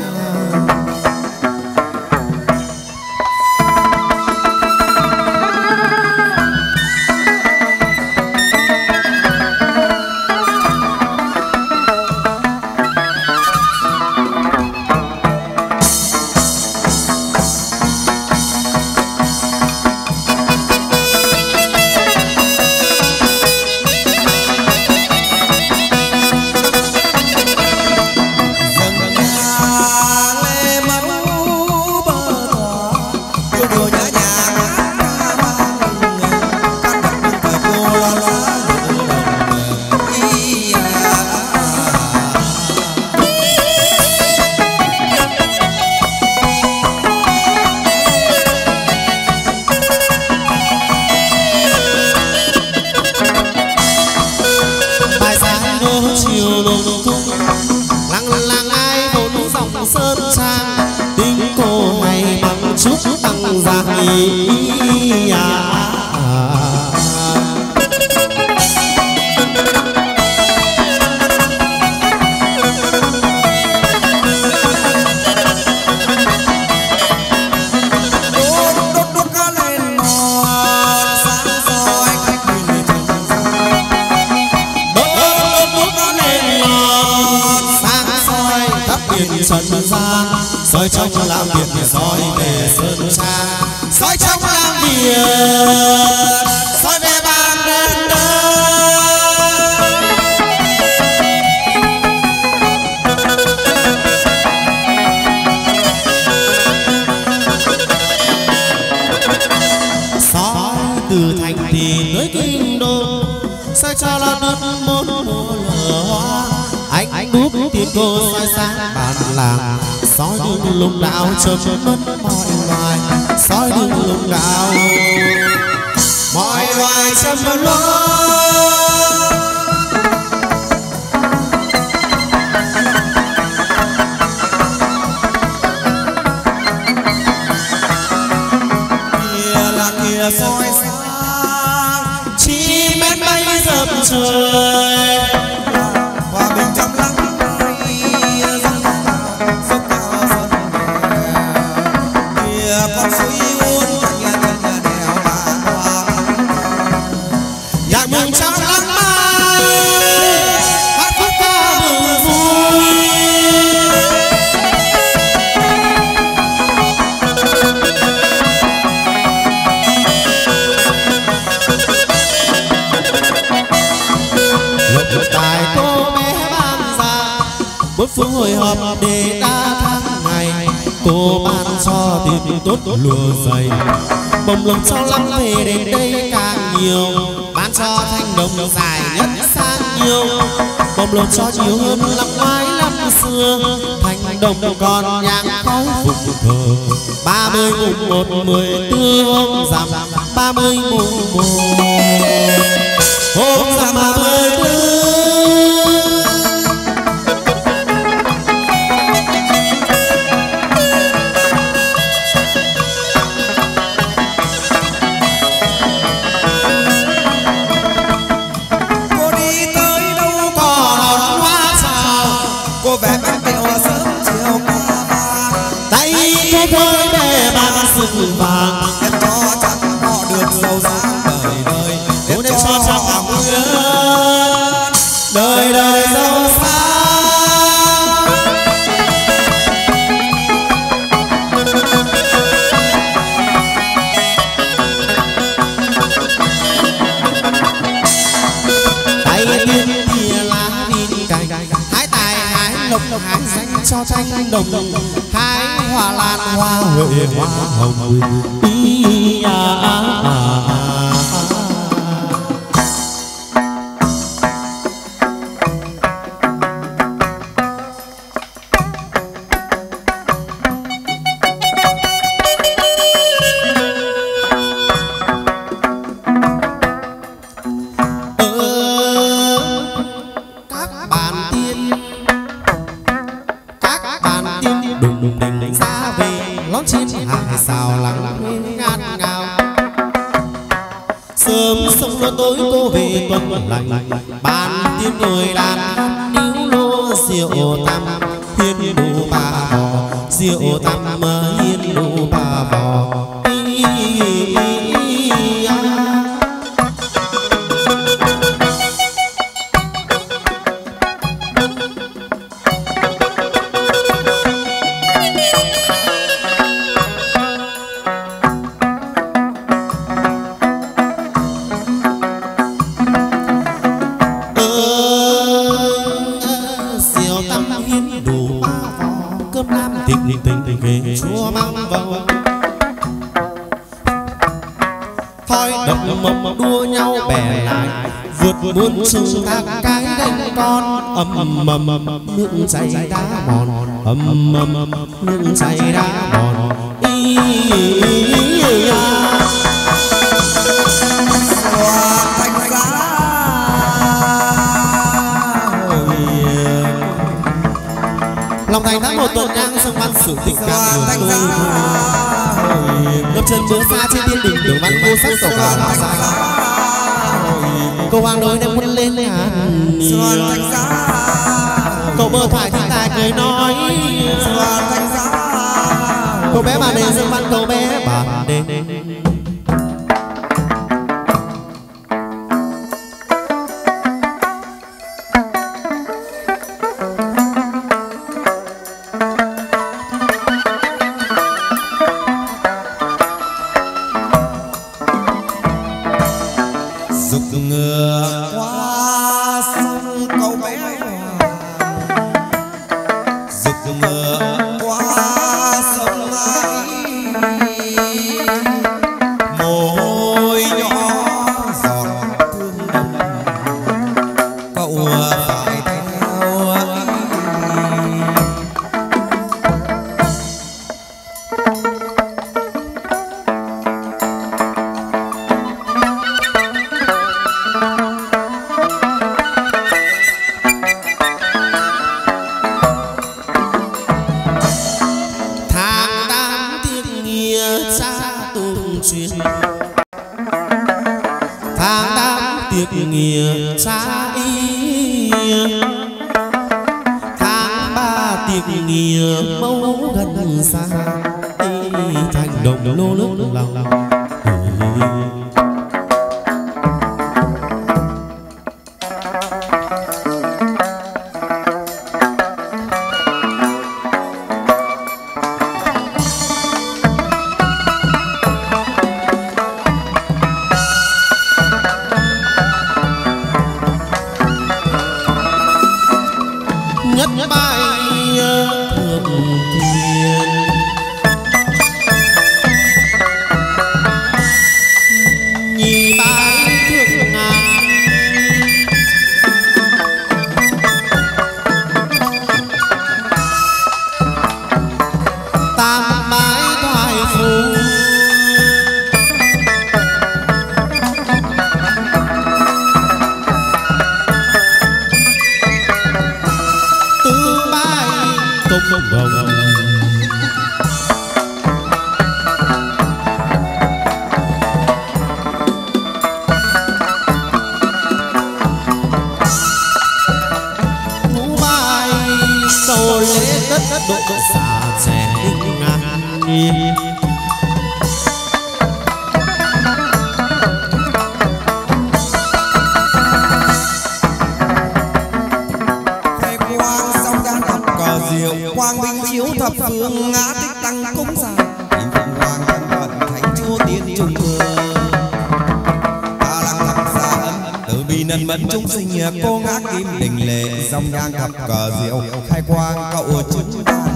trần gian soi trong lam việt soi về sơn tra soi trong lam việt soi về ban đêm soi từ thành thị tới kinh đô soi cho là đất bốn mùa lửa hoa anh anh bút tiếng cô soi sáng bản làng soi đường lục đạo chớp mất mọi loài soi đường lục đạo mọi loài chớp mất kia là kia soi sáng chi mét bay dập trời hòa bình trong lắng con suối uốn nhà nhà đèo là hoa nhạc mừng trong lắng mai hát khúc ca mừng vui lộc tài cô bé ban ra bốn phương hồi họp để đa tháng ngày cô ban cho tìm tốt lùa dày bồng lồng cho lắm về đến đây càng nhiều ban cho thanh đồng dài nhất sang nhiều bồng lồng cho nhiều hơn năm ngoái năm xưa thanh đồng còn nhang khói phục thờ ba mươi mùng một mười tư hôm rằm ba mươi mùng một hôm rằm ba mươi tư với bè ban sừng vàng em cho chắc họ được giàu sang đời đời em cho chắc họ lớn đời đời giàu sang lộc hái danh cho tranh đồng hái hoa lan hoa huệ hoa hồng ý à, à, à, à. Lành ban tiếng người đàn níu lô rượu tam hiên đủ ba bò rượu tam hiên đủ ba bò muốn chung các cái đánh con ầm ầm ầm ầm nước chảy đá mòn ầm ầm ầm nước chảy đá mòn ý thành giá lòng thành tháng một tuần nhang sông văn sự tình cảm đường tôi ngập chân bữa xa trên thiên đình đường văn vô sắc tổ cao đảo xa cô hoàng đôi đem quân lên hàn cậu bơ thoại thiên tài cười nói cô bé bà đền dương văn cậu bé bà đền lần mẫn chúng sinh cô ngã kim đình lệ dòng nhang thập cờ diệu khai quang cậu chứng đàn.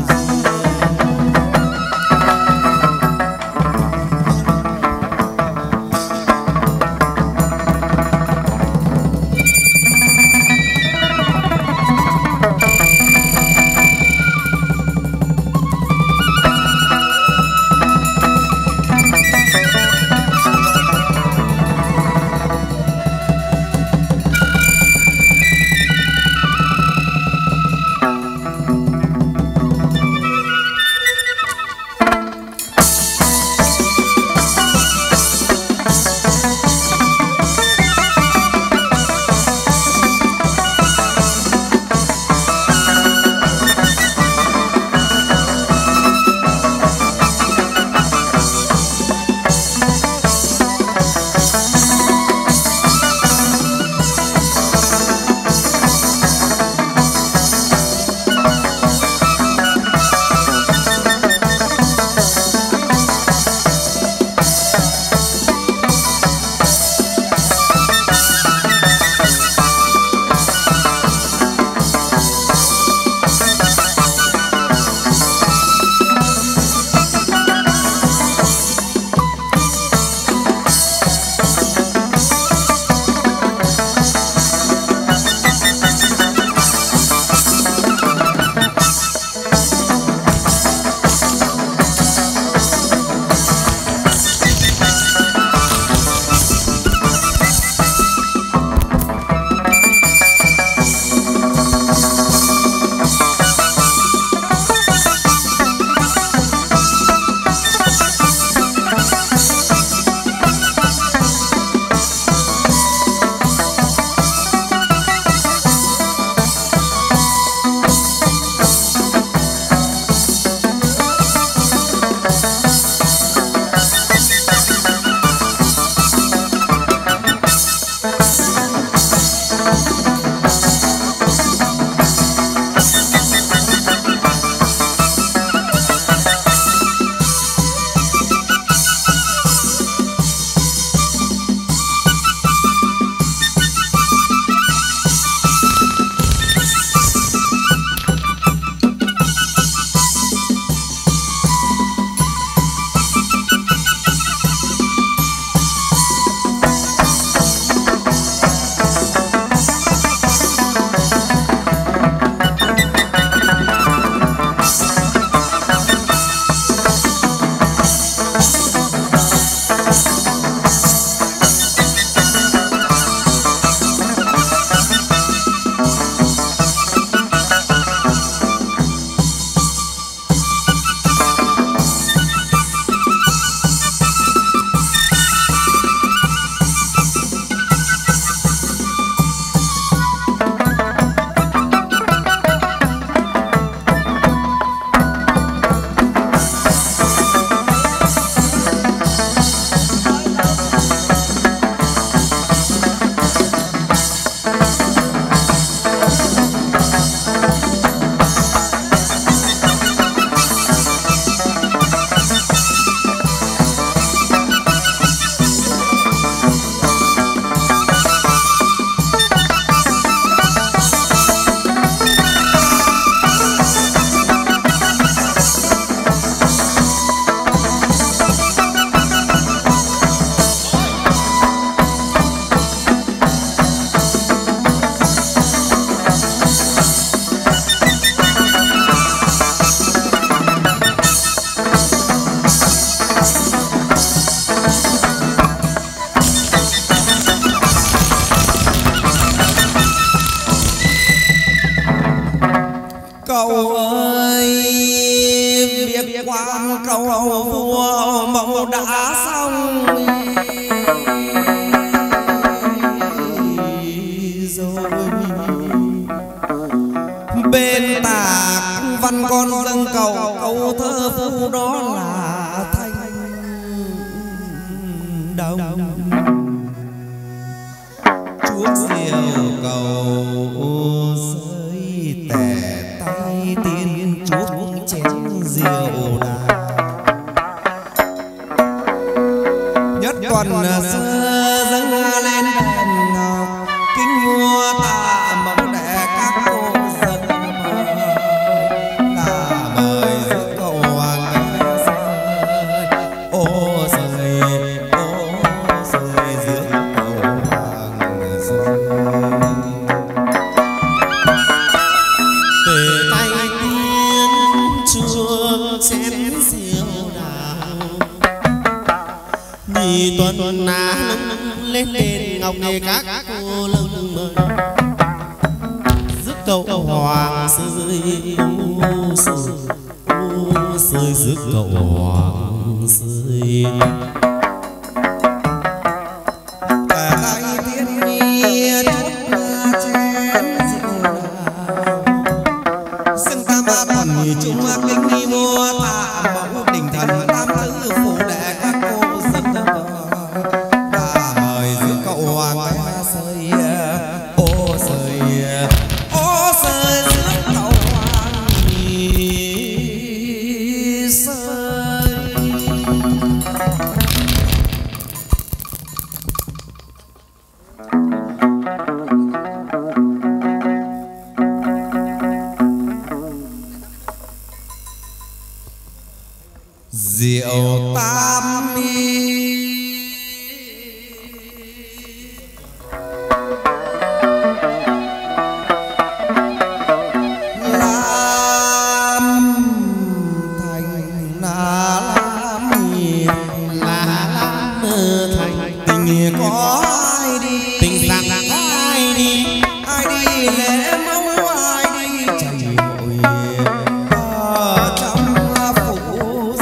Cầu ơi việc quan cầu vua mẫu đã xong rồi. Bên tạc văn con dâng cầu câu thơ phu đó là thanh đồng chuốc diều cầu rơi tẻ tay tiên chuốc chén diều đà nhất tuần xưa dâng lên đèn ngọc kính lên đền ngọc nghề các cô lưng mời rước cậu hoàng sơi sơi sơi rước cậu hoàng sơi chúng kinh mua tạ mẫu đình thần tam tứ phụ đệ các cô dân và mời giữa cậu hoàng sơi ô sơi ô sơi giữa cậu hoàng sơi. Diệu tam mi lam thành là lam hiền là lam thành tình có ai đi tình rằng có ai đi ai đi lễ mong ai đi chạy hội ở trong phủ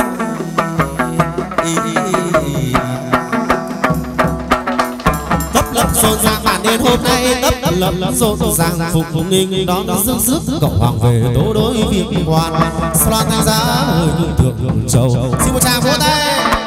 tấp lập rộn ràng bản đêm hôm nay tấp lập rộn ràng phục nghinh đón rước rước cậu hoàng về tố đối việc quan loan thanh giá hơi thượng châu xin một tràng vỗ tay.